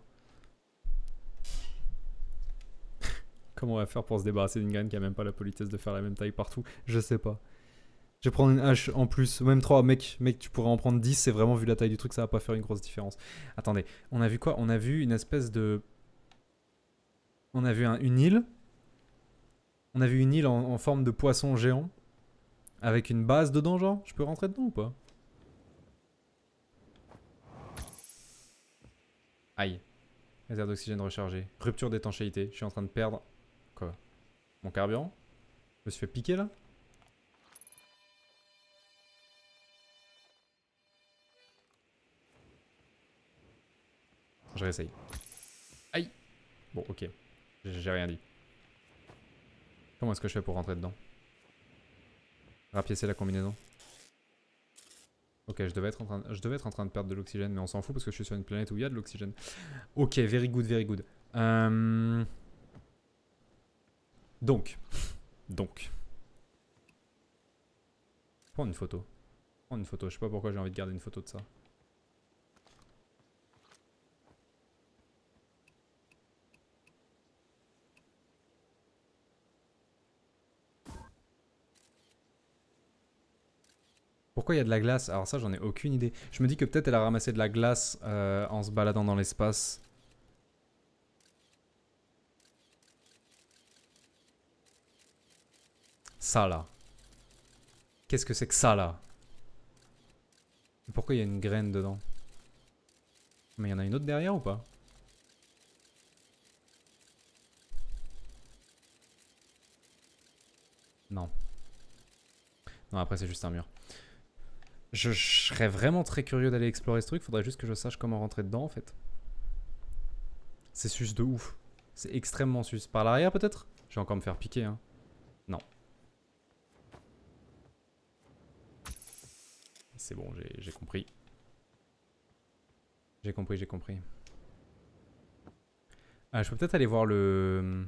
Comment on va faire pour se débarrasser d'une graine qui a même pas la politesse de faire la même taille partout? Je sais pas. Je vais prendre une hache en plus, même 3, mec, tu pourrais en prendre 10, c'est vraiment vu la taille du truc, ça va pas faire une grosse différence. Attendez, on a vu quoi? On a vu une espèce de... On a vu une île. On a vu une île en forme de poisson géant. Avec une base dedans, genre? Je peux rentrer dedans ou pas? Aïe. Réserve d'oxygène rechargée. Rupture d'étanchéité. Je suis en train de perdre... Quoi? Mon carburant? Je me suis fait piquer là? Je réessaye. Aïe. Bon, ok. J'ai rien dit. Comment est-ce que je fais pour rentrer dedans? Rapiécer la combinaison. Ok, je devais être en train de perdre de l'oxygène, mais on s'en fout parce que je suis sur une planète où il y a de l'oxygène. Ok, very good, very good. Donc. Prends une photo. Je sais pas pourquoi j'ai envie de garder une photo de ça. Pourquoi il y a de la glace? Alors ça, j'en ai aucune idée. Je me dis que peut-être elle a ramassé de la glace en se baladant dans l'espace. Ça là. Qu'est-ce que c'est que ça là? Pourquoi il y a une graine dedans? Mais il y en a une autre derrière ou pas? Non. Non, après c'est juste un mur. Je serais vraiment très curieux d'aller explorer ce truc. Faudrait juste que je sache comment rentrer dedans en fait. C'est sus de ouf. C'est extrêmement sus. Par l'arrière peut-être? Je vais encore me faire piquer hein. Non. C'est bon, j'ai compris. J'ai compris. Ah, je peux peut-être aller voir le...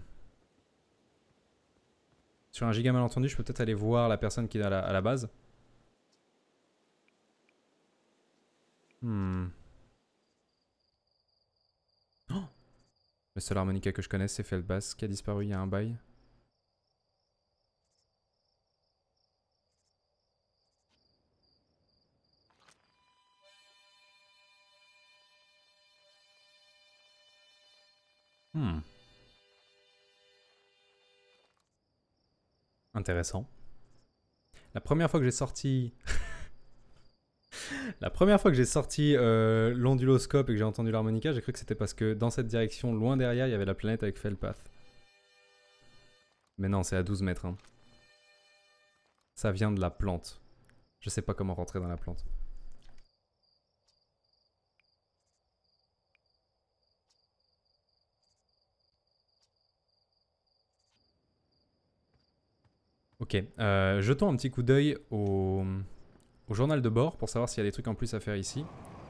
Sur un giga malentendu, je peux peut-être aller voir la personne qui est à la base. Hmm. Oh, le seul harmonica que je connais, c'est Feldbass, qui a disparu il y a un bail. Hmm. Intéressant. La première fois que j'ai sorti... La première fois que j'ai sorti l'onduloscope et que j'ai entendu l'harmonica, j'ai cru que c'était parce que dans cette direction, loin derrière, il y avait la planète avec Feldpath. Mais non, c'est à 12 mètres. Hein. Ça vient de la plante. Je sais pas comment rentrer dans la plante. Ok, jetons un petit coup d'œil au journal de bord pour savoir s'il y a des trucs en plus à faire ici.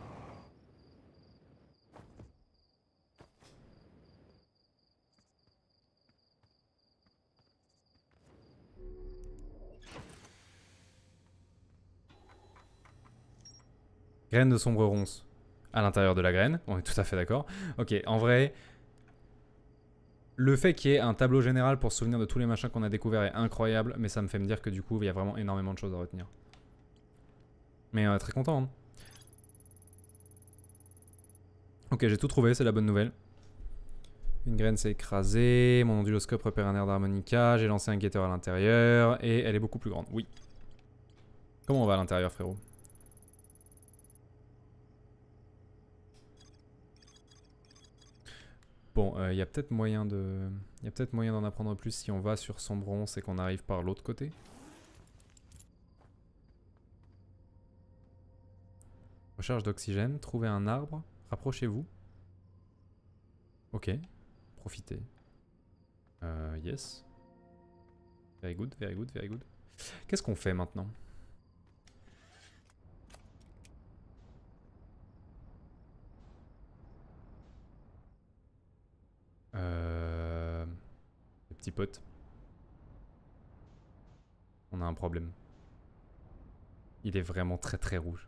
Graine de sombre ronce à l'intérieur de la graine, on est tout à fait d'accord. Ok, en vrai, le fait qu'il y ait un tableau général pour se souvenir de tous les machins qu'on a découverts est incroyable, mais ça me fait me dire que du coup, il y a vraiment énormément de choses à retenir. Mais très content. Hein. Ok, j'ai tout trouvé, c'est la bonne nouvelle. Une graine s'est écrasée, mon onduloscope repère un air d'harmonica, j'ai lancé un guetteur à l'intérieur, et elle est beaucoup plus grande. Oui. Comment on va à l'intérieur, frérot? Bon, il y a peut-être moyen de... Il y a peut-être moyen d'en apprendre plus si on va sur Sombron, c'est qu'on arrive par l'autre côté. Recherche d'oxygène, trouver un arbre, rapprochez-vous. Ok, profitez. Yes. Very good, very good, very good. Qu'est-ce qu'on fait maintenant? Les petits potes. On a un problème. Il est vraiment très très rouge.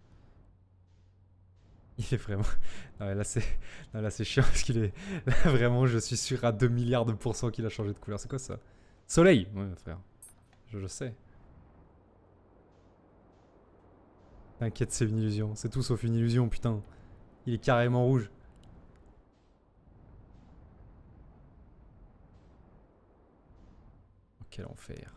Il est vraiment... Non, là c'est chiant parce qu'il est... Là vraiment je suis sûr à 2 milliards de pourcents qu'il a changé de couleur. C'est quoi ça? Soleil! Ouais frère. Je sais. T'inquiète, c'est une illusion. C'est tout sauf une illusion, putain. Il est carrément rouge. Oh, quel enfer.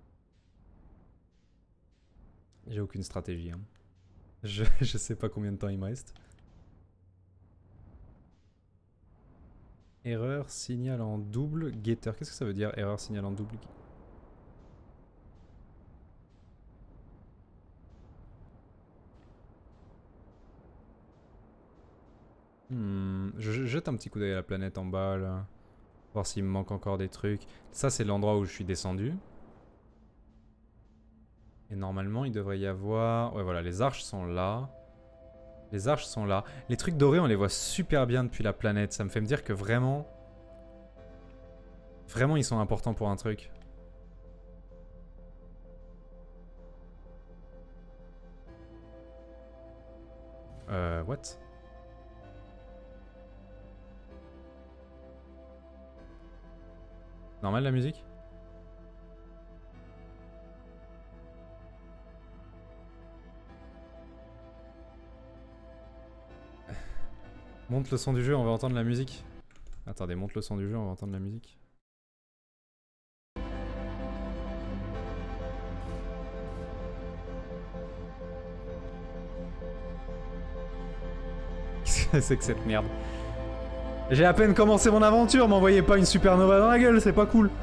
J'ai aucune stratégie. Hein. Je sais pas combien de temps il me reste. Erreur, signal en double, getter. Qu'est-ce que ça veut dire, erreur, signal en double? Je jette un petit coup d'œil à la planète en bas là. Voir s'il me manque encore des trucs. Ça c'est l'endroit où je suis descendu. Et normalement il devrait y avoir... Ouais voilà, les arches sont là. Les arches sont là. Les trucs dorés on les voit super bien depuis la planète. Ça me fait me dire que vraiment... Vraiment ils sont importants pour un truc. What? Normal la musique? Monte le son du jeu, on va entendre la musique. Attendez, monte le son du jeu, on va entendre la musique. Qu'est-ce que c'est que cette merde? J'ai à peine commencé mon aventure, m'envoyez pas une supernova dans la gueule, c'est pas cool.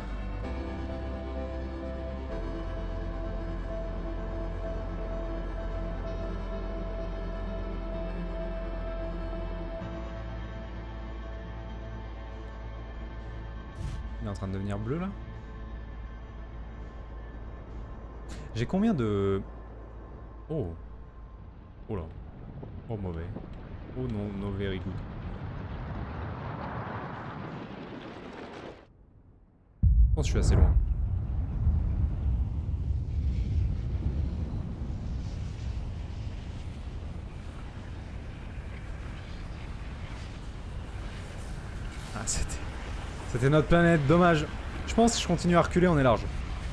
Il est en train de devenir bleu là? J'ai combien de... Oh. Oh là. Oh mauvais. Oh non, no very good. Je pense que je suis assez loin. Ah, c'était notre planète, dommage. Je pense que si je continue à reculer, on est large.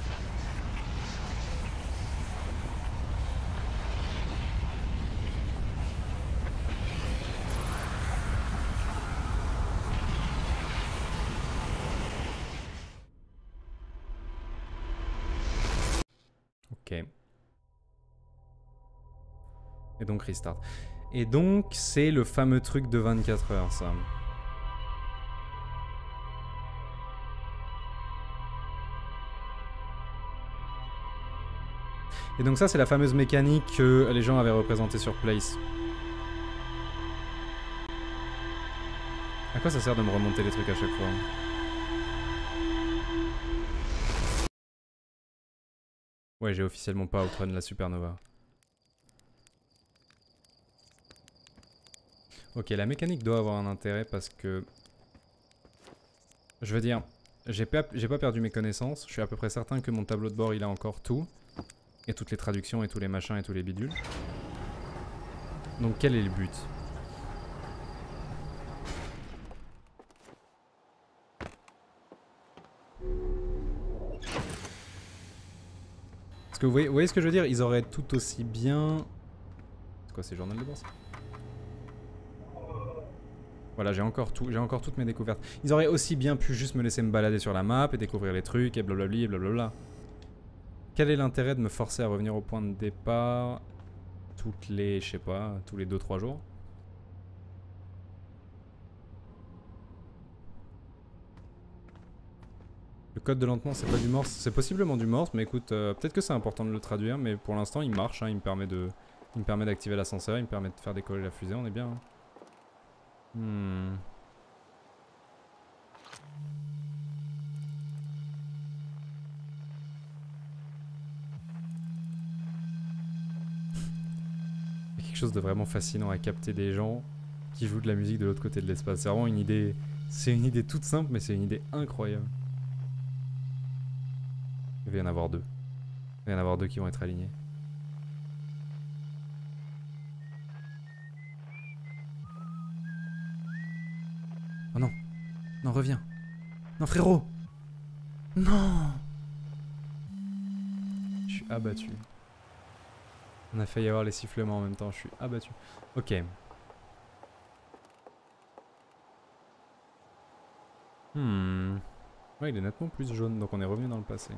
Ok. Et donc restart. Et donc c'est le fameux truc de 24 heures ça. Et donc ça c'est la fameuse mécanique que les gens avaient représentée sur Place. À quoi ça sert de me remonter les trucs à chaque fois? Ouais, j'ai officiellement pas outrun la supernova. Ok, la mécanique doit avoir un intérêt parce que... Je veux dire, j'ai pas perdu mes connaissances. Je suis à peu près certain que mon tableau de bord il a encore tout. Et toutes les traductions et tous les machins et tous les bidules. Donc quel est le but? Parce que vous voyez ce que je veux dire? Ils auraient tout aussi bien... C'est quoi, c'est journal de bord ça? Voilà, j'ai encore toutes mes découvertes. Ils auraient aussi bien pu juste me laisser me balader sur la map et découvrir les trucs et blablabli et blablabla. Quel est l'intérêt de me forcer à revenir au point de départ toutes les, je sais pas, tous les 2-3 jours? Le code de lentement, c'est pas du morse, c'est possiblement du morse, mais écoute, peut-être que c'est important de le traduire, mais pour l'instant il marche, hein, il me permet d'activer l'ascenseur, il me permet de faire décoller la fusée, on est bien. Hein. Il y a quelque chose de vraiment fascinant à capter des gens qui jouent de la musique de l'autre côté de l'espace. C'est vraiment une idée... C'est une idée toute simple, mais c'est une idée incroyable. Il va y en avoir deux. Il va y en avoir deux qui vont être alignés. Oh non. Non, reviens. Non, frérot. Non. Je suis abattu. On a failli avoir les sifflements en même temps. Je suis abattu. Ok. Ouais, il est nettement plus jaune, donc on est revenu dans le passé.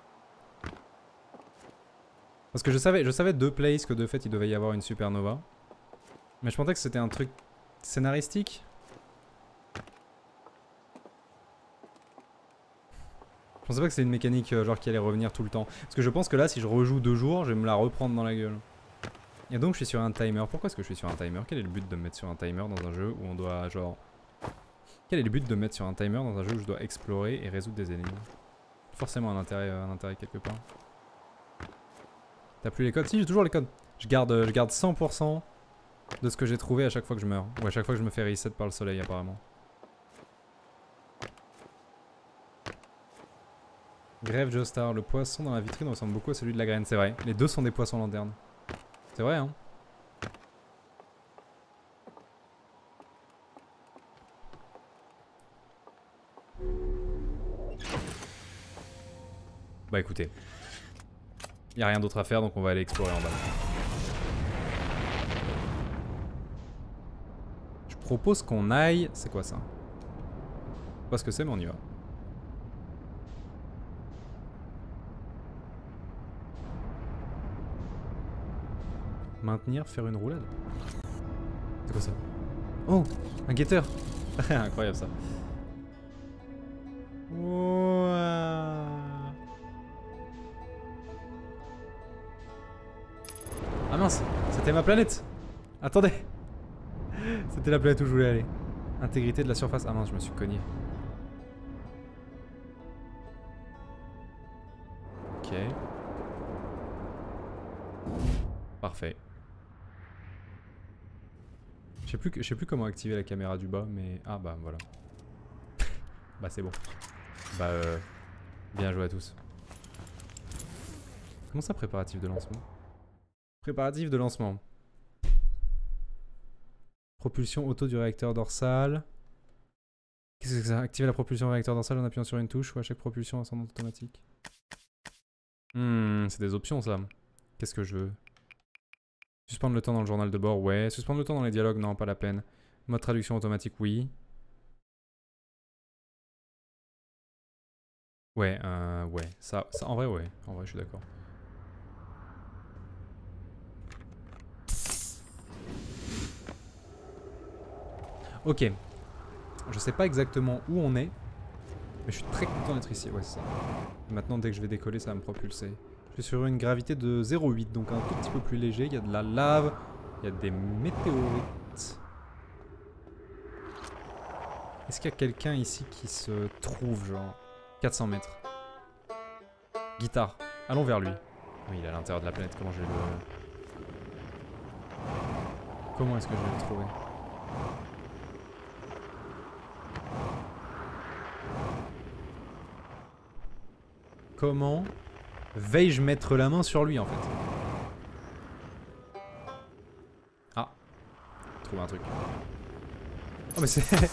Parce que je savais de Place que de fait il devait y avoir une supernova. Mais je pensais que c'était un truc scénaristique. Je pensais pas que c'était une mécanique genre qui allait revenir tout le temps. Parce que je pense que là, si je rejoue 2 jours, je vais me la reprendre dans la gueule. Et donc je suis sur un timer. Pourquoi est-ce que je suis sur un timer? Quel est le but de me mettre sur un timer dans un jeu où on doit genre Quel est le but de mettre sur un timer dans un jeu où je dois explorer et résoudre des énigmes? Forcément un intérêt quelque part. T'as plus les codes? Si, j'ai toujours les codes. Je garde 100% de ce que j'ai trouvé à chaque fois que je meurs. Ou à chaque fois que je me fais reset par le soleil apparemment. Grève Joestar, le poisson dans la vitrine ressemble beaucoup à celui de la graine, c'est vrai. Les deux sont des poissons lanternes. C'est vrai hein. Bah écoutez. Y a rien d'autre à faire donc on va aller explorer en bas. Je propose qu'on aille... C'est quoi ça? Je sais pas ce que c'est mais on y va. Maintenir, faire une roulade. C'est quoi ça? Oh, un guetteur. Incroyable ça. Wow. Ah mince, c'était ma planète. Attendez. C'était la planète où je voulais aller. Intégrité de la surface. Ah mince, je me suis cogné. Ok. Parfait. Je sais plus comment activer la caméra du bas, mais... Ah bah voilà. Bah c'est bon. Bah bien joué à tous. Comment ça, préparatif de lancement? Préparatif de lancement. Propulsion auto du réacteur dorsal. Qu'est-ce que c'est que ça? Activer la propulsion réacteur dorsal en appuyant sur une touche ou à chaque propulsion ascendante automatique. C'est des options ça. Qu'est-ce que je veux? Suspendre le temps dans le journal de bord, ouais. Suspendre le temps dans les dialogues, non, pas la peine. Mode traduction automatique, oui. Ouais, ouais. Ça, en vrai, ouais. En vrai, je suis d'accord. Ok. Je sais pas exactement où on est, mais je suis très content d'être ici, ouais, c'est ça. Et maintenant, dès que je vais décoller, ça va me propulser. Je suis sur une gravité de 0,8, donc un tout petit peu plus léger. Il y a de la lave, il y a des météorites. Est-ce qu'il y a quelqu'un ici qui se trouve, genre 400 mètres? Guitare. Allons vers lui. Oui, il est à l'intérieur de la planète. Comment je vais le... Comment est-ce que je vais le trouver? Comment vais-je mettre la main sur lui, en fait? Ah. Trouve un truc. Oh, mais c'est...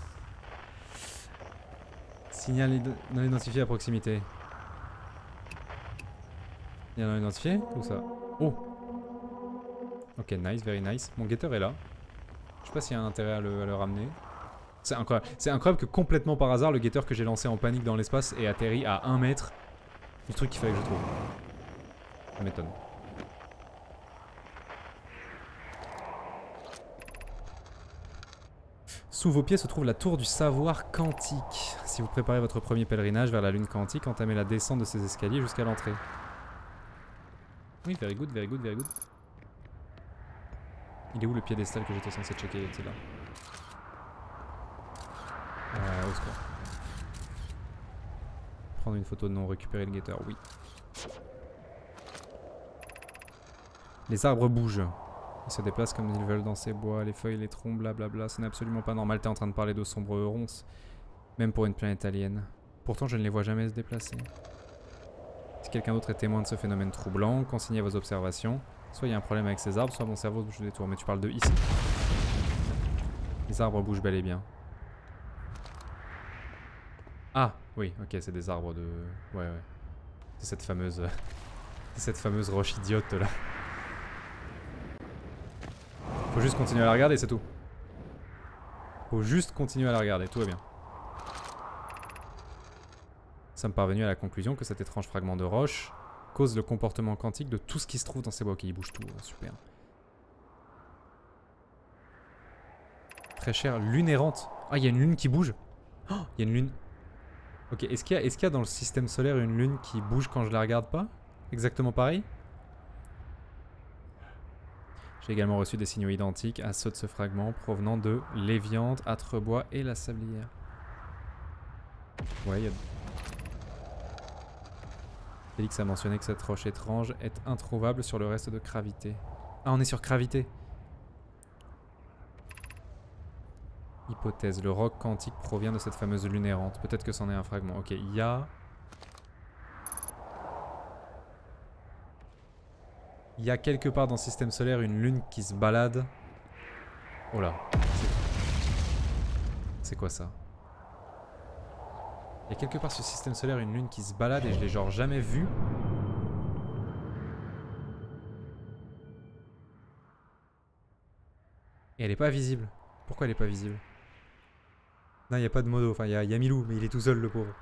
Signal non identifié à proximité. Il y en a un identifié? Où ça? Oh! Ok, nice, very nice. Mon guetteur est là. Je sais pas s'il y a un intérêt à le ramener. C'est incroyable. C'est incroyable que complètement par hasard, le guetteur que j'ai lancé en panique dans l'espace ait atterri à 1 mètre du truc qu'il fallait que je trouve. Ça m'étonne. Sous vos pieds se trouve la tour du savoir quantique. Si vous préparez votre premier pèlerinage vers la lune quantique, entamez la descente de ces escaliers jusqu'à l'entrée. Oui, very good, very good, very good. Il est où le piédestal que j'étais censé checker? C'est là. Au secours. Prendre une photo de non, récupérer le guetteur, oui. Les arbres bougent. Ils se déplacent comme ils veulent dans ces bois, les feuilles, les troncs, blablabla. Ce n'est absolument pas normal, t'es en train de parler de sombres ronces. Même pour une planète alien. Pourtant, je ne les vois jamais se déplacer. Si quelqu'un d'autre est témoin de ce phénomène troublant, consignez vos observations. Soit il y a un problème avec ces arbres, soit mon cerveau bouge des tours. Mais tu parles de ici. Les arbres bougent bel et bien. Ah, oui, ok, c'est des arbres de... Ouais, ouais. C'est cette fameuse... cette fameuse roche idiote là. Faut juste continuer à la regarder, c'est tout. Faut juste continuer à la regarder, tout va bien. Nous sommes parvenus à la conclusion que cet étrange fragment de roche cause le comportement quantique de tout ce qui se trouve dans ces bois. Ok, il bouge tout, super. Très cher, lune errante. Ah, il y a une lune qui bouge. Oh, il y a une lune. Ok, est-ce qu'il y a dans le système solaire une lune qui bouge quand je la regarde pas? Exactement pareil? J'ai également reçu des signaux identiques à ceux de ce fragment provenant de l'Éviante, Atrebois et la Sablière. Ouais, il y a... Félix a mentionné que cette roche étrange est introuvable sur le reste de Gravité. Ah, on est sur Gravité. Hypothèse, le roc quantique provient de cette fameuse lune errante. Peut-être que c'en est un fragment. Ok, il y a... Il y a quelque part dans le système solaire une lune qui se balade. Oh là. C'est quoi ça? Il y a quelque part sur le système solaire une lune qui se balade et je l'ai genre jamais vue. Et elle est pas visible. Pourquoi elle est pas visible? Non, il n'y a pas de modo. Enfin, il y a Milou, mais il est tout seul, le pauvre.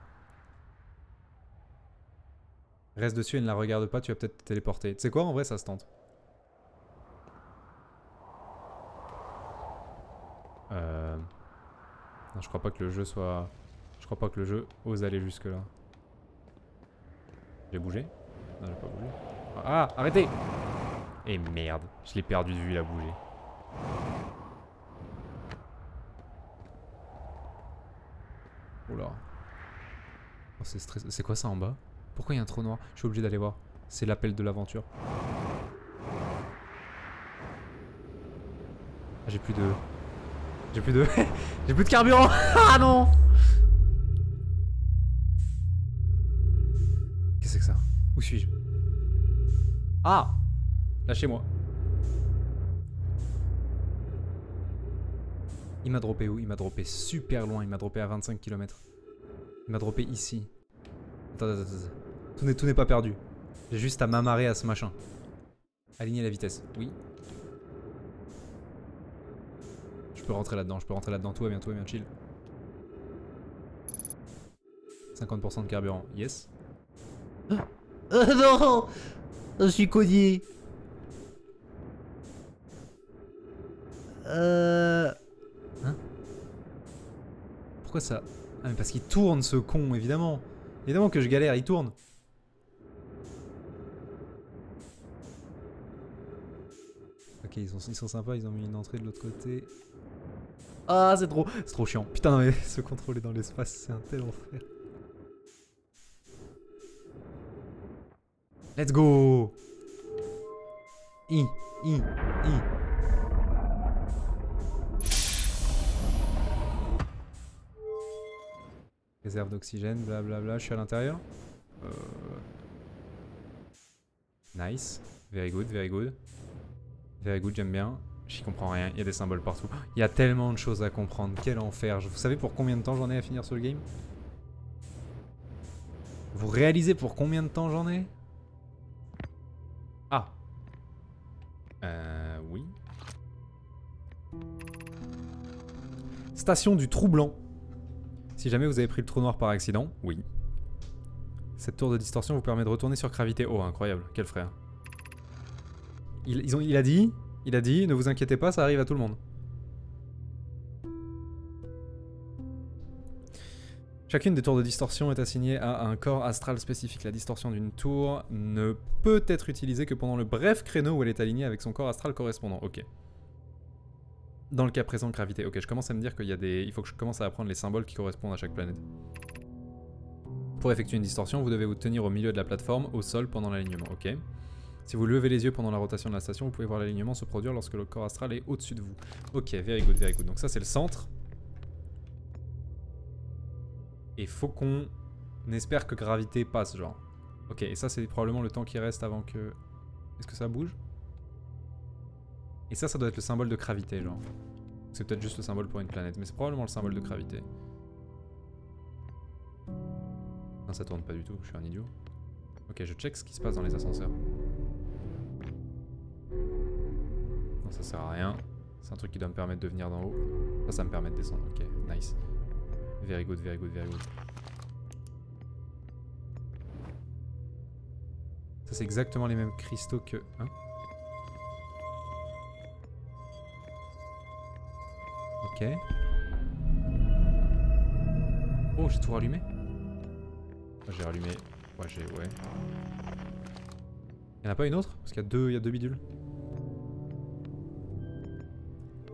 Reste dessus et ne la regarde pas, tu vas peut-être te téléporter. Tu sais quoi, en vrai, ça se tente. Non, je crois pas que le jeu soit... Je crois pas que le jeu ose aller jusque là. J'ai bougé? Non, j'ai pas bougé. Ah, arrêtez! Et merde, je l'ai perdu de vue, il a bougé. Oula. Oh, c'est stressant. C'est quoi ça en bas? Pourquoi il y a un trou noir? Je suis obligé d'aller voir. C'est l'appel de l'aventure. Ah, j'ai plus de... J'ai plus de... J'ai plus de carburant. Ah non! Qu'est-ce que c'est que ça? Où suis-je? Ah! Lâchez-moi. Il m'a droppé où? Il m'a droppé super loin. Il m'a droppé à 25 km. Il m'a droppé ici. Attends. Tout n'est pas perdu. J'ai juste à m'amarrer à ce machin. Aligner la vitesse. Oui. Je peux rentrer là-dedans. Tout va bien, chill. 50% de carburant. Yes. Non! Je suis cogné. Hein? Pourquoi ça? Ah mais parce qu'il tourne ce con, évidemment. Évidemment que je galère, il tourne. Ok, ils sont sympas, ils ont mis une entrée de l'autre côté. Ah, c'est trop chiant. Putain, non mais se contrôler dans l'espace, c'est un tel enfer. Let's go! I. Réserve d'oxygène, blablabla, je suis à l'intérieur. Nice. Very good, j'aime bien. J'y comprends rien, il y a des symboles partout. Il y a tellement de choses à comprendre, quel enfer. Vous savez pour combien de temps j'en ai à finir sur le game? Vous réalisez pour combien de temps j'en ai? Ah. Oui. Station du Trou Blanc. Si jamais vous avez pris le trou noir par accident, oui. Cette tour de distorsion vous permet de retourner sur Gravité. Oh, incroyable, quel frère. Il a dit, ne vous inquiétez pas, ça arrive à tout le monde. Chacune des tours de distorsion est assignée à un corps astral spécifique. La distorsion d'une tour ne peut être utilisée que pendant le bref créneau où elle est alignée avec son corps astral correspondant. Ok. Dans le cas présent, Gravité. Ok, je commence à me dire qu'il y a des... Il faut que je commence à apprendre les symboles qui correspondent à chaque planète. Pour effectuer une distorsion, vous devez vous tenir au milieu de la plateforme, au sol, pendant l'alignement. Ok. Si vous levez les yeux pendant la rotation de la station, vous pouvez voir l'alignement se produire lorsque le corps astral est au-dessus de vous. Ok, very good. Donc ça, c'est le centre. Et faut qu'on espère que Gravité passe, genre. Ok, et ça, c'est probablement le temps qui reste avant que... Est-ce que ça bouge? Et ça doit être le symbole de Gravité, genre. C'est peut-être juste le symbole pour une planète, mais c'est probablement le symbole de Gravité. Non, ça tourne pas du tout, je suis un idiot. Ok, je check ce qui se passe dans les ascenseurs. Non, ça sert à rien. C'est un truc qui doit me permettre de venir d'en haut. Ça me permet de descendre. Ok, nice. Very good. Ça, c'est exactement les mêmes cristaux que... Hein? Ok. Oh, j'ai tout rallumé? J'ai rallumé... Ouais. Y'en a pas une autre? Parce qu'il y a deux bidules.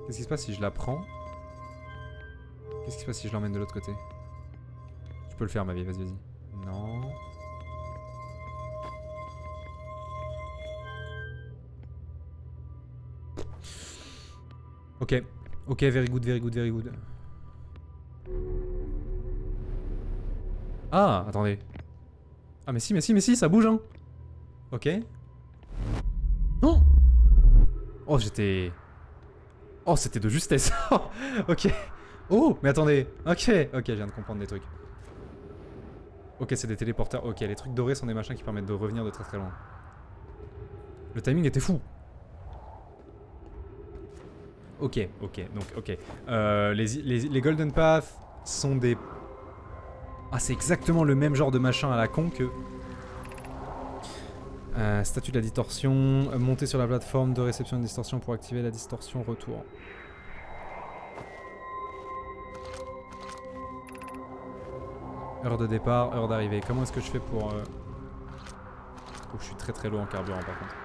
Qu'est-ce qui se passe si je la prends? Qu'est-ce qui se passe si je l'emmène de l'autre côté? Je peux le faire, ma vie, vas-y, vas-y. Non. Ok. Ok, very good, very good, very good. Ah, attendez. Ah, mais si, ça bouge, hein. Ok. Oh! Oh, j'étais... Oh, c'était de justesse. Ok. Oh, mais attendez. Ok, ok, je viens de comprendre des trucs. Ok, c'est des téléporteurs. Ok, les trucs dorés sont des machins qui permettent de revenir de très très loin. Le timing était fou. Ok, ok, donc ok. Les Golden Path sont des... Ah, c'est exactement le même genre de machin à la con que... statut de la distorsion, monter sur la plateforme de réception de distorsion pour activer la distorsion retour. Heure de départ, heure d'arrivée. Comment est-ce que je fais pour... Oh, je suis très très low en carburant par contre.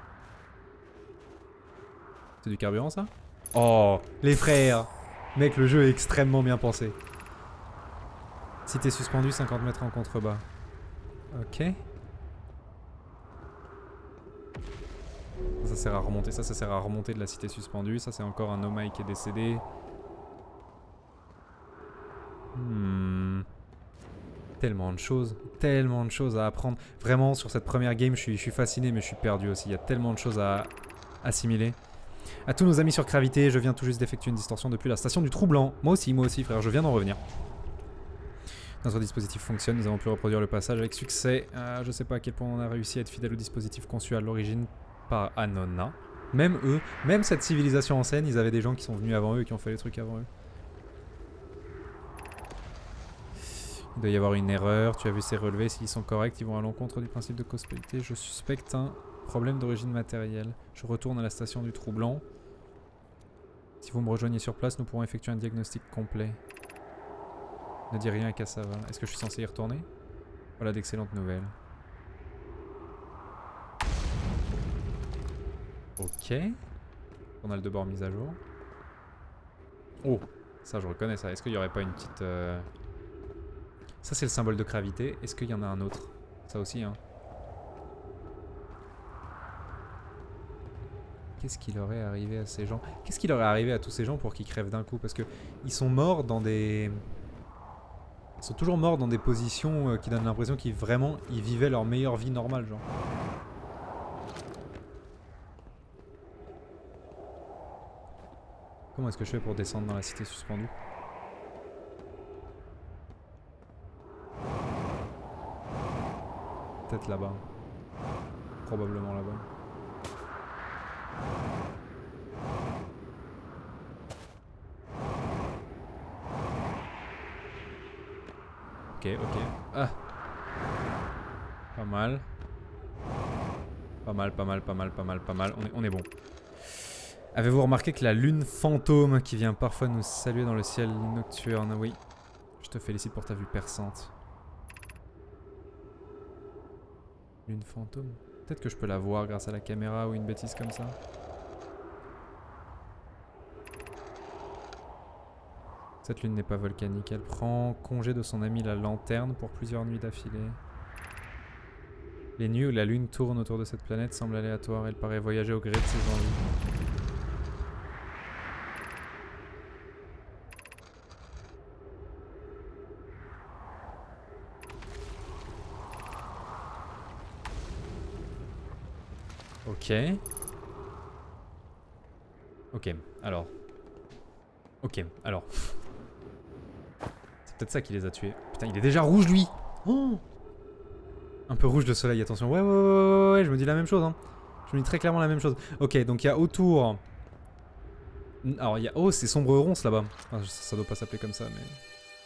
C'est du carburant ça? Oh, les frères! Mec, le jeu est extrêmement bien pensé. Si t'es suspendu, 50 mètres en contrebas. Ok. Ça sert à remonter, ça sert à remonter de la cité suspendue. Ça c'est encore un Nomai qui est décédé. Tellement de choses à apprendre. Vraiment, sur cette première game, je suis fasciné, mais je suis perdu aussi. Il y a tellement de choses à assimiler. À tous nos amis sur Gravité, je viens tout juste d'effectuer une distorsion depuis la station du Troublant. Moi aussi, frère, je viens d'en revenir. Notre dispositif fonctionne, nous avons pu reproduire le passage avec succès. Je sais pas à quel point on a réussi à être fidèle au dispositif conçu à l'origine par Anona. Même eux, même cette civilisation ancienne, ils avaient des gens qui sont venus avant eux et qui ont fait les trucs avant eux. Il doit y avoir une erreur, tu as vu ces relevés, s'ils sont corrects, ils vont à l'encontre du principe de causalité. Je suspecte un problème d'origine matérielle. Je retourne à la station du Troublant. Si vous me rejoignez sur place, nous pourrons effectuer un diagnostic complet. Ne dis rien à Cassava. Est-ce que je suis censé y retourner? Voilà d'excellentes nouvelles. Ok. Journal de bord mise à jour. Oh, ça je reconnais ça. Est-ce qu'il n'y aurait pas une petite... Ça c'est le symbole de gravité. Est-ce qu'il y en a un autre? Ça aussi, hein. Qu'est-ce qui leur est arrivé à ces gens? Qu'est-ce qui leur est arrivé à tous ces gens pour qu'ils crèvent d'un coup? Parce que ils sont morts dans des... Ils sont toujours morts dans des positions qui donnent l'impression qu'ils vraiment ils vivaient leur meilleure vie normale, genre. Comment est-ce que je fais pour descendre dans la cité suspendue? Peut-être là-bas. Probablement là-bas. Ok, ok. Ah. Pas mal. Pas mal, pas mal, pas mal, pas mal, pas mal. On est bon. Avez-vous remarqué que la lune fantôme qui vient parfois nous saluer dans le ciel nocturne? Oui. Je te félicite pour ta vue perçante. Lune fantôme? Peut-être que je peux la voir grâce à la caméra ou une bêtise comme ça. Cette lune n'est pas volcanique. Elle prend congé de son ami la lanterne pour plusieurs nuits d'affilée. Les nuits où la lune tourne autour de cette planète semblent aléatoires. Elle paraît voyager au gré de ses envies. Ok. Ok, alors. Ok, alors. C'est peut-être ça qui les a tués. Putain, il est déjà rouge lui. Oh, un peu rouge de soleil, attention. Ouais, je me dis la même chose. Hein. Je me dis très clairement la même chose. Ok, donc il y a autour... Alors il y a... Oh, c'est sombre ronce là-bas. Enfin, ça doit pas s'appeler comme ça, mais...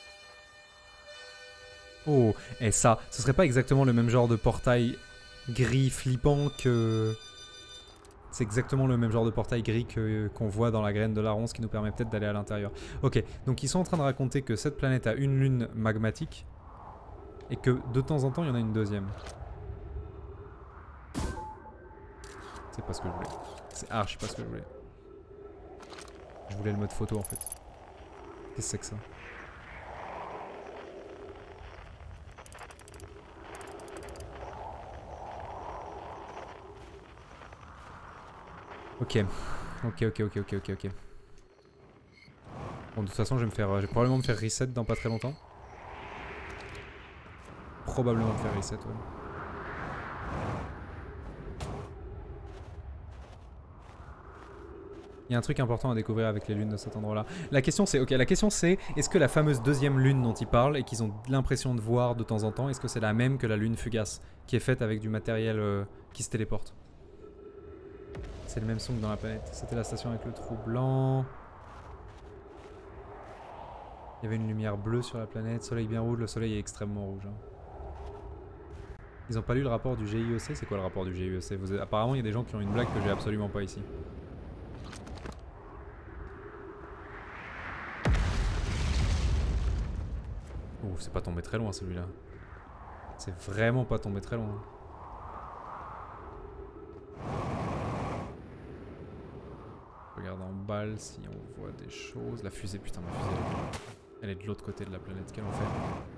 Oh, et ça, ce serait pas exactement le même genre de portail gris flippant que... C'est exactement le même genre de portail gris qu'on voit dans la graine de la ronce qui nous permet peut-être d'aller à l'intérieur. Ok, donc ils sont en train de raconter que cette planète a une lune magmatique et que de temps en temps il y en a une deuxième. C'est pas ce que je voulais. C'est archi pas ce que je voulais. Je voulais le mode photo en fait. Qu'est-ce que c'est que ça? Ok. Ok. Bon, de toute façon, je vais probablement me faire reset dans pas très longtemps. Probablement me faire reset, ouais. Il y a un truc important à découvrir avec les lunes de cet endroit-là. La question c'est, est-ce que la fameuse deuxième lune dont ils parlent et qu'ils ont l'impression de voir de temps en temps, est-ce que c'est la même que la lune fugace, qui est faite avec du matériel qui se téléporte? C'est le même son que dans la planète. C'était la station avec le trou blanc. Il y avait une lumière bleue sur la planète, soleil bien rouge, le soleil est extrêmement rouge. Hein. Ils ont pas lu le rapport du GIEC? C'est quoi le rapport du GIEC? Apparemment il y a des gens qui ont une blague que j'ai absolument pas ici. Oh, c'est pas tombé très loin celui-là. C'est vraiment pas tombé très loin. Regarde en balle si on voit des choses. La fusée, putain, ma fusée, elle est de l'autre côté de la planète. Quel enfer.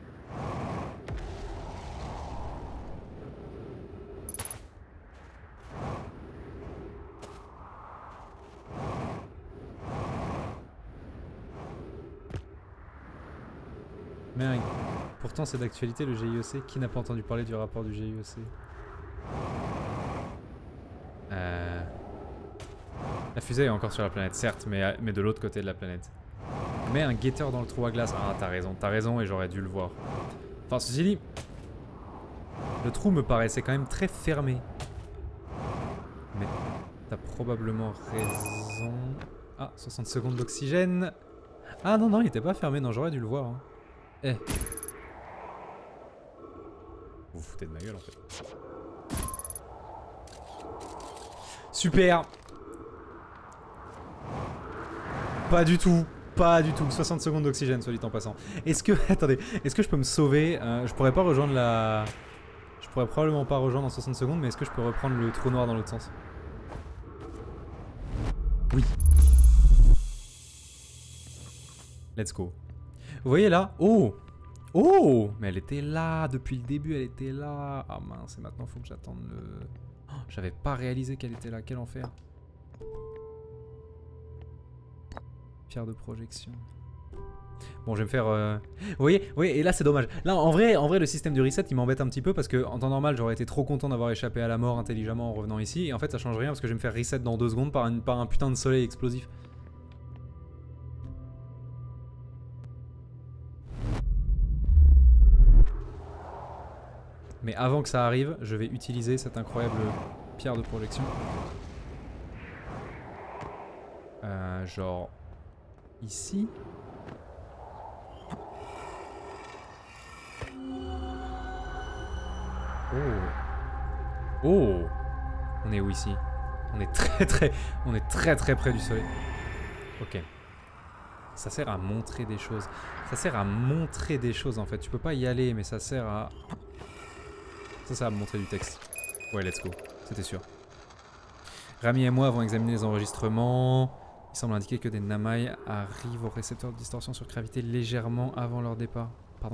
Merde. Pourtant c'est d'actualité le GIEC. Qui n'a pas entendu parler du rapport du GIEC? La fusée est encore sur la planète, certes, mais de l'autre côté de la planète. Mais un guetteur dans le trou à glace. Ah, t'as raison et j'aurais dû le voir. Enfin, ceci dit, le trou me paraissait quand même très fermé. Mais t'as probablement raison. Ah, 60 secondes d'oxygène. Ah non, non, il était pas fermé, non, j'aurais dû le voir. Hein. Eh. Vous vous foutez de ma gueule en fait. Super. Pas du tout. Pas du tout. 60 secondes d'oxygène, soit dit en passant. Est-ce que... Attendez. Est-ce que je peux me sauver? Je pourrais pas rejoindre la... Je pourrais probablement pas rejoindre en 60 secondes, mais est-ce que je peux reprendre le trou noir dans l'autre sens? Oui. Let's go. Vous voyez là? Oh! Oh! Mais elle était là depuis le début, elle était là. Ah mince, et maintenant faut que j'attende le... Oh, j'avais pas réalisé qu'elle était là, quel enfer. Pierre de projection. Bon, je vais me faire... Vous voyez, et là c'est dommage. Là, en vrai, le système du reset, il m'embête un petit peu parce que en temps normal, j'aurais été trop content d'avoir échappé à la mort intelligemment en revenant ici. Et en fait, ça change rien parce que je vais me faire reset dans 2 secondes par un putain de soleil explosif. Mais avant que ça arrive, je vais utiliser cette incroyable pierre de projection. Genre... Ici. Oh. Oh. On est où ici? On est très près du soleil. Ok. Ça sert à montrer des choses. Ça sert à montrer des choses en fait. Tu peux pas y aller mais ça sert à... Ça sert à montrer du texte. Ouais, let's go. C'était sûr. Rami et moi avons examiné les enregistrements. Il semble indiquer que des Namai arrivent au récepteur de distorsion sur gravité légèrement avant leur départ. Pardon?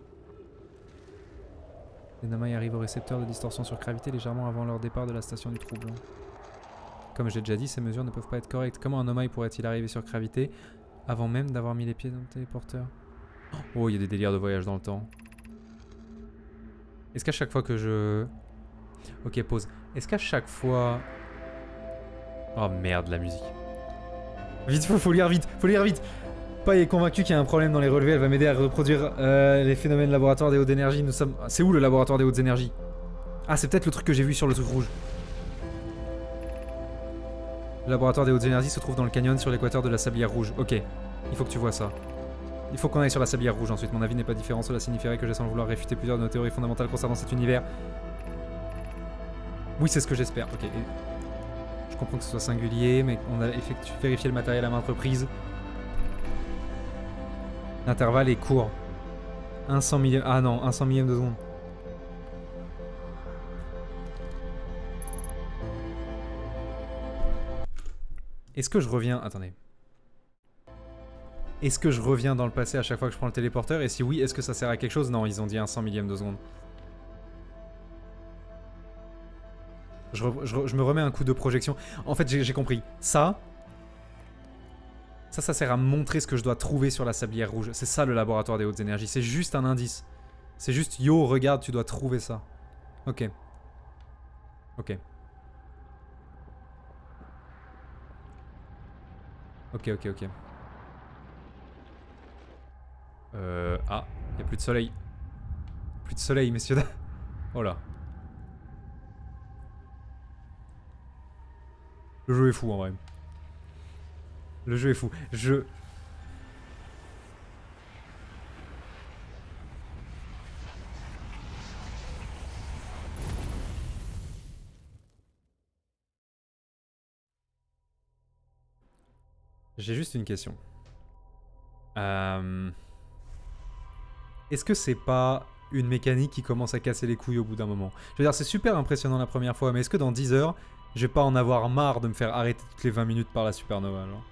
Les Namai arrivent au récepteur de distorsion sur gravité légèrement avant leur départ de la station du trou blanc. Comme je l'ai déjà dit, ces mesures ne peuvent pas être correctes. Comment un Namai pourrait-il arriver sur gravité avant même d'avoir mis les pieds dans le téléporteur? Oh, il y a des délires de voyage dans le temps. Est-ce qu'à chaque fois que je... Ok, pause. Est-ce qu'à chaque fois... Oh merde, la musique. Vite, faut lire vite, Pai est convaincu qu'il y a un problème dans les relevés, elle va m'aider à reproduire les phénomènes laboratoire des hautes énergies. Nous sommes... C'est où le laboratoire des hautes énergies? Ah, c'est peut-être le truc que j'ai vu sur le truc rouge. Le laboratoire des hautes énergies se trouve dans le canyon sur l'équateur de la sablière rouge. Ok, il faut que tu vois ça. Il faut qu'on aille sur la sablière rouge ensuite. Mon avis n'est pas différent, cela signifierait que j'ai sans le vouloir réfuter plusieurs de nos théories fondamentales concernant cet univers. Oui, c'est ce que j'espère. Ok. Je comprends que ce soit singulier, mais on a vérifié le matériel à maintes reprises. L'intervalle est court. 1 100 millième... Ah non, 1 100 millième de seconde. Est-ce que je reviens... Attendez. Est-ce que je reviens dans le passé à chaque fois que je prends le téléporteur? Et si oui, est-ce que ça sert à quelque chose? Non, ils ont dit un 100 millième de seconde. Je me remets un coup de projection. En fait, j'ai compris. Ça sert à me montrer ce que je dois trouver sur la sablière rouge. C'est ça le laboratoire des hautes énergies. C'est juste un indice. C'est juste, yo, regarde, tu dois trouver ça. Ok. Ok. Ok, ok, ok. Ah, y a plus de soleil. Plus de soleil, messieurs. Oh là. Le jeu est fou en vrai. Le jeu est fou. J'ai juste une question. Est-ce que c'est pas une mécanique qui commence à casser les couilles au bout d'un moment? Je veux dire, c'est super impressionnant la première fois, mais est-ce que dans 10 heures, je vais pas en avoir marre de me faire arrêter toutes les 20 minutes par la supernova, genre?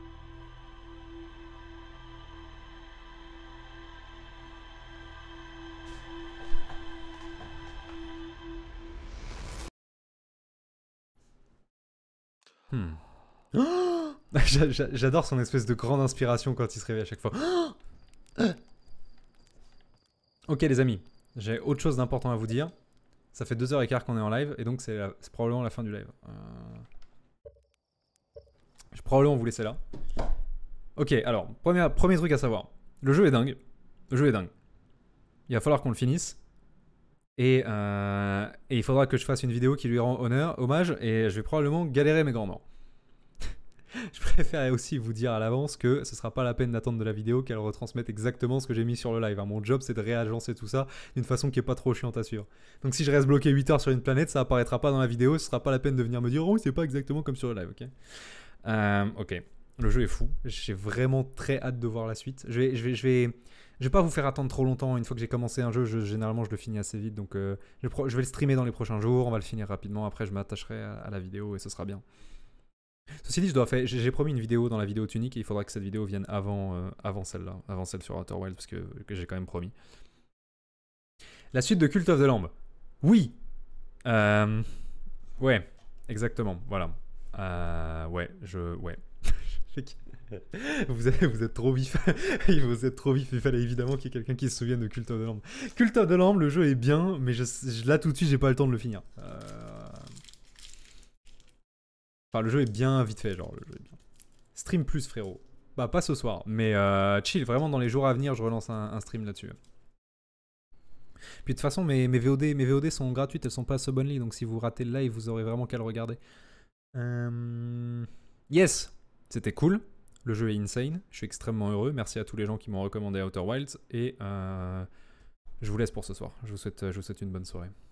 J'adore son espèce de grande inspiration quand il se réveille à chaque fois. Ok les amis, j'ai autre chose d'important à vous dire. Ça fait 2h15 qu'on est en live et donc c'est probablement la fin du live. Je vais probablement vous laisser là. Ok, alors, premier truc à savoir. Le jeu est dingue. Le jeu est dingue. Il va falloir qu'on le finisse. Et il faudra que je fasse une vidéo qui lui rend hommage et je vais probablement galérer mes grands morts. Je préfère aussi vous dire à l'avance que ce sera pas la peine d'attendre de la vidéo qu'elle retransmette exactement ce que j'ai mis sur le live. Mon job, c'est de réagencer tout ça d'une façon qui est pas trop chiante à suivre. Donc si je reste bloqué 8 heures sur une planète, ça apparaîtra pas dans la vidéo, ce sera pas la peine de venir me dire « Oh, c'est pas exactement comme sur le live, ok ?» Ok, le jeu est fou. J'ai vraiment très hâte de voir la suite. Je vais pas vous faire attendre trop longtemps. Une fois que j'ai commencé un jeu, généralement je le finis assez vite. Donc je vais le streamer dans les prochains jours. On va le finir rapidement. Après, je m'attacherai à la vidéo et ce sera bien. Ceci dit, j'ai promis une vidéo dans la vidéo tunique et il faudra que cette vidéo vienne avant celle-là, avant celle sur Outer Wilds, parce que j'ai quand même promis. La suite de Cult of the Lamb. Oui. Ouais, exactement. Voilà. Ouais. Vous êtes trop vif. Vous êtes trop vif. Il fallait évidemment qu'il y ait quelqu'un qui se souvienne de Cult of the Lamb. Cult of the Lamb, le jeu est bien, mais là tout de suite, j'ai pas le temps de le finir. Enfin, le jeu est bien vite fait, genre, le jeu est bien. Stream plus, frérot. Bah, pas ce soir, mais chill, vraiment, dans les jours à venir, je relance un stream là-dessus. Puis de toute façon, mes VOD sont gratuites, elles sont pas sub-only, donc si vous ratez le live, vous aurez vraiment qu'à le regarder. Yes, c'était cool. Le jeu est insane, je suis extrêmement heureux. Merci à tous les gens qui m'ont recommandé Outer Wilds, et je vous laisse pour ce soir. Je vous souhaite une bonne soirée.